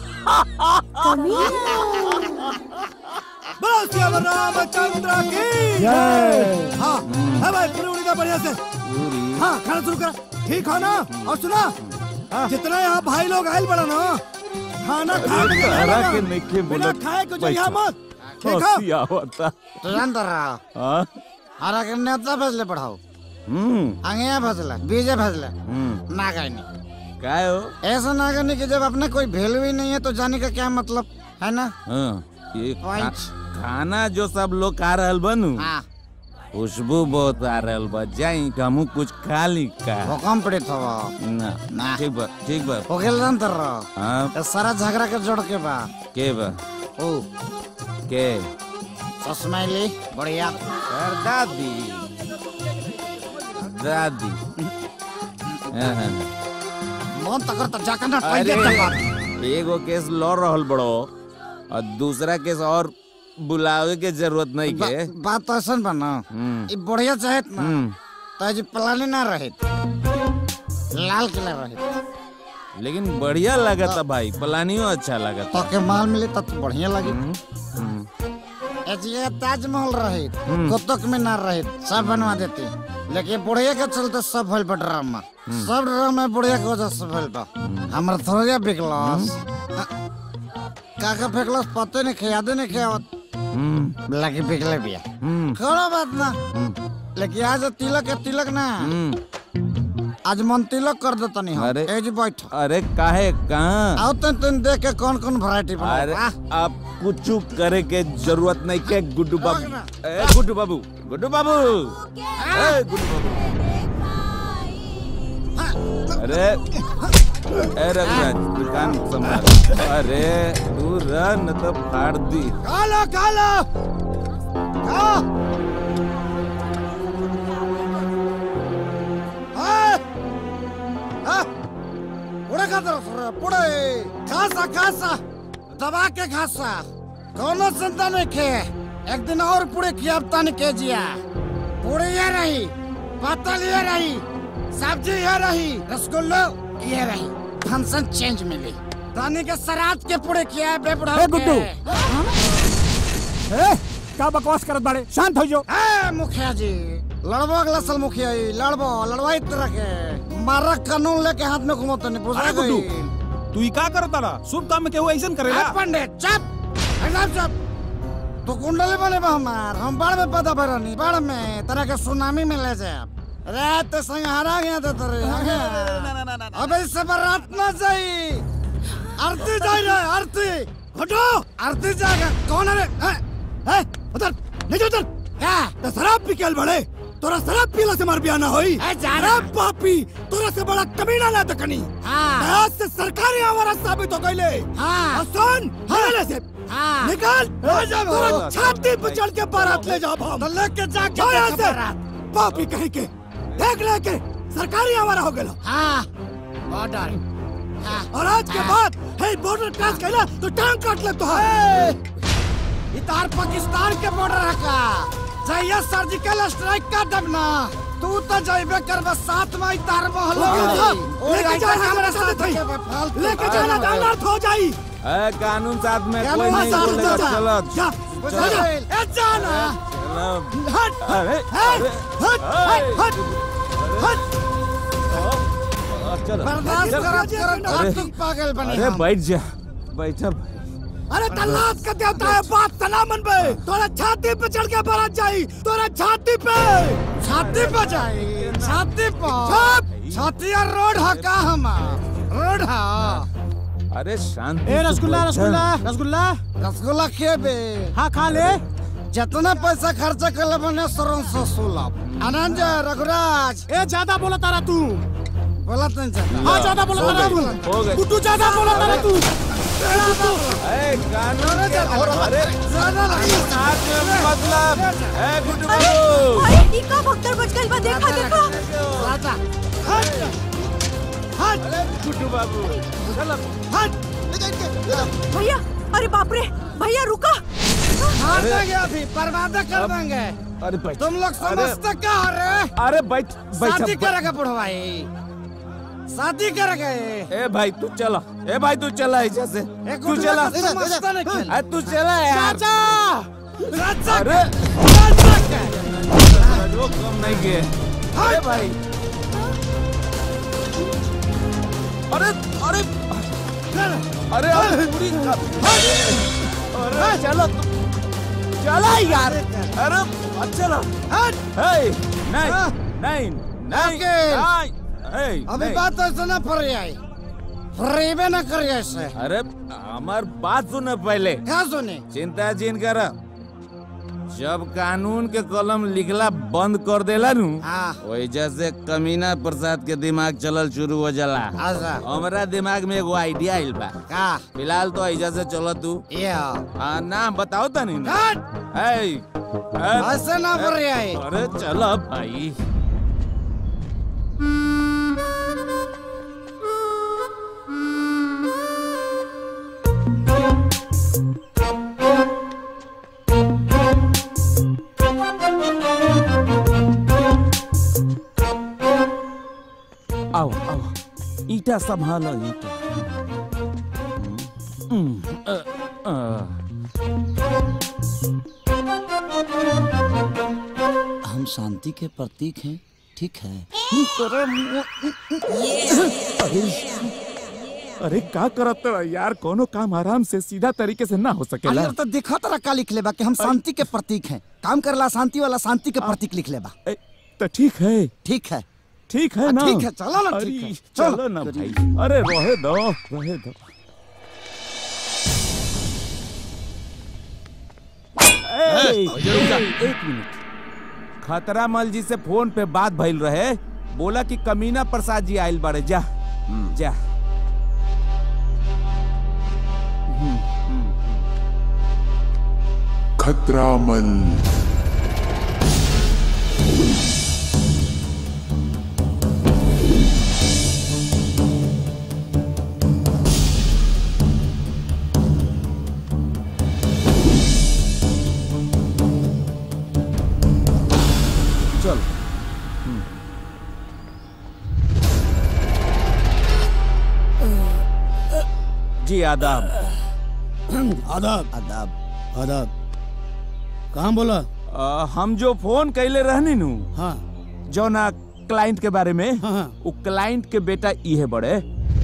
Speaker 10: रामचंद्र की जय। हाँ है भाई, पूरी उड़ी का बढ़िया से। हाँ खाना शुरू कर। ठीक है ना? और सुना, जितना यहाँ भाई लोग आयल बड़ा ना, खाना खा के
Speaker 20: नहीं
Speaker 10: बिना खाए कुछ यहाँ मत। ठीक है?
Speaker 9: तो अंदर रहा।
Speaker 20: हाँ
Speaker 9: हरा के नेता भेजले पढ़ाओ।
Speaker 20: हम्म
Speaker 9: अंगिया भेजले, बीजे भेजले, नागनी।
Speaker 20: काय हो?
Speaker 9: ऐसा नागनी कि जब अपने कोई वैल्यू ही नहीं है तो जाने का क्या मतलब है ना?
Speaker 20: हाँ, ये खा, खाना जो सब लोग खा रहल बनू, खुशबू बहुत आ रहल बा। जाई हमहू कुछ खा ली का।
Speaker 9: हुकम पड़ित हवा
Speaker 20: ना ना ठीक बा ठीक बा।
Speaker 9: वकील अंदर रहो।
Speaker 20: हाँ
Speaker 9: सारा झगड़ा के जोड़ के बा।
Speaker 20: के बा?
Speaker 9: ओ
Speaker 20: के?
Speaker 9: ससमैली बढ़िया।
Speaker 20: दादी दादी।
Speaker 9: मन तकर त जाकर ना पहले तक।
Speaker 20: एगो केस लड़ रहल बड़ो और दूसरा केस और बुलावे के जरूरत नहीं के।
Speaker 9: बा, बात तो ऐसा बना ये बढ़िया चाहे ना तो जी प्लान ना रहे, लाल किला रहे।
Speaker 20: लेकिन बढ़िया लगा था भाई, प्लानियो अच्छा लगा
Speaker 9: तो के माल मिले तो बढ़िया लगे। ताजमहल रहे, कुतुब मीनार रहे, सब बनवा देते। लेकिन बुढ़िया के चलते सब भइल बा ड्रामा। सब ड्रामा बुढ़िया के वजह से भइल बा। हमरा थोड़ा बिकलस काका फेंकलस, पते नहीं खियादे नहीं खियावत लगे बिकले बिया। कोनो बात ना, लेकिन आज तिलक के तिलक ना, आज मन तिलक कर देता नहीं।
Speaker 20: अरे
Speaker 9: एज बैठ।
Speaker 20: अरे काहे कहाँ
Speaker 9: आओ तो तुम देख के कौन कौन वैरायटी बना।
Speaker 20: अरे आप कुछ करे के जरूरत नहीं के गुड्डू बाबू। ए गुड्डू बाबू, गुड्डू बाबू, ए गुड्डू बाबू। अरे ए रघुराज दुकान संभाल। अरे तू रन तो फाड़ दी।
Speaker 10: काला काला का
Speaker 9: पुड़े का तरफ पुड़े खासा खासा दबा के खासा दोनों चिंता नहीं खे। एक दिन और पुड़े खियाबता नहीं के जिया। पुड़े ये रही, पतल ये रही, सब्जी ये रही, रसगुल्लो ये रही। फंक्शन चेंज मिली। दानी के सरात के पुड़े किया है बेबुढ़ा के।
Speaker 12: गुड्डू ए का बकवास करत बाड़े? शांत हो जो।
Speaker 9: ए मुखिया जी लड़बो अगला साल मुखिया ही, लड़बो लड़वाई तरह के मारा कानून लेके हाथ में घुमाते नहीं बुझा गई।
Speaker 15: तू ही का करता रहा शुभ काम में केहू ऐसा करेला?
Speaker 9: पंडित चुप एकदम चुप। तो कुंडली बने बा हमार, हम बाढ़ में पता भरनी, बाढ़ में तरह के सुनामी में ले जाए। रात संग हरा गया तो तेरे अबे इससे बारात ना जाई, आरती जाई रे आरती। हटो आरती जाएगा कौन है रे?
Speaker 10: है उधर नहीं उधर क्या तो शराब पी के बड़े तोरा शराब पीला से मार बिया ना होई। अरे पापी तोरा से बड़ा कमीना ना तकनी। हां आज से सरकारी आवारा साबित हो गइले। हां सुन हले से निकाल तोरा छाती पे चढ़ के बारात ले जा हम तो लेके जाके बारात पापी कहीं के देख लेके सरकारी आवारा हो गेलो। हां बॉर्डर और आज के बाद हे बॉर्डर क्रॉस कैला तो टांग काट ले तो है।
Speaker 9: इतार पाकिस्तान के बॉर्डर है का जैया सर्जिकल स्ट्राइक का दबना तू तो जाइबे कर बस साथ में इतार मोहल्ला
Speaker 10: लेके जा हमारे साथ लेके जाना अनर्थ हो जाई।
Speaker 20: ए कानून साथ में कोई नहीं बोलेगा। चलो
Speaker 10: जा
Speaker 9: जा ए जाना
Speaker 10: हट
Speaker 20: अरे
Speaker 10: हट हट हट
Speaker 20: चलो
Speaker 9: बर्दाश्त करत करत तू पागल बनी।
Speaker 20: अरे बैठ जा बैठा।
Speaker 10: अरे तलाश का देवता है बात तना मन पे तोरा छाती पे चढ़ के बारात जाई तोरा छाती पे
Speaker 9: छाती पे जाई छाती पे छाती और रोड है का हमार रोड है।
Speaker 20: अरे शांति
Speaker 4: ए रसगुल्ला रसगुल्ला रसगुल्ला
Speaker 9: रसगुल्ला खेबे
Speaker 4: हाँ खा ले।
Speaker 9: जितना पैसा खर्चा कर ले बने सरों से सुलभ। आनंद रघुराज
Speaker 4: ए ज्यादा बोला तारा तू
Speaker 9: बोला नहीं चाहता।
Speaker 4: हाँ ज्यादा बोला तारा तू गुड्डू ज्यादा बोला तारा तू।
Speaker 20: ए कानून के अरे ज्यादा लगी साथ में मतलब ए गुड्डू बाबू
Speaker 18: भाई ई का भक्तर बच गइल बा देखा देखा।
Speaker 9: राजा
Speaker 10: हट हट
Speaker 20: गुड्डू बाबू चल
Speaker 10: हट
Speaker 18: भैया अरे बाप रे भैया रुका।
Speaker 9: मार देंगे अभी बर्बाद कर देंगे।
Speaker 20: अरे बैठ
Speaker 9: तुम लोग समझते क्या रे?
Speaker 20: अरे बैठ बैठ
Speaker 9: शादी करेगा बुढ़वाई शादी करेगा।
Speaker 20: ए भाई तू चला ए भाई तू चला ऐसे से तू चला अरे तू चला यार।
Speaker 9: राजा
Speaker 20: अरे जो कम नहीं किए। अरे भाई अरे अरे अरे अरे पूरी अरे चलो चला यार। अरे चलो नहीं नहीं नहीं
Speaker 9: अभी बात ऐसा ना पड़ आई फ्रीबे ना करिए ऐसे।
Speaker 20: अरे हमार बात सुने पहले।
Speaker 9: क्या सुने?
Speaker 20: चिंता जिन कर जब कानून के कलम लिखला बंद कर देला नु वैसे से कमीना प्रसाद के दिमाग चलल शुरू हो जाला। हमारा दिमाग में एगो आइडिया आइल बा। का फिलहाल तो ऐसा से चलो तू हाँ ना बताओ तो नहीं
Speaker 9: ऐसे ना पड़ आई।
Speaker 20: अरे चलो भाई आओ आओ ईटा संभालो ईटा।
Speaker 19: हम शांति के प्रतीक हैं ठीक है।
Speaker 20: अरे अरे का करत यार कोनो काम आराम से सीधा तरीके से ना हो सकेला।
Speaker 6: तो देखो तरा का लिख लेबा कि हम शांति के प्रतीक हैं। काम करला शांति वाला शांति के प्रतीक लिख लेबा।
Speaker 20: तो ठीक है
Speaker 6: ठीक है
Speaker 20: ठीक है ना
Speaker 6: ठीक है चलो ना ठीक है
Speaker 20: चलो ना भाई। अरे रहे दो रहे दो। एक मिनट खतरा मल जी से फोन पे बात भइल रहे बोला कि कमीना प्रसाद जी आइल बाड़े। जा जा
Speaker 21: खतरा मल
Speaker 20: चल जी आदाब
Speaker 10: आदाब
Speaker 6: आदाब
Speaker 10: आदाब कहाँ बोला?
Speaker 20: आ, हम जो फोन कैले रहनी नु
Speaker 4: हाँ
Speaker 20: जो ना क्लाइंट के बारे में हाँ। वो क्लाइंट के बेटा ये बड़े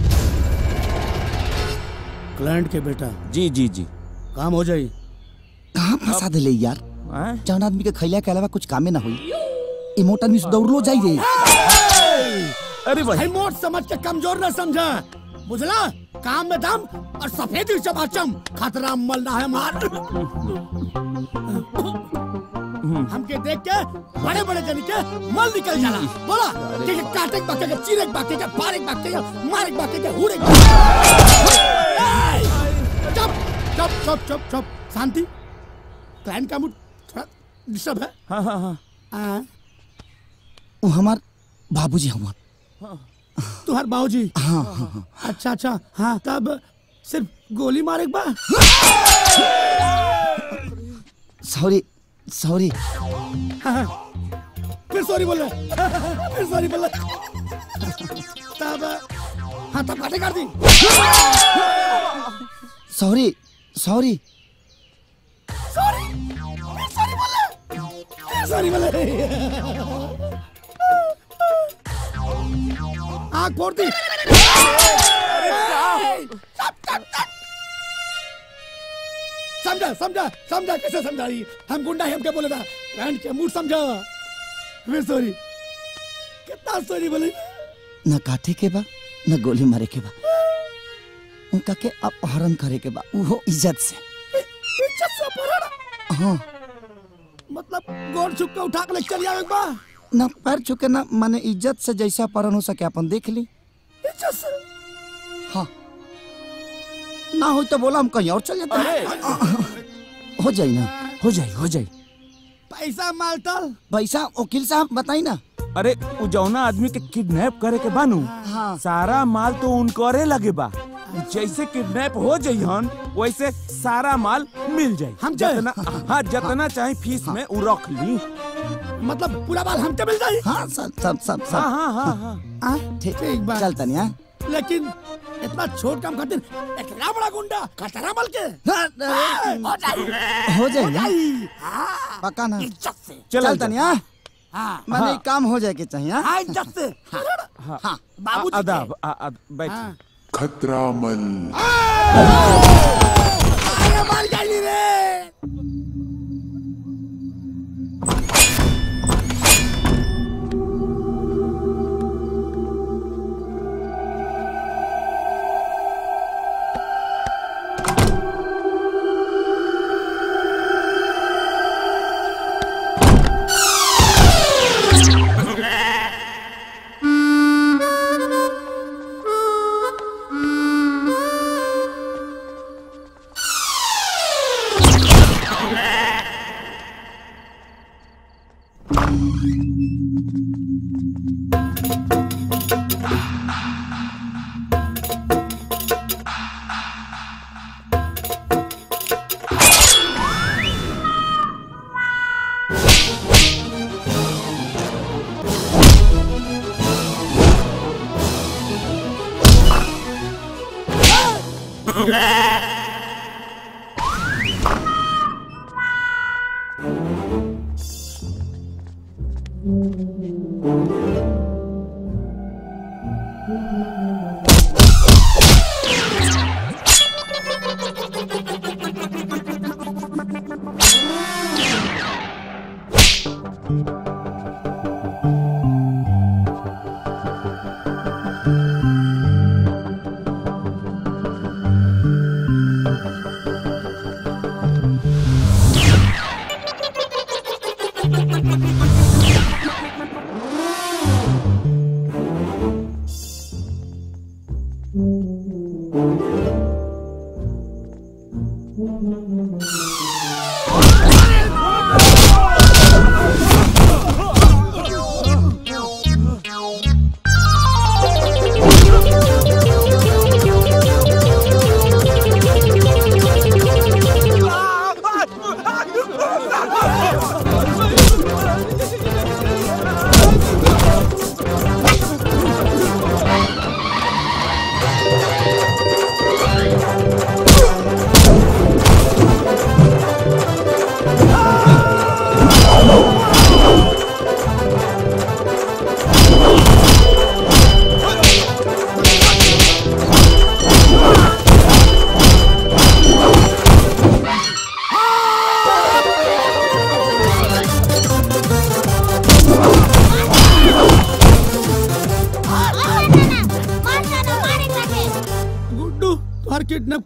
Speaker 4: क्लाइंट के बेटा
Speaker 20: जी जी जी
Speaker 4: काम हो जाई।
Speaker 6: कहाँ फंसा दे ले यार जौन आदमी के खैला के अलावा कुछ कामे ना हुई इमोट आदमी से दौड़लो जाई रे।
Speaker 20: अरे भाई
Speaker 10: मोट समझ के कमजोर न समझा बुझला काम में दम और सफेदी चमाचम खतरा मलना है मार। हमके देख के बड़े बड़े जन के मल निकल जाला बोला कि काटे बाके के चीरे बाके के पारे बाके के मारे बाके के हुड़े। चुप चुप चुप चुप चुप शांति। क्लाइंट का मूड थोड़ा डिस्टर्ब है।
Speaker 20: हाँ हाँ हाँ
Speaker 10: हाँ
Speaker 6: वो हमार बाबूजी हमार
Speaker 10: तुम्हार बाबूजी।
Speaker 6: हाँ हाँ हाँ
Speaker 10: अच्छा अच्छा हाँ तब सिर्फ गोली मारे बा।
Speaker 6: सॉरी सॉरी
Speaker 10: हाँ, फिर सॉरी बोल रहा फिर सॉरी बोल रहा तब हाँ तब काटे कर दी।
Speaker 6: सॉरी सॉरी
Speaker 10: सॉरी फिर सॉरी बोल रहा फिर सॉरी बोल रहा आँख फोड़ दी। समझा समझा समझा कैसे समझा रही हम गुंडा हम क्या बोले था क्लाइंट के मूड समझा फिर सॉरी कितना सॉरी बोले
Speaker 6: न काटे के बा न गोली मारे के बा उनका के अपहरण करे के बा वो इज्जत से।
Speaker 10: इज्जत से अपहरण
Speaker 6: हाँ
Speaker 10: मतलब गोड़ छुप के उठा के ले चल आवे बा
Speaker 6: न पैर छुके न माने इज्जत से जैसा अपहरण हो सके अपन देख ली।
Speaker 10: इज्जत से
Speaker 6: हाँ ना हो तो बोला हम कहीं और चल जाते हैं। हो जाए ना हो जाए हो जाए।
Speaker 10: पैसा मालतल
Speaker 6: पैसा वकील साहब बताई ना।
Speaker 20: अरे उ जौना आदमी के किडनैप करे के बानू
Speaker 6: हाँ।
Speaker 20: सारा माल तो उनकरे लगे बा। जैसे किडनैप हो जाइहन वैसे सारा माल मिल जाये।
Speaker 10: हम
Speaker 20: जितना हाँ जितना चाहे फीस में उ रख ली।
Speaker 10: मतलब पूरा माल हमके मिल जाये।
Speaker 6: हाँ सब सब सब सब
Speaker 20: हाँ हाँ हाँ हाँ
Speaker 6: ठीक
Speaker 10: ठीक बात
Speaker 6: चलता नहीं।
Speaker 10: लेकिन इतना छोट काम खातिर इतना बड़ा गुंडा खतरा मल के
Speaker 6: हो जाए हो जाए पक्का ना चलता नहीं। हाँ मैंने काम हो जाए के चाहिए।
Speaker 10: हाँ इज्जत से
Speaker 6: हाँ
Speaker 10: बाबूजी
Speaker 20: अदाब बैठ
Speaker 21: खतरा मल
Speaker 10: मार जाइए रे।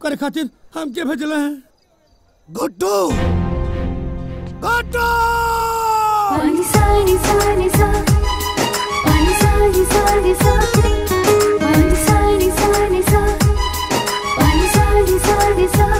Speaker 10: करे खातिर हम के भेजले हैं? गुड्डू गुड्डू
Speaker 7: पानी सानी सानी सा पानी सानी सानी सा पानी सानी सानी सा पानी सानी सानी सा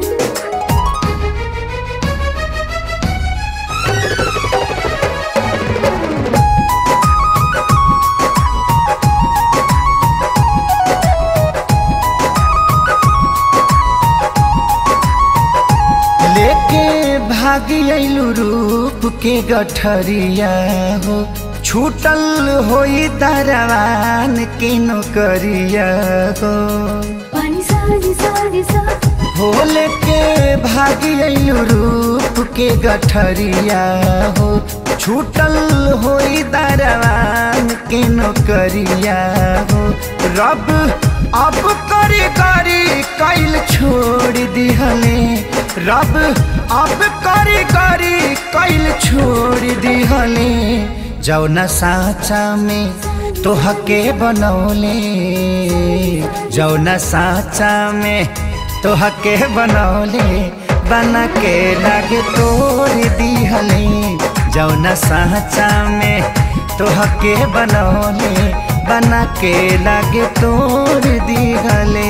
Speaker 8: लेके भागी अइलू रूप के गठरिया हो छूटल होई दरवान के नौकरिया हो
Speaker 7: पानी सानी सानी सा
Speaker 8: हो लेके भागी अइलू रूप के गठरिया हो छूटल होई दरवान के नौकरिया हो रब अब करी करी कैल छोड़ दिहले रब अब करी करी कैल छोड़ दिहले जौना साचा में तोहके बनौले जौना साचा में तोहके बनौले बना के लागे तोड़ दिहले जौना साचा में तोहके बनौले बना के लागे तोड़ दिहले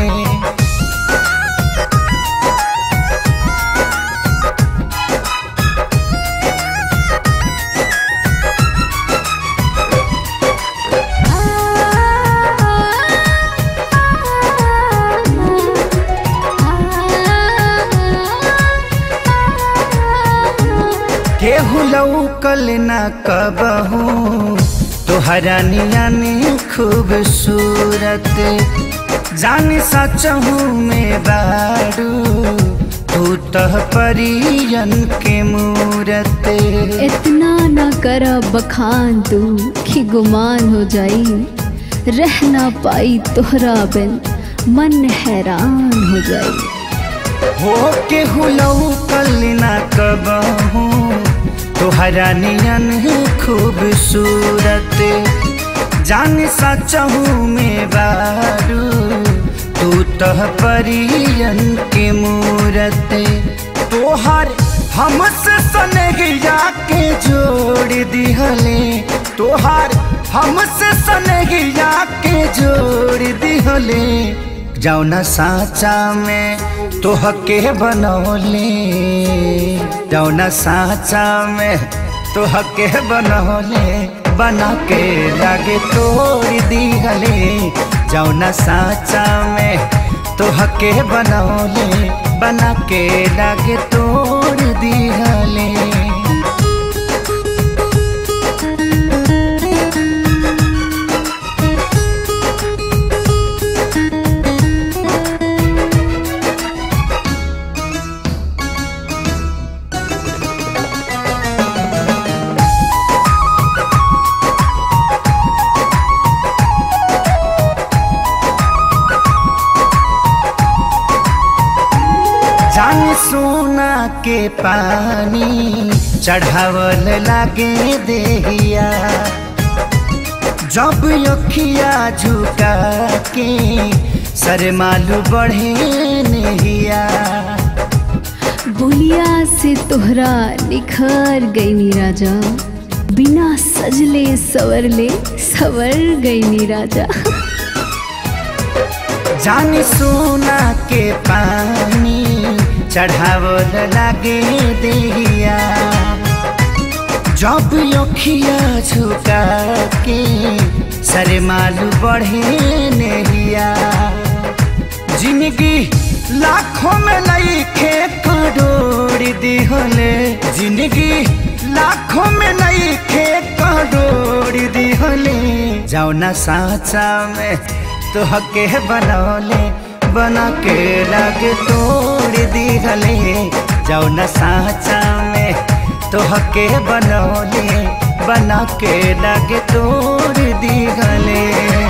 Speaker 8: केहू लौकल न कबहू तोहरा नियानी खूबसूरत जानी सचहू में बारू तू तह परियन के मूरत
Speaker 7: इतना न कर बखान तू कि गुमान हो जाई रह ना पाई तोहरा बिन मन हैरान हो जाई
Speaker 8: हो केहू लौकल न कबहू तोहरा नियन खूबसूरत जान सचहू में बारू तू तह परियन के मूरत तोहर हमसे सनहिया के जोड़ दिहले तोहर हमसे सनहिया के जोड़ दिहले जौना साचा में तोहके बनौले जौना साचा में तोहके बनौले बना के लागे तोड़ दिहले जौना साचा में तोहके बनौले बना के लागे तोड़ दिहले जान सोना के पानी चढ़ावल लागे देहिया जब अखिया झुका के सर मालू बढ़े नहिया
Speaker 7: बोलिया से तोहरा निखर गई नी राजा बिना सजले सवरले सवर गई नी राजा
Speaker 8: जान सोना के पानी चढ़ावल लागे देहिया जब अखिया झुका के सर मालू बढ़े नहिया जिंदगी लाखों में लईखे करोड़ दिहले जिंदगी लाखों में लईखे करोड़ दिहले जौना साचा में तोहके बनौले बना के लागे तोड़ दिहले जौना साचा में तोहके बनौले बना के लागे तोड़ दिहले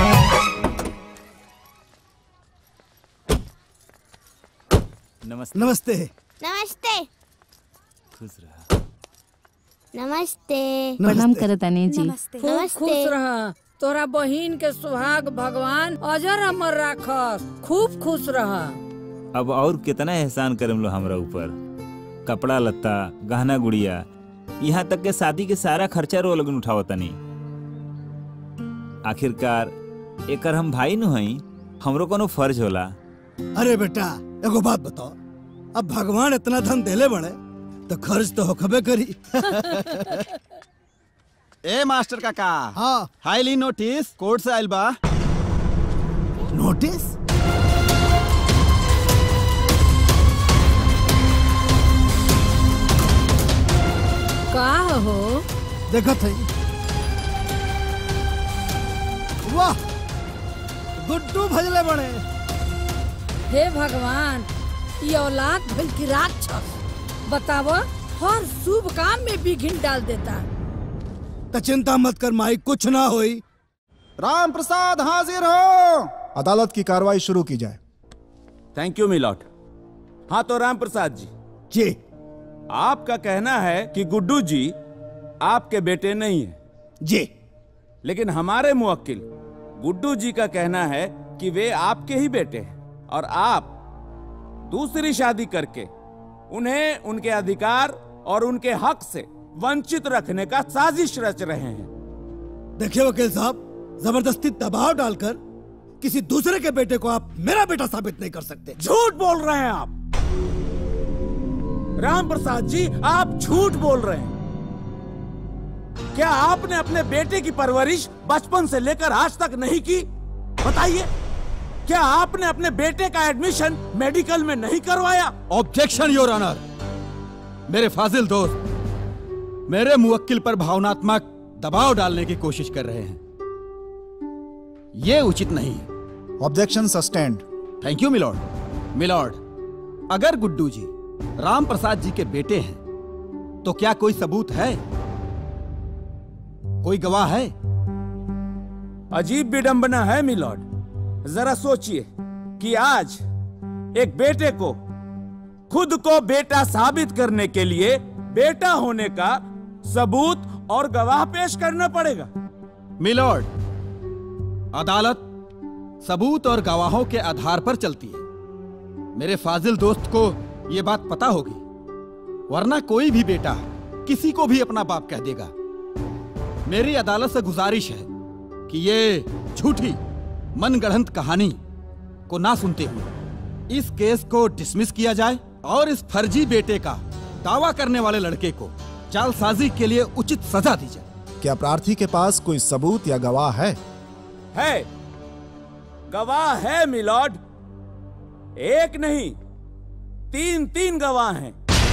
Speaker 10: नमस्ते नमस्ते
Speaker 2: नमस्ते
Speaker 15: खुश रहा
Speaker 2: नमस्ते
Speaker 17: प्रणाम करतानी जी
Speaker 1: खूब खुश रह तोरा बहिन के सुहाग भगवान अजर अमर राखस खूब खुश रह
Speaker 14: अब और कितना एहसान करम लो हमरा ऊपर। कपड़ा लत्ता गहना गुड़िया यहाँ तक के शादी के सारा खर्चा रो लगन उठाव तनी। आखिरकार एकर हम भाई न हई, हमरो कोनो फर्ज होला।
Speaker 10: अरे बेटा एगो बात बताओ, अब भगवान इतना धन देले बड़े तो खर्च तो होखबे करी।
Speaker 16: ए मास्टर काका,
Speaker 10: हाँ
Speaker 16: हाईली नोटिस कोर्ट से आइल बा।
Speaker 10: नोटिस?
Speaker 1: का हो
Speaker 10: देखा थे। वाह गुड्डू भजले बड़े।
Speaker 1: हे भगवान, ये औलाद भइल की राक्षस। बतावो, हर शुभ काम में विघ्न डाल देता।
Speaker 10: तो चिंता मत कर माई, कुछ ना होई।
Speaker 16: राम प्रसाद हाजिर हो।
Speaker 22: अदालत की कार्रवाई शुरू की जाए।
Speaker 20: Thank you milord. हाँ तो राम प्रसाद जी
Speaker 10: जी,
Speaker 20: आपका कहना है कि गुड्डू जी आपके बेटे नहीं है
Speaker 10: जी,
Speaker 20: लेकिन हमारे मुवक्किल गुड्डू जी का कहना है कि वे आपके ही बेटे हैं और आप दूसरी शादी करके उन्हें उनके अधिकार और उनके हक से वंचित रखने का साजिश रच रहे हैं।
Speaker 10: देखिए वकील साहब, जबरदस्ती दबाव डालकर किसी दूसरे के बेटे को आप मेरा बेटा साबित नहीं कर सकते।
Speaker 20: झूठ बोल रहे हैं आप। राम प्रसाद जी, आप झूठ बोल रहे हैं। क्या आपने अपने बेटे की परवरिश बचपन से लेकर आज तक नहीं की? बताइए, क्या आपने अपने बेटे का एडमिशन मेडिकल में नहीं करवाया?
Speaker 16: Objection your honour. मेरे फाजिल दोस्त मेरे मुवक्किल पर भावनात्मक दबाव डालने की कोशिश कर रहे हैं, ये उचित नहीं है।
Speaker 22: Objection sustained.
Speaker 16: Thank you milord. Milord, अगर गुड्डू जी राम प्रसाद जी के बेटे हैं तो क्या कोई सबूत है, कोई गवाह है?
Speaker 20: अजीब विडंबना है मिलॉर्ड। जरा सोचिए कि आज एक बेटे को खुद को बेटा साबित करने के लिए बेटा होने का सबूत और गवाह पेश करना पड़ेगा।
Speaker 16: मिलॉर्ड, अदालत सबूत और गवाहों के आधार पर चलती है। मेरे फाजिल दोस्त को यह बात पता होगी, वरना कोई भी बेटा किसी को भी अपना बाप कह देगा। मेरी अदालत से गुजारिश है कि ये झूठी मनगढ़ंत कहानी को ना सुनते हुए इस केस को डिसमिस किया जाए और इस फर्जी बेटे का दावा करने वाले लड़के को जालसाजी के लिए उचित सजा दी जाए।
Speaker 22: क्या प्रार्थी के पास कोई सबूत या गवाह है?
Speaker 20: है, गवाह है मिलॉर्ड। एक नहीं, तीन तीन गवाह हैं।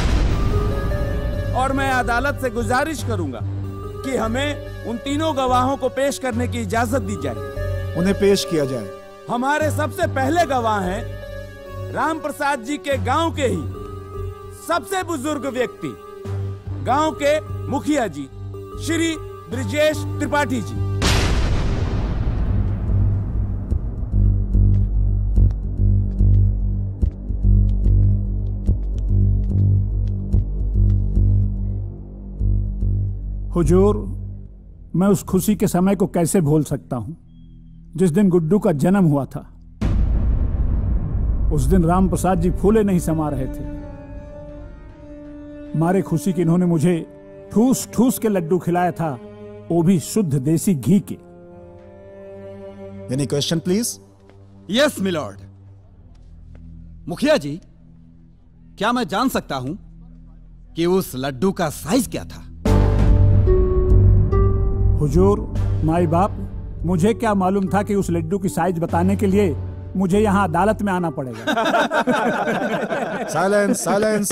Speaker 20: और मैं अदालत से गुजारिश करूंगा कि हमें उन तीनों गवाहों को पेश करने की इजाजत दी जाए।
Speaker 22: उन्हें पेश किया जाए।
Speaker 20: हमारे सबसे पहले गवाह हैं राम प्रसाद जी के गांव के ही सबसे बुजुर्ग व्यक्ति, गांव के मुखिया जी श्री ब्रिजेश त्रिपाठी जी।
Speaker 12: हुजूर, मैं उस खुशी के समय को कैसे भूल सकता हूं जिस दिन गुड्डू का जन्म हुआ था। उस दिन राम प्रसाद जी फूले नहीं समा रहे थे। मारे खुशी की इन्होंने मुझे ठूस ठूस के लड्डू खिलाया था, वो भी शुद्ध देसी घी के।
Speaker 22: Any question please?
Speaker 16: Yes milord. मुखिया जी, क्या मैं जान सकता हूं कि उस लड्डू का साइज क्या था?
Speaker 12: हुजूर, माई बाप, मुझे क्या मालूम था कि उस लड्डू की साइज बताने के लिए मुझे यहाँ अदालत में आना पड़ेगा।
Speaker 22: Silence, silence.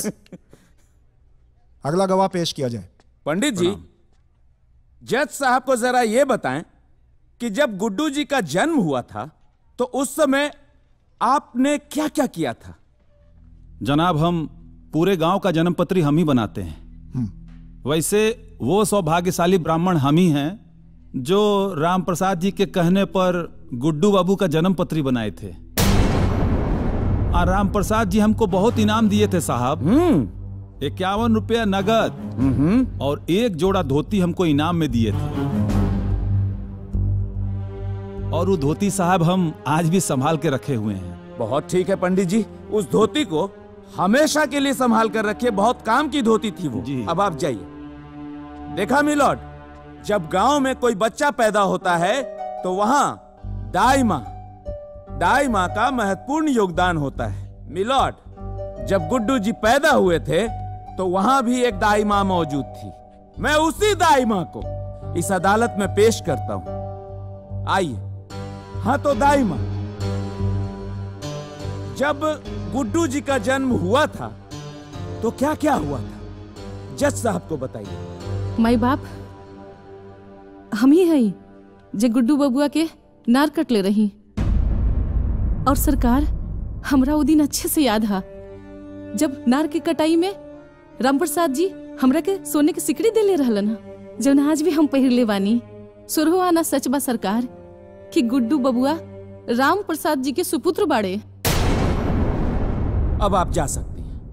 Speaker 22: अगला गवाह पेश किया जाए।
Speaker 20: पंडित जी, जज साहब को जरा यह बताएं कि जब गुड्डू जी का जन्म हुआ था तो उस समय आपने क्या क्या किया था?
Speaker 15: जनाब, हम पूरे गांव का जन्म पत्री हम ही बनाते हैं। वैसे वो सौभाग्यशाली ब्राह्मण हम ही हैं जो राम प्रसाद जी के कहने पर गुड्डू बाबू का जन्म पत्री बनाए थे। और राम प्रसाद जी हमको बहुत इनाम दिए थे साहब। इक्यावन रुपया नगद और एक जोड़ा धोती हमको इनाम में दिए थे। और वो धोती साहब हम आज भी संभाल के रखे हुए हैं।
Speaker 20: बहुत ठीक है पंडित जी, उस धोती को हमेशा के लिए संभाल कर रखिए, बहुत काम की धोती थी वो। अब आप जाइए। देखा मिलॉर्ड, जब गांव में कोई बच्चा पैदा होता है तो वहां दाई माँ दाई माँ का महत्वपूर्ण योगदान होता है। मिलॉर्ड, जब गुड्डू जी पैदा हुए थे तो वहां भी एक दाई माँ मौजूद थी। मैं उसी दाई माँ को इस अदालत में पेश करता हूं। आइए। हाँ तो दाई माँ, जब गुड्डू जी का जन्म हुआ था तो क्या क्या हुआ था, जज साहब को बताइए।
Speaker 17: माई बाप हम ही हई जे गुड्डू बबुआ के नार कट ले रही। और सरकार, हमरा वो दिन अच्छे से याद हा जब नार के कटाई में राम प्रसाद जी हमरा के सोने के सिकड़ी दे ले रहलन हा, जब आज भी हम पहिर ले बानी। सुरहो आना सच बा सरकार कि गुड्डू बबुआ राम प्रसाद जी के सुपुत्र बाड़े।
Speaker 20: अब आप जा सकती हैं।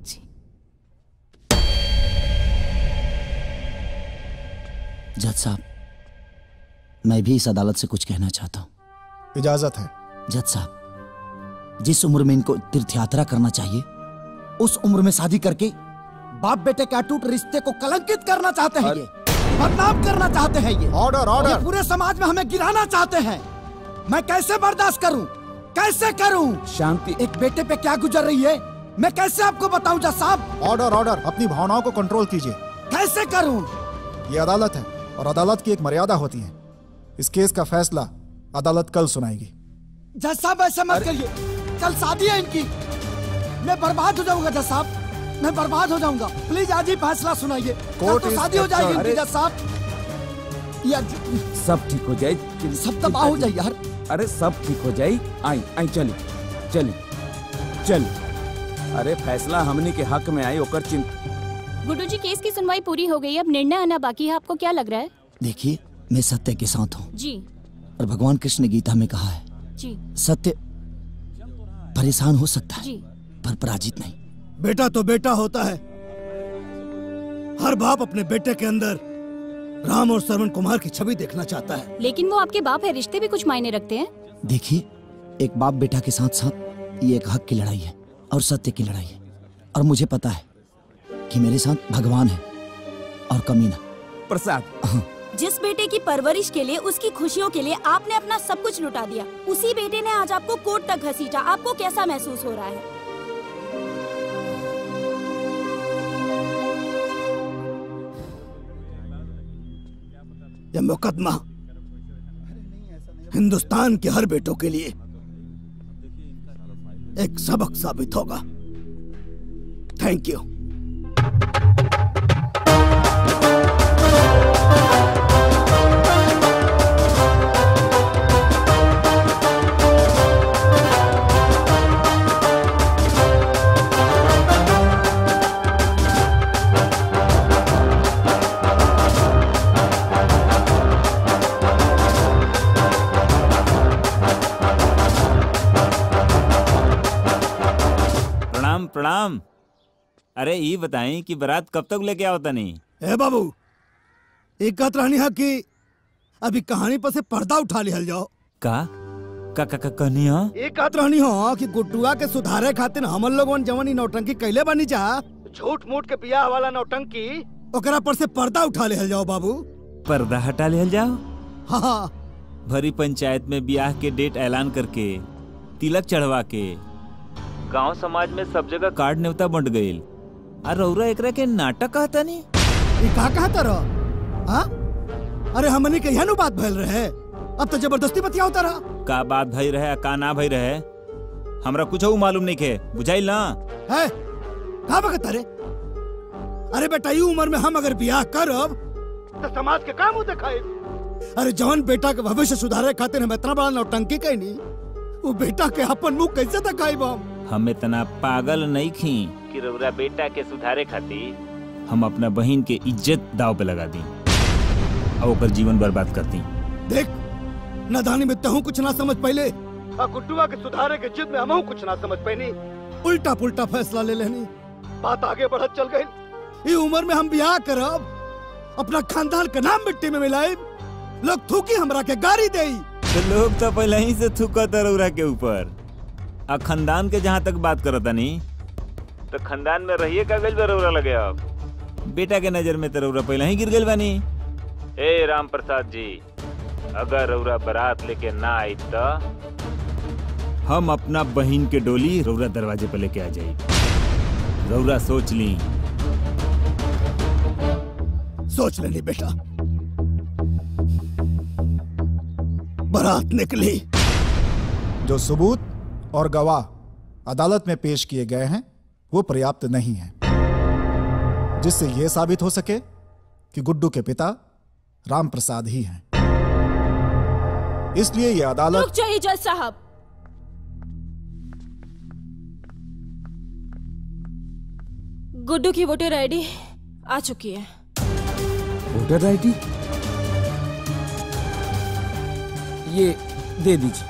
Speaker 19: जज साहब, मैं भी इस अदालत से कुछ कहना चाहता हूँ।
Speaker 22: इजाजत है।
Speaker 19: जज साहब, जिस उम्र में इनको तीर्थ यात्रा करना चाहिए उस उम्र में शादी करके
Speaker 6: बाप बेटे के अटूट रिश्ते को कलंकित करना चाहते हैं, ये बदनाम करना चाहते हैं, ये
Speaker 22: ऑर्डर ऑर्डर
Speaker 6: पूरे समाज में हमें गिराना चाहते हैं। मैं कैसे बर्दाश्त करूं, कैसे करूं?
Speaker 20: शांति।
Speaker 6: एक बेटे पे क्या गुजर रही है मैं कैसे आपको बताऊं जज साहब?
Speaker 22: ऑर्डर ऑर्डर, अपनी भावनाओं को कंट्रोल कीजिए।
Speaker 6: कैसे करूं?
Speaker 22: ये अदालत है और अदालत की एक मर्यादा होती है। इस केस का फैसला अदालत कल सुनाएगी।
Speaker 6: जज साहब ऐसा मत करिए, कल शादी है इनकी, मैं बर्बाद हो जाऊंगा जज साहब, मैं बर्बाद हो जाऊंगा। प्लीज आज ही फैसला सुनाइए, कल तो शादी हो जाएगी इनकी जज साहब। यार
Speaker 20: सब ठीक हो जाए,
Speaker 6: सब तबाह हो जाए यार।
Speaker 20: अरे सब ठीक हो जाए। आई आई चली चली चल। अरे फैसला हमनी के हक में आई, ओकर चिंता।
Speaker 5: गुड्डू जी, केस की सुनवाई पूरी हो गई, अब निर्णय आना बाकी है। आपको क्या लग रहा है?
Speaker 19: देखिए, मैं सत्य के साथ हूँ
Speaker 5: जी।
Speaker 19: और भगवान कृष्ण ने गीता में कहा है
Speaker 5: जी,
Speaker 19: सत्य परेशान हो सकता है
Speaker 5: जी,
Speaker 19: पर पराजित नहीं।
Speaker 10: बेटा तो बेटा होता है। हर बाप अपने बेटे के अंदर राम और श्रवण कुमार की छवि देखना चाहता है।
Speaker 5: लेकिन वो आपके बाप है, रिश्ते भी कुछ मायने रखते हैं।
Speaker 19: देखिए, एक बाप बेटा के साथ साथ ये एक हक की लड़ाई है और सत्य की लड़ाई है। और मुझे पता है कि मेरे साथ भगवान है और कमीना
Speaker 20: प्रसाद।
Speaker 5: जिस बेटे की परवरिश के लिए, उसकी खुशियों के लिए आपने अपना सब कुछ लुटा दिया, उसी बेटे ने आज आपको कोर्ट तक घसीटा। आपको कैसा महसूस हो रहा है?
Speaker 10: यह मुकदमा हिंदुस्तान के हर बेटों के लिए एक सबक साबित होगा। Thank you.
Speaker 14: प्रणाम। अरे ये बताएं कि बारात कब तक लेके आवता नहीं?
Speaker 10: ए बाबू, एक बात रहनी है कि अभी कहानी पर से पर्दा उठा लिया जाओ।
Speaker 14: का का का, का कहनी है?
Speaker 10: एक बात रहनी हो कि गुड्डुआ के सुधारे खातिर हमन लोगन जवानी नौटंकी कैले बनी जा, झूठ मूठ के बियाह वाला नौटंकी, ओकरा पर से पर्दा उठा लिया जाओ बाबू।
Speaker 14: पर्दा हटा लिया जाओ?
Speaker 10: हाँ।
Speaker 14: भरी पंचायत में ब्याह के डेट ऐलान करके, तिलक चढ़वा के, गांव समाज में सब जगह कार्ड न्योता बंट गईल। और रौरा एकरा के नाटक कहता नहीं?
Speaker 10: ये का कहता रहो? हाँ? अरे हमनी के यह नु बात भइल रहे, अब तो जबरदस्ती बतिया होता रहा।
Speaker 14: का बात भई रहे, का ना भई रहे, हमरा कुछ मालूम नहीं के, बुझाइल ना?
Speaker 10: है? का बकता रे? अरे बेटा, ये उम्र में हम अगर ब्याह करब तो समाज के काम दिखाए। अरे जवान बेटा के भविष्य सुधारे खातिर हम इतना बड़ा नौटंकी कहनी, वो बेटा के अपन मुंह कैसे दिखाई हम?
Speaker 14: हम इतना पागल नहीं खी कि रौरा बेटा के सुधारे खातिर हम अपना बहन के इज्जत दाव पे लगा दी और ओकर जीवन बर्बाद कर दी।
Speaker 10: देख, नादानी में तहु कुछ ना समझ पहले, गुड्डुआ के सुधारे के जिद में हमहु कुछ ना समझ पैनी, उल्टा पुल्टा फैसला ले लेनी, बात आगे बढ़त चल गई। ये उम्र में हम ब्याह करब, अपना खानदान का नाम मिट्टी में मिलाए, लोग थूकी हमरा के गाड़ी दे।
Speaker 14: तो लोग तो पहले ही से थूकत रौरा के ऊपर। आ खानदान के जहाँ तक बात करता नहीं तो खानदान में रहिए का गइल बा रउरा लगे अब बेटा के नजर में तो रउरा पहले ही गिर गइल बानी। ए राम प्रसाद जी, अगर रउरा बारात लेके ना आई तो हम अपना बहिन के डोली रउरा दरवाजे पे लेके आ जाई। रउरा सोच ली।
Speaker 10: सोच लेनी बेटा। बारात निकली।
Speaker 22: जो सबूत और गवाह अदालत में पेश किए गए हैं वो पर्याप्त नहीं है जिससे यह साबित हो सके कि गुड्डू के पिता राम प्रसाद ही हैं। इसलिए यह अदालत।
Speaker 5: रुक जाइए जज साहब। गुड्डू की वोटर आईडी आ चुकी है।
Speaker 3: वोटर आईडी ये दे दीजिए।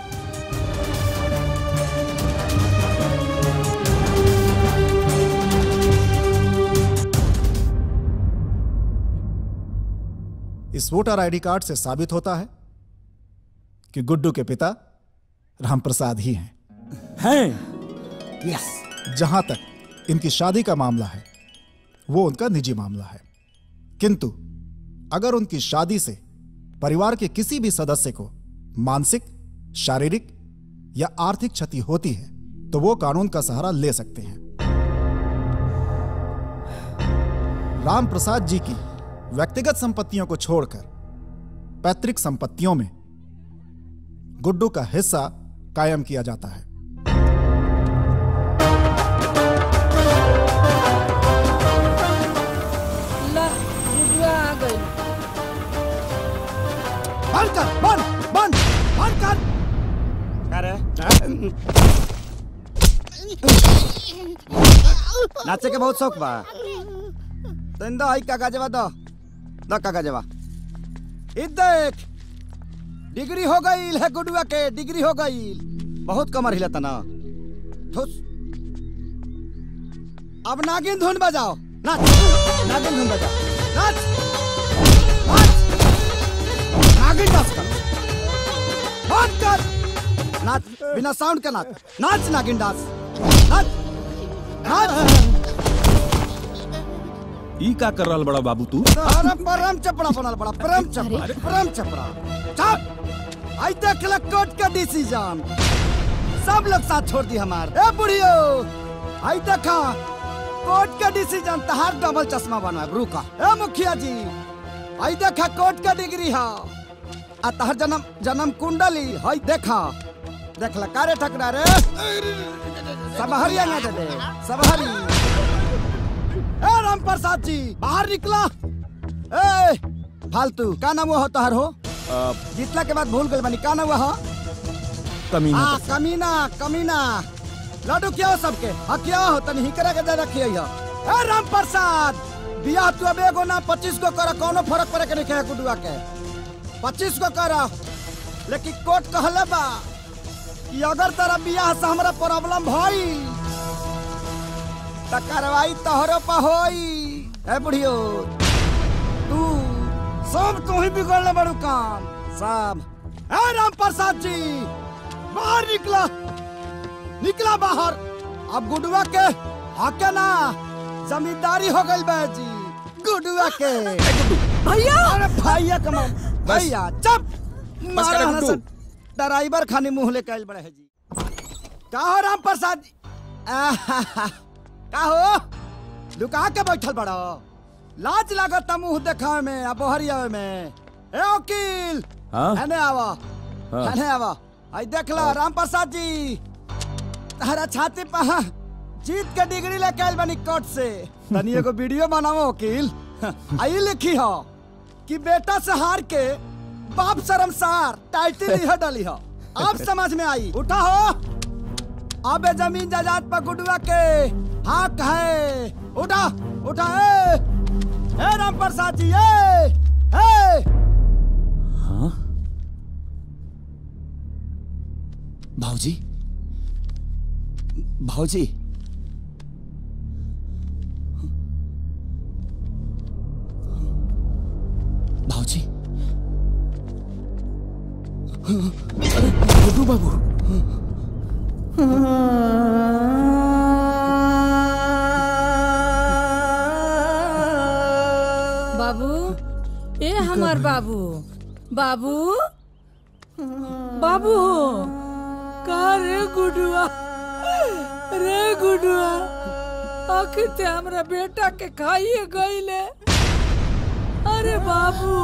Speaker 22: इस वोटर आईडी कार्ड से साबित होता है कि गुड्डू के पिता रामप्रसाद ही हैं।
Speaker 3: हैं?
Speaker 22: यस। जहां तक इनकी शादी का मामला है वो उनका निजी मामला है, किंतु अगर उनकी शादी से परिवार के किसी भी सदस्य को मानसिक, शारीरिक या आर्थिक क्षति होती है तो वो कानून का सहारा ले सकते हैं। राम प्रसाद जी की व्यक्तिगत संपत्तियों को छोड़कर पैतृक संपत्तियों में गुड्डू का हिस्सा कायम किया जाता है।
Speaker 1: ला, गुड्डू आ गई।
Speaker 6: बंद कर, बंद, बंद, बंद कर। अरे नाचे के बहुत शौक बा। तंदा आई काका जवा दो, दो काका जवा। इ देख, डिग्री हो गई है गुडुआ के, डिग्री हो गई। बहुत कमर हिलता ना। ठुस। अब नागिन धुन बजाओ। नाच, नागिन धुन बजाओ। नाच, नाच। नागिन डांस कर। बंद कर। नाच, बिना साउंड के नाच। नाच नागिन डांस। नाच, नाच।
Speaker 15: ई का कर रहल बड़ा बाबू तू?
Speaker 6: अरे परम चपड़ा बनल बड़ा, परम चपड़ा, परम चपड़ा। चुप। आई देख ल कोर्ट का डिसीजन। सब लोग साथ छोड़ दी हमार। ए बुढ़ियो, आई देखा कोर्ट का डिसीजन। तहार डबल चश्मा बनवा रुका। ए मुखिया जी, आई देखा कोर्ट का डिग्री है। आ तहार जन्म जन्म कुंडली हई देखा। देख ल कारे ठकरा रे। सब हरिया ना दे दे, सब हरी। ए राम प्रसाद जी, बाहर निकला। ए फालतू का नाम हुआ तोहर हो? जीतला के बाद भूल गए बनी। का नाम हुआ?
Speaker 3: कमीना।
Speaker 6: हाँ कमीना, कमीना। लड्डू क्या हो सबके? हाँ क्या हो तनी हिकरा के दे रखिए। ए राम प्रसाद, बियाह तू अब एगो ना पच्चीस को कर, कोनो फर्क पड़े के नहीं गुडुआ के। पच्चीस को कर, लेकिन कोर्ट कहले बा कि अगर तेरा बियाह से हमरा प्रॉब्लम भई त कार्रवाई तोहरो पर होई। ए बुढ़ियो, तू सब तू ही बिगड़ले बड़ू काम सब। ए राम प्रसाद जी, बाहर निकला, निकला बाहर। अब गुडुआ के हके ना जमींदारी हो गई बे जी गुडुआ के। भैया, अरे भैया कमा भैया चुप। मारा हना से ड्राइवर खाने मुंह ले कैल बड़े है जी। का हो राम प्रसाद जी? का हो लुका के बैठल बड़ा? लाज लागत मुंह देखा में, अब हरिया में। ए वकील, एने आवा, एने आवा। आई देखला राम प्रसाद जी, तारा छाती पर जीत के डिग्री लेके आइल बनी कोर्ट से। तनी एगो वीडियो बनाओ वकील। आई लिखी हो कि बेटा से हार के बाप शर्मसार टाइटल यह डाली हो। अब समझ में आई। उठा हो, अब जमीन जायदाद पर गुडुआ के हक है। उठा, उठा। ए, ए राम प्रसाद जी, ए, ए।
Speaker 19: हाँ? भाऊजी, भाऊजी, भाऊजी,
Speaker 3: गुड्डू बाबू।
Speaker 1: हमार बाबू बाबू बाबू का रे गुडुआ रे गुडुआ आखिर ते हमरा बेटा के खाइए गईले। अरे बाबू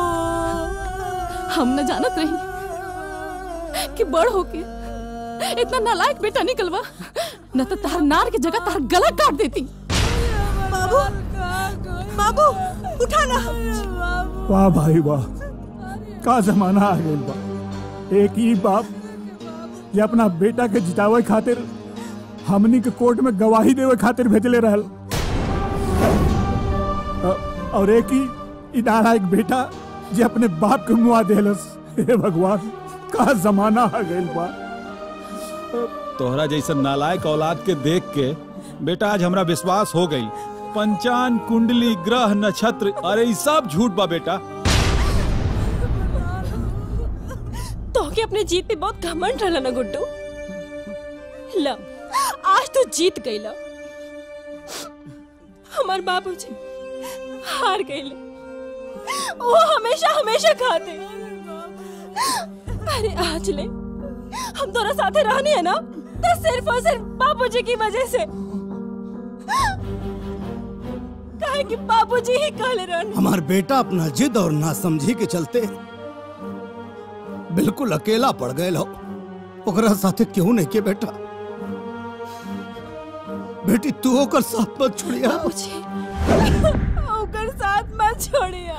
Speaker 17: हम न जानत रही कि बड़ होके इतना नालायक बेटा निकलवा, न तो तार नार की जगह तार गला काट देती।
Speaker 18: बाबू बाबू उठा ना।
Speaker 12: वाह भाई वाह, का जमाना आ गया बा। एक ही बाप ये अपना बेटा के जितावे खातिर हमनी के कोर्ट में गवाही देवे खातिर भेजले रहल, और एक ही इनारा एक बेटा जे अपने बाप के मुआ देलस। हे भगवान, का जमाना आ गइल बा।
Speaker 15: तोहरा जैसन नालायक औलाद के देख के बेटा आज हमरा विश्वास हो गई। पंचान कुंडली ग्रह नक्षत्र अरे ये सब झूठ बा बेटा।
Speaker 11: तो के अपने जीत पे बहुत घमंड रहला ना गुड्डू। ला आज तो जीत गई ला। हमार बाबूजी हार गए। वो हमेशा हमेशा खाते। अरे आज ले हम दोनों साथे रहनी है ना, तो सिर्फ और सिर्फ बाबूजी की वजह से। काहे कि बाबूजी ही कहले रहनी।
Speaker 10: हमार बेटा अपना जिद और नासमझी के चलते बिल्कुल अकेला पड़ गए हो। ओकरा साथे क्यों नहीं के बेटा? बेटी तू ओकर साथ मत छोड़िया।
Speaker 11: बाबूजी ओकर साथ मत छोड़िया,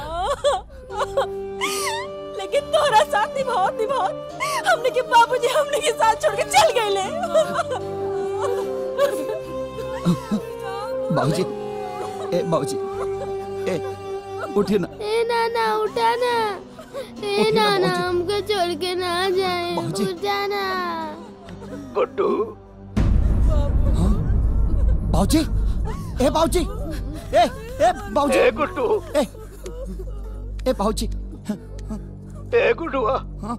Speaker 11: लेकिन तोरा साथ निभाओ निभाओ हमने के बाबूजी हमने के साथ छोड़ के चल गए ले।
Speaker 19: बाबूजी, ए बाबूजी, ए उठिए ना।
Speaker 2: ए नाना उठा ना, ए नाना हमको छोड़ के ना जाए, उठा ना।
Speaker 19: गुड्डू। बाबूजी, ए बाबूजी, ए ए बाबूजी,
Speaker 13: ए गुड्डू,
Speaker 19: ए ए बाबूजी,
Speaker 13: ए गुड्डुआ।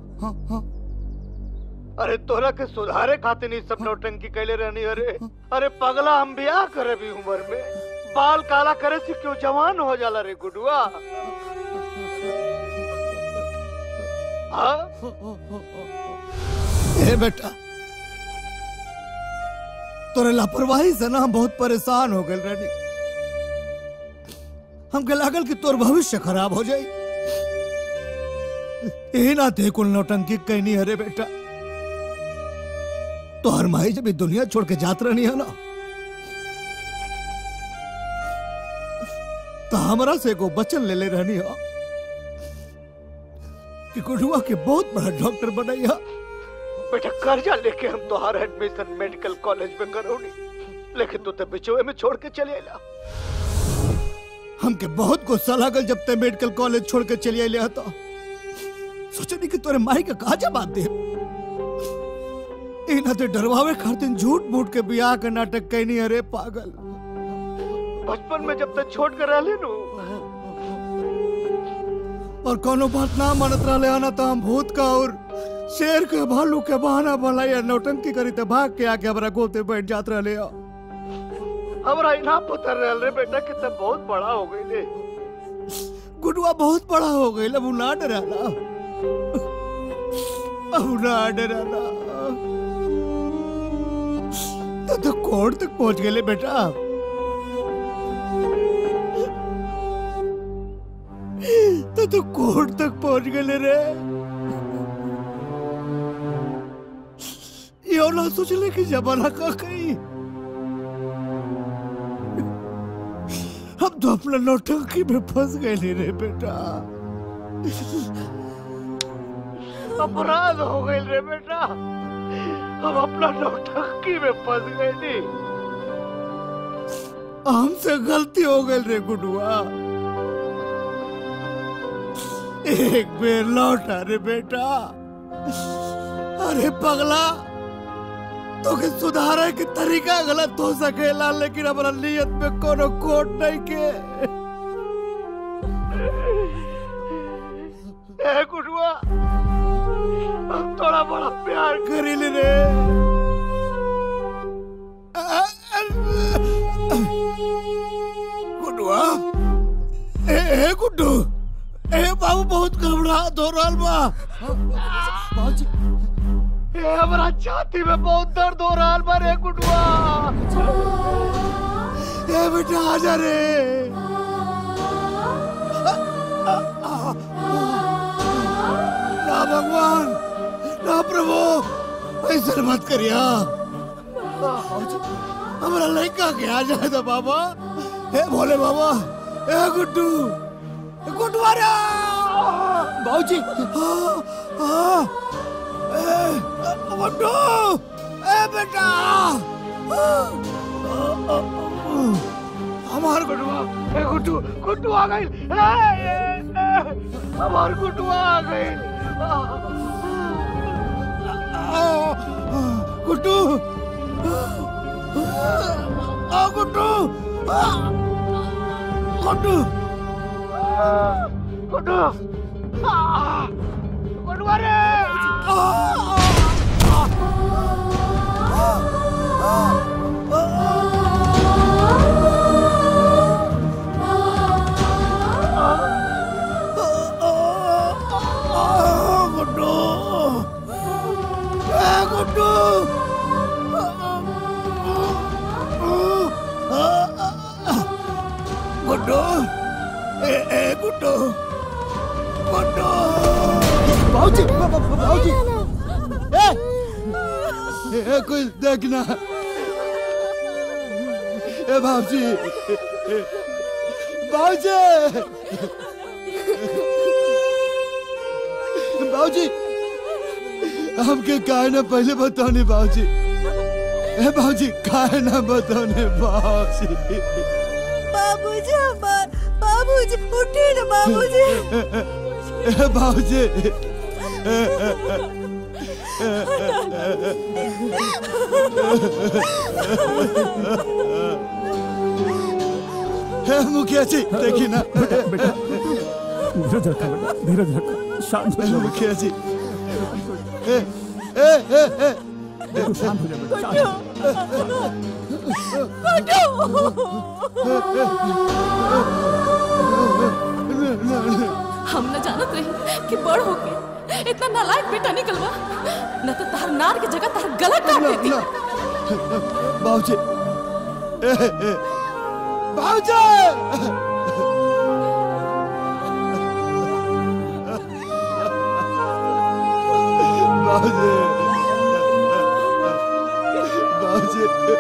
Speaker 13: अरे तोरा के सुधारे खातिर नहीं सब नौटंकी कैले रहनी। अरे अरे पगला, हम ब्याह करे भी उम्र में बाल काला करे से क्यों जवान हो जाला रे गुड्डुआ। हाँ
Speaker 10: ए बेटा, तोरे लापरवाही से ना हम बहुत परेशान हो गए रेडी। हमके लागल कि तोर भविष्य खराब हो जाए। यही ना थे कुल नौटंकी कहनी है रे बेटा। तो हर माई जब दुनिया छोड़ के जात रहनी है ना, तो हमरा से को वचन ले ले रहनी है कि गुडुआ के बहुत बड़ा डॉक्टर बनैया।
Speaker 13: बेटा कर्जा लेके हम तोहार एडमिशन मेडिकल कॉलेज में करोनी, लेकिन तू तो बिचोए में छोड़ के चले आइला।
Speaker 10: हमके बहुत गुस्सा लागल जब ते मेडिकल कॉलेज छोड़ के चले आइले था। सोचनी कि तोरे माई का कहा जवाब दे। इना ते डरवावे खातिर झूठ मूठ के ब्याह का नाटक कहनी। अरे पागल,
Speaker 13: बचपन में जब तक छोड़ कर रहले नु
Speaker 10: और कोनो बात ना मानत रहले आना, तो हम भूत का और शेर के भालू के बहाना भलाई नौटंकी करी ते भाग के आके हमरा गोते बैठ जात रहले।
Speaker 13: हमरा इना पता रहल रे बेटा कि तब बहुत बड़ा हो गई ले।
Speaker 10: गुडुआ बहुत बड़ा हो गई, अब ना डराला, अब ना डराला। तो तो कोर्ट तक पहुंच गए बेटा। तो तो कोर्ट तक पहुंच गए रे। ये ना सोचले कि जमाना का कहीं हम तो अपना नौटंकी में फंस गए रे बेटा।
Speaker 13: अपराध हो गए रे बेटा, हम अपना नौटंकी में फंस गए थे।
Speaker 10: हमसे गलती हो गई रे गुडुआ। एक बेर लौटा रे बेटा। अरे पगला, तो के सुधारे के तरीका गलत हो सकेला, लेकिन हमारा नियत में कोनो कोट नहीं के।
Speaker 13: ए गुडुआ, हम थोड़ा बड़ा प्यार
Speaker 10: करी रे। गुडुआ, ए, ए गुड्डू, ए बाबू बहुत घबरा दो रहल बा।
Speaker 13: बाबूजी ए हमरा छाती में बहुत दर्द हो रहा बा रे गुडुआ।
Speaker 10: ए बेटा आजा रे। ना भगवान ना प्रभु ऐसा मत करिया। हमारा लड़का के आ जाए तो बाबा। हे भोले बाबा ए गुड्डू गुड्डू रे
Speaker 13: बाबूजी।
Speaker 10: हाँ गुड्डू ए बेटा
Speaker 13: हमार गुडुआ ए गुड्डू गुड्डू आ गई। हमार गुड्डू आ गई।
Speaker 10: गुड्डू आ गुड्डू गुड्डू
Speaker 13: गुड्डू गुड्डू रे।
Speaker 10: गुड्डू ए गुड्डू गुड्डू ए ए गुड्डू गुड्डू बाबूजी बाबूजी ए ए कोई देखना ए बाबूजी बाबूजी बाबूजी हमके काहे ना पहले बताने बाबूजी। ए बाबूजी काहे ना बताने बाबूजी।
Speaker 18: बाबूजी हमार बाबूजी उठे ना बाबूजी।
Speaker 10: ए बाबूजी हे मुखिया जी देखिए ना
Speaker 12: बेटा बेटा धीरज रखो बेटा धीरज रखो शांत हो जाओ
Speaker 10: मुखिया जी। ए ए ए ए
Speaker 12: देखो शांत हो जाओ बेटा
Speaker 17: हम न जानत रही कि बड़ होके इतना नालायक बेटा निकलवा न तो तार नार की जगह तार गला काट देती।
Speaker 10: बाबूजी बाबूजी बाबूजी बाबूजी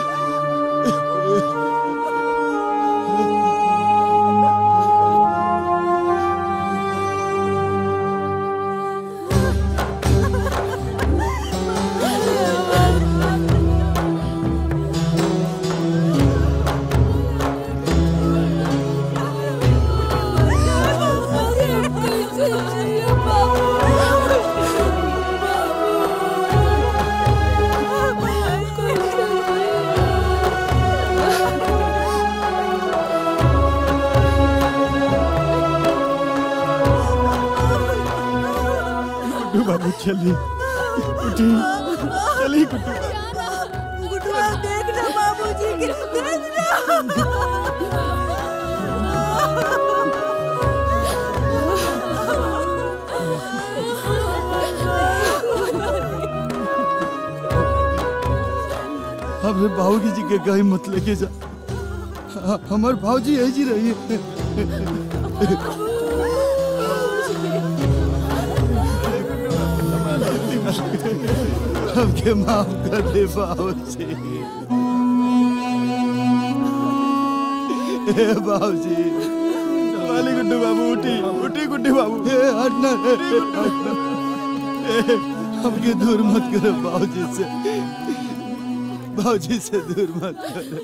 Speaker 10: बाबू चलिए उठिए चलिए गुड्डू
Speaker 18: गुड्डू देखना बाबूजी के देखना।
Speaker 10: हमें बाबूजी जी के कहीं मत लेके जा। हमारे बाबूजी यही जी रही है। हमके माफ कर दे बाबूजी। ए बाबूजी वाली गुड्डू बाबू उठी उठी गुड्डू बाबू ए हटना हटना ए हमके दूर मत करो बाबूजी से बाबूजी से दूर मत करो।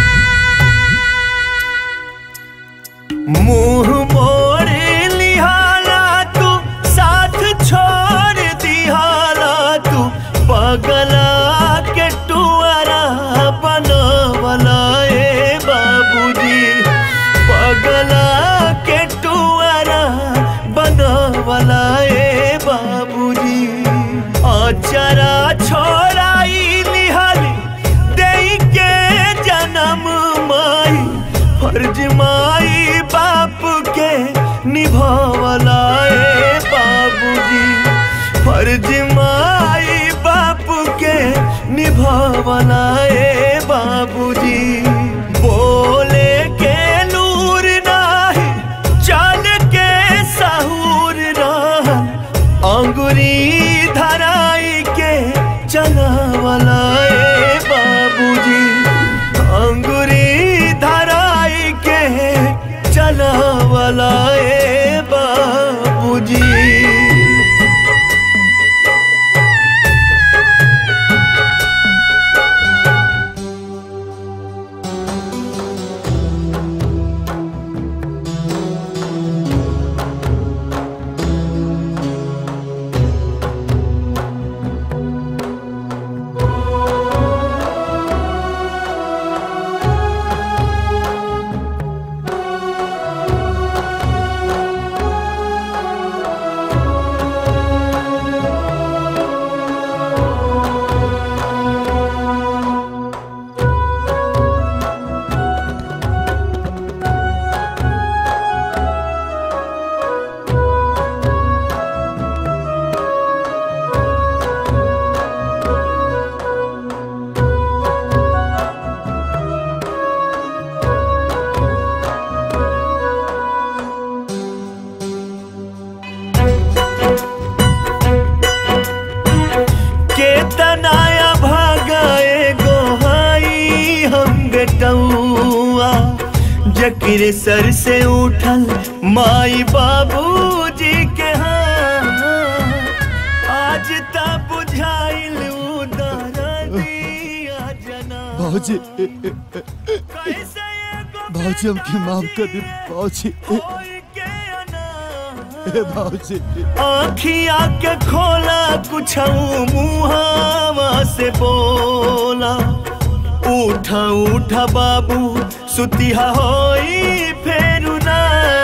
Speaker 8: मुंह मोड़ लिया
Speaker 4: अचरा छोड़ाई लिहल देई के जन्म माई फर्ज माई बाप के निभावला ए बाबूजी फर्ज माई बाप के निभावला ए बाबूजी बोले के लूर नाही चल के सहूर रहा अंगुरी धराई के चलावला ए बाबूजी अंगुरी धराई के चलावला ए बाबूजी। जकीरे सर से उठल माई बाबूजी के हाथ आज तक बुझाइल उदारदिया जना
Speaker 6: बाबूजी बाबूजी हमके माफ कर दे बाबूजी बाबूजी
Speaker 4: आँखिया के खोला कुछ मुहावा से बोला उठा उठा बाबू सुतिहा होई फेरू ना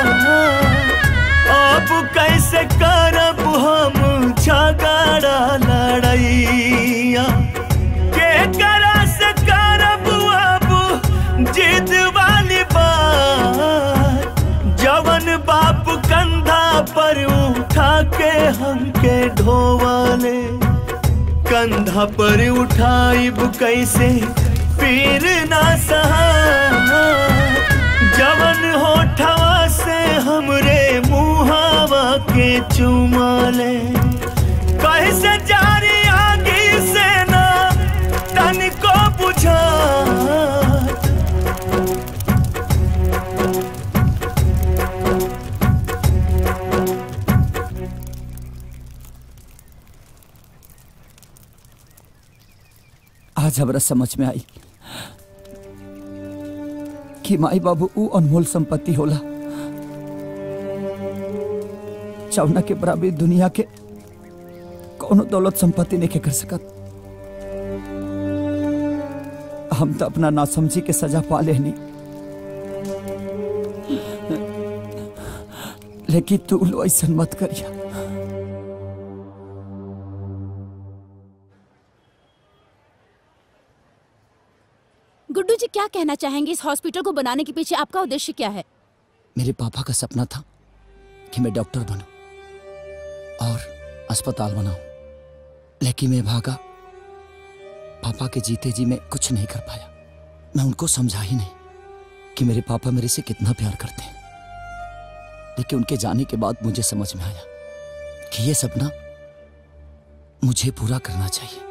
Speaker 4: अब कैसे करब हम झगड़ा लड़ैया के करा से करब अब जिद वाली बात जवन बाप कंधा पर उठा के हमके ढोवाले कंधा पर उठाइब कैसे पीर ना सहा जवन होठवा से हमरे मुहावा के चुमाले कैसे जारी आगे से ना तन को बुझा
Speaker 19: आज हमरा समझ में आई कि माई बाबू ऊ अनमोल संपत्ति होला चौना के बराबरी दुनिया के कोनो दौलत संपत्ति नहीं के कर सकत। हम तो अपना नासमझी के सजा पा लेनी लेकिन तू लो ऐसा मत करिया।
Speaker 5: गुड्डू जी क्या कहना चाहेंगे? इस हॉस्पिटल को बनाने के पीछे आपका उद्देश्य क्या है?
Speaker 19: मेरे पापा का सपना था कि मैं डॉक्टर बनूं और अस्पताल बनाऊं, लेकिन मैं भागा। पापा के जीते जी मैं कुछ नहीं कर पाया। मैं उनको समझा ही नहीं कि मेरे पापा मेरे से कितना प्यार करते हैं, लेकिन उनके जाने के बाद मुझे समझ में आया कि ये सपना मुझे पूरा करना चाहिए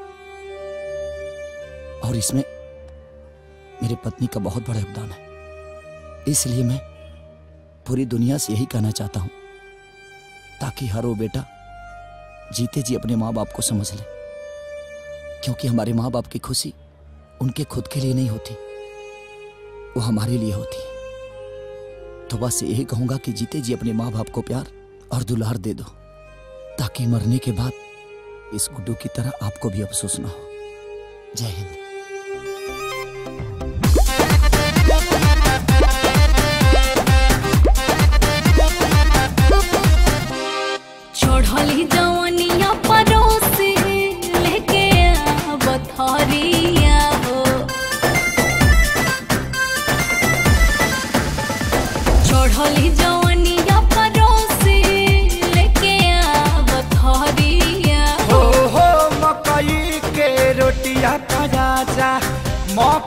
Speaker 19: और इसमें मेरे पत्नी का बहुत बड़ा योगदान है। इसलिए मैं पूरी दुनिया से यही कहना चाहता हूं ताकि हर वो बेटा जीते जी अपने माँ बाप को समझ ले, क्योंकि हमारे माँ बाप की खुशी उनके खुद के लिए नहीं होती, वो हमारे लिए होती है। तो बस यही कहूंगा कि जीते जी अपने माँ बाप को प्यार और दुलार दे दो, ताकि मरने के बाद इस गुड्डू की तरह आपको भी अफसोस ना हो। जय हिंद।
Speaker 7: चढ़ली जवनिया परोसे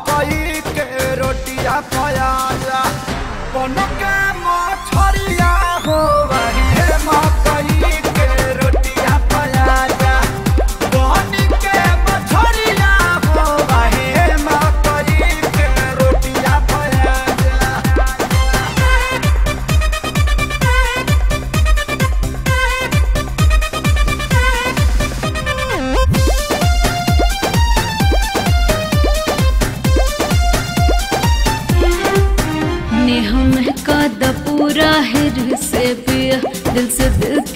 Speaker 8: मकई के रोटिया पयाजा बन के मछरिया हो वही मकई के रोटिया पयाजा बन के मछरिया हो वही मकई के रोटिया पयाजा।
Speaker 7: ने हम का द पूरा हिर से पिया दिल से दिल